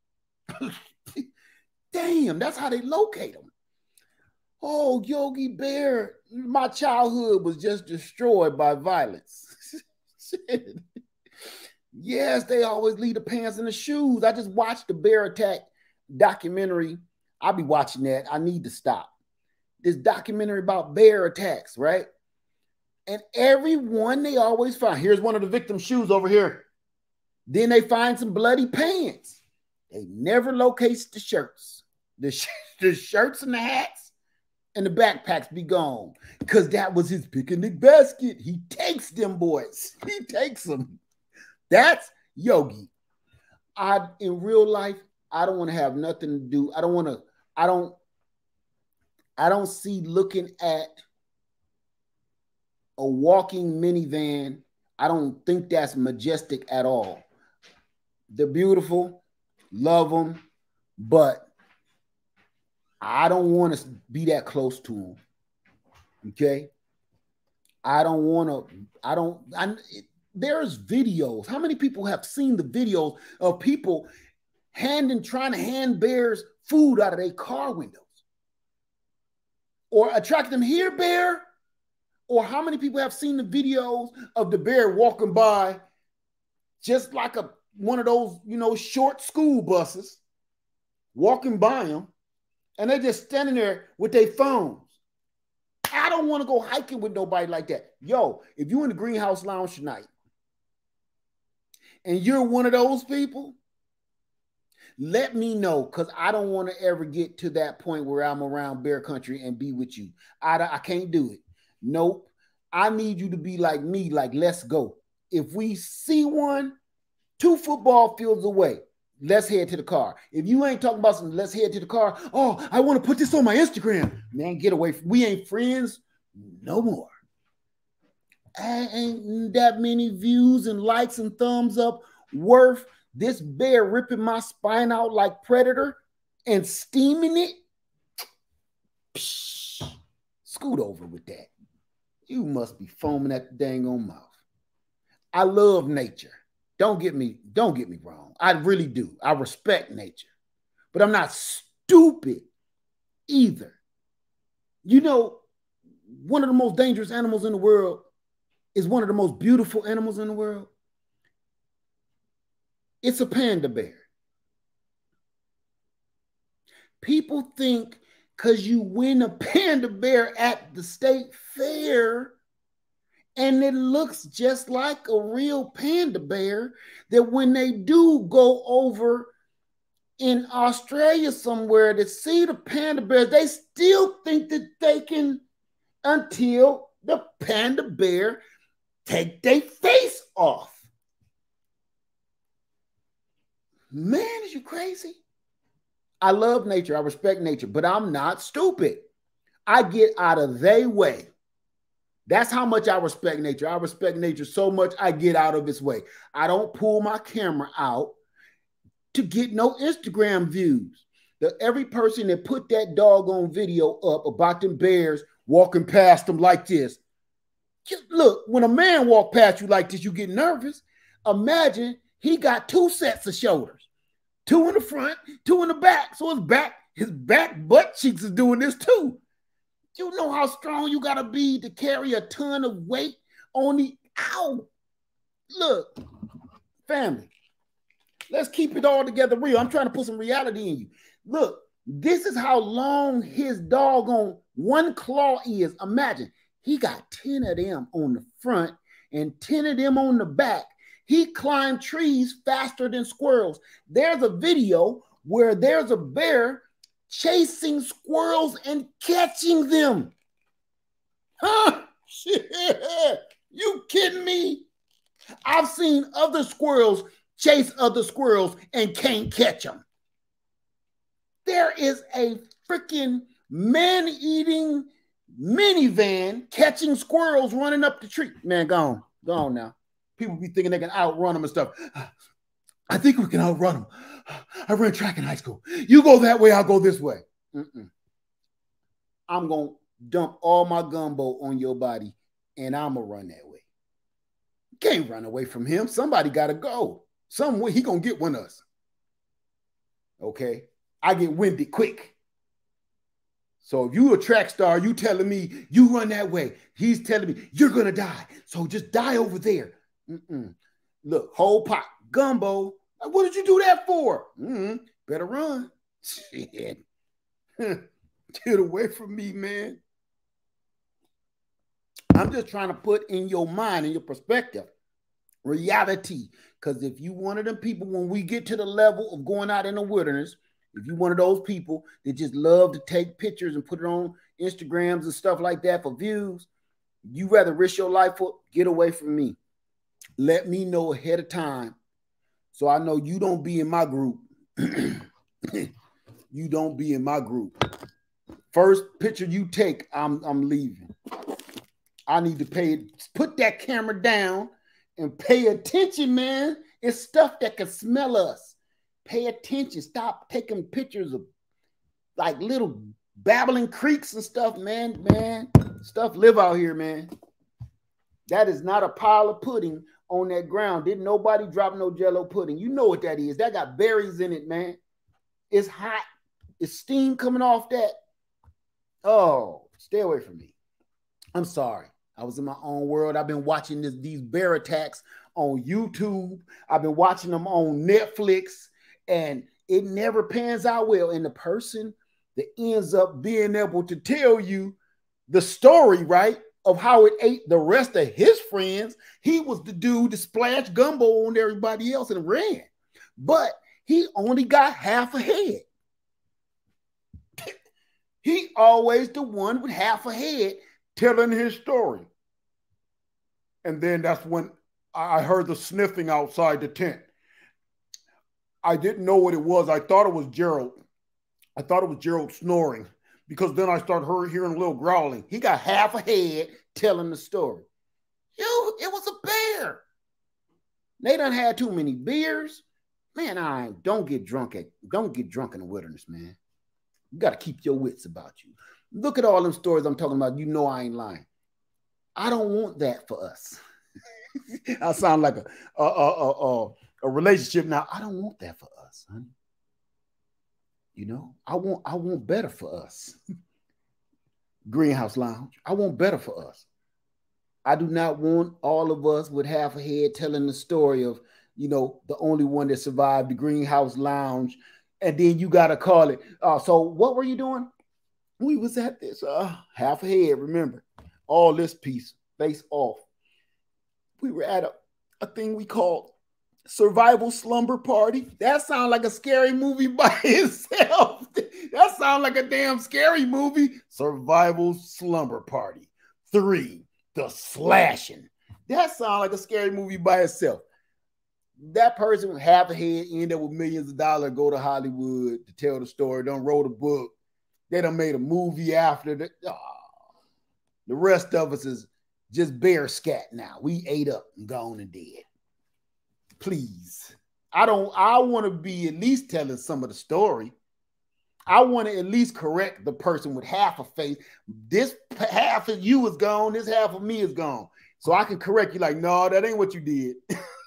Speaker 1: Damn, that's how they locate them. Oh, Yogi Bear, my childhood was just destroyed by violence. Yes, they always leave the pants and the shoes. I just watched the bear attack documentary. I'll be watching that. I need to stop. This documentary about bear attacks, right? And everyone they always find, here's one of the victim's shoes over here. Then they find some bloody pants. They never locate the shirts. The, sh the shirts and the hats and the backpacks be gone. Because that was his picnic basket. He takes them boys. He takes them. That's Yogi. I in real life, I don't want to have nothing to do. I don't want to, I don't, I don't see looking at a walking minivan. I don't think that's majestic at all. They're beautiful, love them, but I don't want to be that close to them. Okay? I don't want to, I don't, I, it, there's videos. How many people have seen the videos of people handing, trying to hand bears food out of their car windows? Or attract them here, bear? Or how many people have seen the videos of the bear walking by just like a one of those, you know, short school buses, walking by them, and they're just standing there with their phones. I don't want to go hiking with nobody like that. Yo, if you're in the greenhouse lounge tonight and you're one of those people, Let me know, because I don't want to ever get to that point where I'm around bear country and be with you. I, I can't do it. Nope. I need you to be like me, like, let's go. If we see one, two football fields away, let's head to the car. If you ain't talking about something, let's head to the car. Oh, I want to put this on my Instagram. Man, get away. We ain't friends no more. I ain't that many views and likes and thumbs up worth this bear ripping my spine out like Predator and steaming it. Psh, scoot over with that. You must be foaming at the dang on mouth. I love nature. Don't get me, don't get me wrong. I really do. I respect nature. But I'm not stupid either. You know, one of the most dangerous animals in the world is one of the most beautiful animals in the world. It's a panda bear. People think because you win a panda bear at the state fair and it looks just like a real panda bear, that when they do go over in Australia somewhere to see the panda bears, they still think that they can, until the panda bear take their face off. Man, is you crazy? I love nature. I respect nature, but I'm not stupid. I get out of their way. That's how much I respect nature. I respect nature so much I get out of its way. I don't pull my camera out to get no Instagram views. The, every person that put that doggone video up about them bears walking past them like this. Just look, when a man walk past you like this, you get nervous. Imagine he got two sets of shoulders, two in the front, two in the back. So his back, his back butt cheeks is doing this too. You know how strong you gotta be to carry a ton of weight on the, ow. Look, family, let's keep it all together real. I'm trying to put some reality in you. Look, this is how long his doggone one claw is. Imagine, he got ten of them on the front and ten of them on the back. He climbed trees faster than squirrels. There's a video where there's a bear chasing squirrels and catching them. Huh? Shit. You kidding me? I've seen other squirrels chase other squirrels and can't catch them. There is a freaking man-eating minivan catching squirrels running up the tree. Man, go on. Go on now. People be thinking they can outrun them and stuff. I think we can outrun them. I ran track in high school. You go that way, I'll go this way. Mm-mm. I'm going to dump all my gumbo on your body, and I'm going to run that way. Can't run away from him. Somebody got to go. Some way he going to get one of us. Okay? I get winded quick. So if you a track star, you telling me you run that way. He's telling me you're going to die. So just die over there. Mm-mm. Look, whole pot, gumbo. What did you do that for? Mm-hmm. Better run. Shit. Get away from me, man. I'm just trying to put in your mind, in your perspective, reality. Because if you one of them people, when we get to the level of going out in the wilderness, if you one of those people that just love to take pictures and put it on Instagrams and stuff like that for views, you rather risk your life for, get away from me. Let me know ahead of time so I know you don't be in my group. You don't be in my group. First picture you take, I'm, I'm leaving. I need to pay, put that camera down and pay attention, man. It's stuff that can smell us. Pay attention. Stop taking pictures of like little babbling creeks and stuff, man. Man, stuff live out here, man. That is not a pile of pudding on that ground. Didn't nobody drop no Jello pudding. You know what that is. That got berries in it, man. It's hot. It's steam coming off that. Oh, stay away from me. I'm sorry. I was in my own world. I've been watching this, these bear attacks on YouTube. I've been watching them on Netflix, and it never pans out well. And the person that ends up being able to tell you the story, right, of how it ate the rest of his friends, he was the dude that splashed gumbo on everybody else and ran. But He only got half a head. He always the one with half a head telling his story. And then that's when I heard the sniffing outside the tent. I didn't know what it was. I thought it was Gerald. I thought it was Gerald snoring, because then I started hearing a little growling. He got half a head telling the story. Yo, it was a bear. They done had too many beers. Man, I don't get drunk at don't get drunk in the wilderness, man. You got to keep your wits about you. Look at all them stories I'm talking about. You know I ain't lying. I don't want that for us. I sound like a a, a, a a relationship now. I don't want that for us, honey. You know, I want I want better for us. Greenhouse Lounge. I want better for us. I do not want all of us with half a head telling the story of, you know, the only one that survived the Greenhouse Lounge. And then you got to call it. Uh, so what were you doing? We was at this uh, half a head, remember. All this piece, face off. We were at a, a thing we called Survival Slumber Party. That sounds like a scary movie by itself. That sounds like a damn scary movie. Survival Slumber Party. Three, the slashing. That sounds like a scary movie by itself. That person with half a head end up with millions of dollars, go to Hollywood to tell the story, done wrote a book. They done made a movie after the. Oh, the rest of us is just bear scat now. We ate up and gone and dead. Please. I don't, I want to be at least telling some of the story. I want to at least correct the person with half a face. This half of you is gone. This half of me is gone. So I can correct you like, no, that ain't what you did.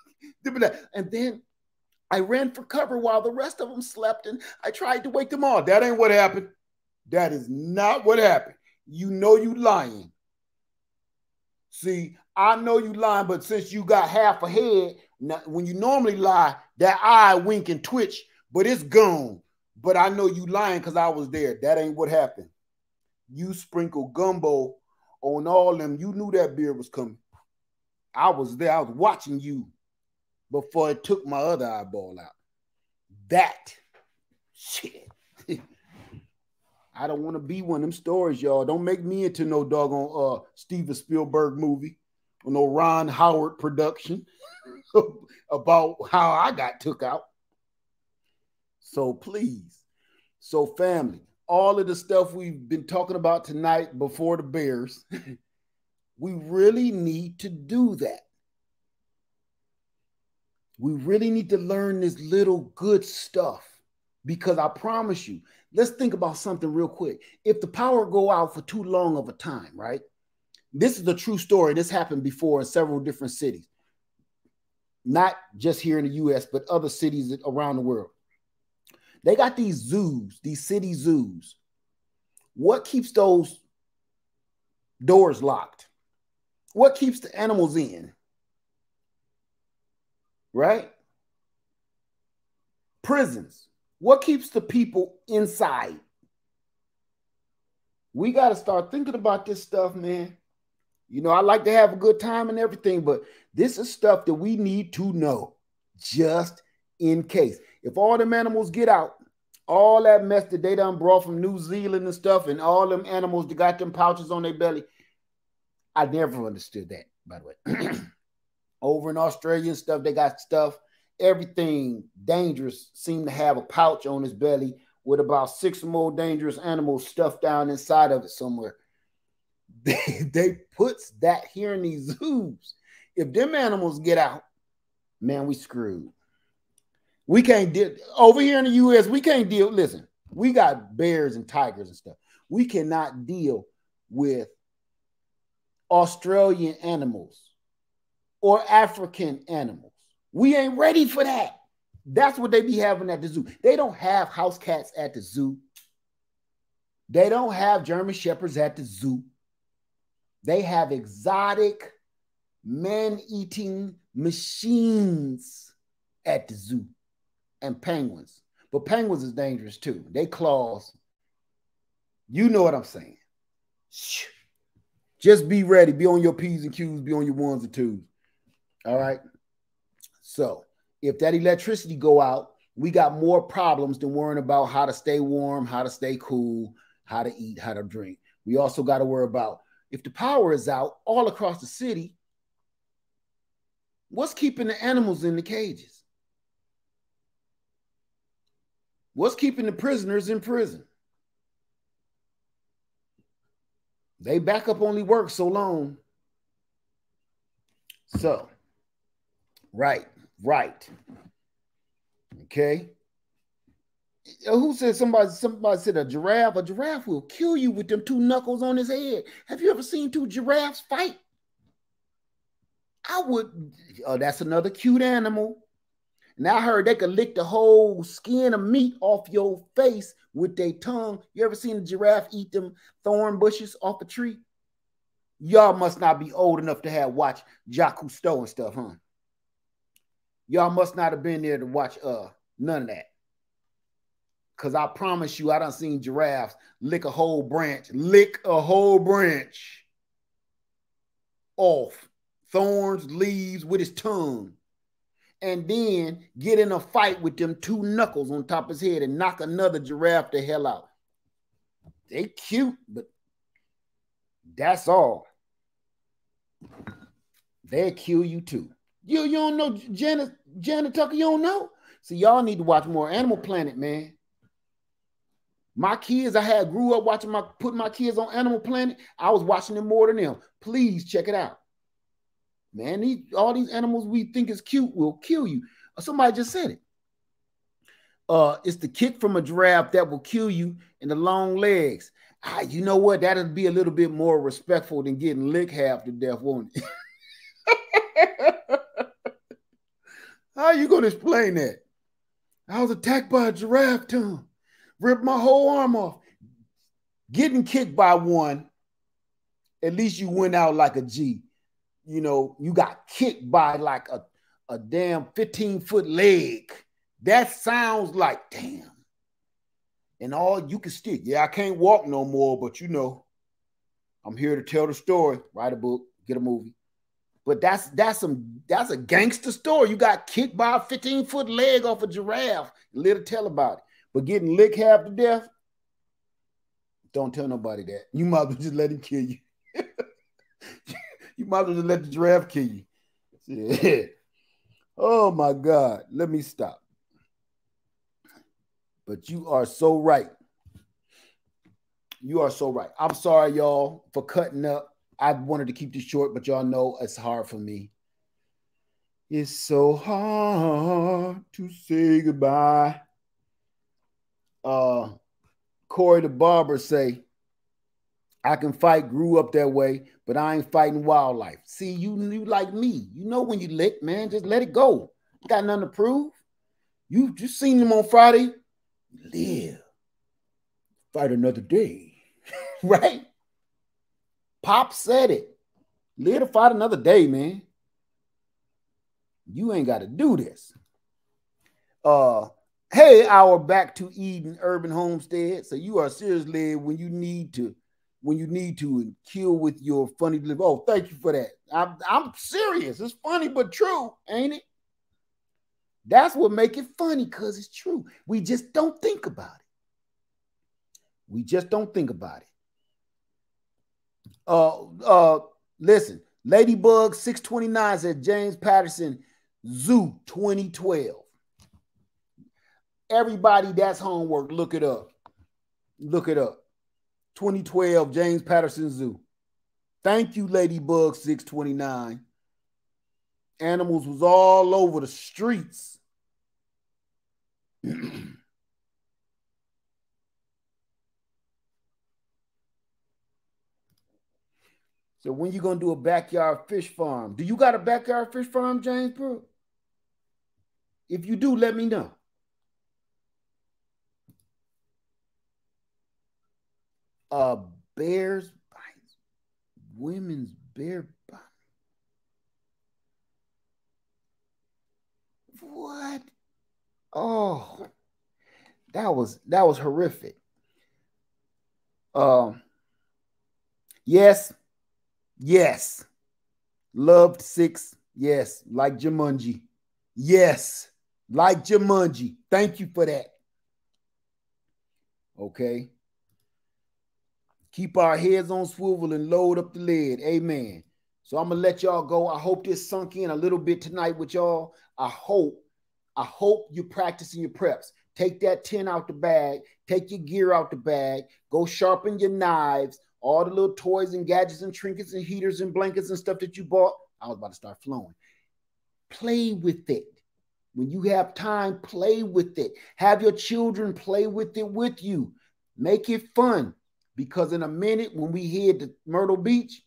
Speaker 1: And then I ran for cover while the rest of them slept, and I tried to wake them all. That ain't what happened. That is not what happened. You know you lying. See, I know you lying, but since you got half a head, now, when you normally lie, that eye wink and twitch, but it's gone. But I know you lying because I was there. That ain't what happened. You sprinkle gumbo on all them. You knew that beer was coming. I was there. I was watching you before it took my other eyeball out. That shit. I don't want to be one of them stories, y'all. Don't make me into no doggone uh, Steven Spielberg movie or no Ron Howard production about how I got took out. So please, so family, all of the stuff we've been talking about tonight before the Bears, we really need to do that. We really need to learn this little good stuff, because I promise you, let's think about something real quick. If the power go out for too long of a time, right? This is a true story. This happened before in several different cities. Not just here in the U S, but other cities around the world. They got these zoos, these city zoos. What keeps those doors locked? What keeps the animals in? Right? Prisons. What keeps the people inside? We got to start thinking about this stuff, man. You know, I like to have a good time and everything, but this is stuff that we need to know just in case. If all them animals get out, all that mess that they done brought from New Zealand and stuff, and all them animals that got them pouches on their belly, I never understood that, by the way. Over in Australia and stuff, they got stuff, everything dangerous seemed to have a pouch on his belly with about six more dangerous animals stuffed down inside of it somewhere. They, they puts that here in these zoos. If them animals get out, man, we screwed. We can't deal over here in the U S. We can't deal. Listen, we got bears and tigers and stuff. We cannot deal with Australian animals or African animals. We ain't ready for that. That's what they be having at the zoo. They don't have house cats at the zoo. They don't have German shepherds at the zoo. They have exotic man-eating machines at the zoo and penguins. But penguins is dangerous too. They claws. You know what I'm saying. Just be ready. Be on your P's and Q's. Be on your ones and twos. All right. So if that electricity go out we got more problems than worrying about how to stay warm, how to stay cool, how to eat, how to drink. We also got to worry about if the power is out all across the city, what's keeping the animals in the cages? What's keeping the prisoners in prison? They backup only works so long. So, right, right. Okay. Who said somebody somebody said a giraffe? A giraffe will kill you with them two knuckles on his head. Have you ever seen two giraffes fight? I would. Oh, that's another cute animal. And I heard they could lick the whole skin of meat off your face with their tongue. You ever seen a giraffe eat them thorn bushes off a tree? Y'all must not be old enough to have watched Jacques Cousteau and stuff, huh? Y'all must not have been there to watch uh none of that. Because I promise you, I done seen giraffes lick a whole branch, lick a whole branch off, thorns, leaves with his tongue, and then get in a fight with them two knuckles on top of his head and knock another giraffe the hell out. They cute, but that's all. They'll kill you too. You, you don't know Janet, Janet Tucker, you don't know? So y'all need to watch more Animal Planet, man. My kids, I had grew up watching my putting my kids on Animal Planet. I was watching them more than them. Please check it out. Man, these, all these animals we think is cute will kill you. Somebody just said it. Uh, it's the kick from a giraffe that will kill you and the long legs. Ah, you know what? That'll be a little bit more respectful than getting licked half to death, won't it? How are you going to explain that? I was attacked by a giraffe tongue. Ripped my whole arm off. Getting kicked by one, at least you went out like a G. You know, you got kicked by like a, a damn fifteen-foot leg. That sounds like, damn. And all you can stick. Yeah, I can't walk no more, but you know, I'm here to tell the story. Write a book, get a movie. But that's that's some that's a gangster story. You got kicked by a fifteen-foot leg off a giraffe. Little tell about it. But getting licked half to death, don't tell nobody that. You might as well just let him kill you. You might as well just let the giraffe kill you. Yeah. Oh my God. Let me stop. But you are so right. You are so right. I'm sorry, y'all, for cutting up. I wanted to keep this short, but y'all know it's hard for me. It's so hard to say goodbye. Uh, Corey the barber say, I can fight, grew up that way, but I ain't fighting wildlife. See, you, you like me. You know when you lick, man, just let it go. You got nothing to prove. You just seen them on Friday. Live. Fight another day. Right? Pop said it. Live to fight another day, man. You ain't got to do this. Uh, hey, our back to Eden Urban Homestead. So you are seriously when you need to, when you need to and kill with your funny live. Oh, thank you for that. I'm, I'm serious. It's funny but true, ain't it? That's what make it funny, because it's true. We just don't think about it. We just don't think about it. Uh, uh, listen, Ladybug six twenty-nine said James Patterson Zoo twenty twelve. Everybody, that's homework. Look it up. Look it up. twenty twelve James Patterson Zoo. Thank you, Ladybug six twenty-nine. Animals was all over the streets. So when you gonna do a backyard fish farm? Do you got a backyard fish farm, James Brooke? If you do, let me know. Uh, bears bites. Women's bear bite. What? Oh, that was that was horrific. Um, yes, yes. Loved six. Yes, like Jumanji. Yes, Like Jumanji. Thank you for that. Okay. Keep our heads on swivel and load up the lid. Amen. So I'm going to let y'all go. I hope this sunk in a little bit tonight with y'all. I hope, I hope you're practicing your preps. Take that tin out the bag. Take your gear out the bag. Go sharpen your knives. All the little toys and gadgets and trinkets and heaters and blankets and stuff that you bought. I was about to start flowing. Play with it. When you have time, play with it. Have your children play with it with you. Make it fun. Because in a minute, when we head to Myrtle Beach,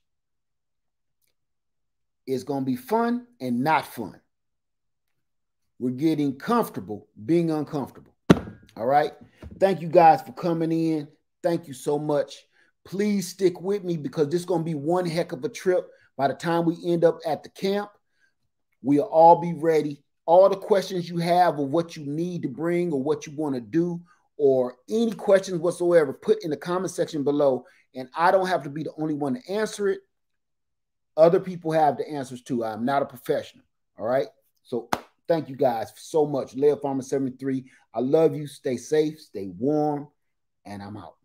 Speaker 1: it's going to be fun and not fun. We're getting comfortable being uncomfortable. All right. Thank you guys for coming in. Thank you so much. Please stick with me because this is going to be one heck of a trip. By the time we end up at the camp, we'll all be ready. All the questions you have of what you need to bring or what you want to do or any questions whatsoever, put in the comment section below. And I don't have to be the only one to answer it. Other people have the answers too. I'm not a professional. All right. So thank you guys so much. Leo Farmer seventy-three. I love you. Stay safe, stay warm, and I'm out.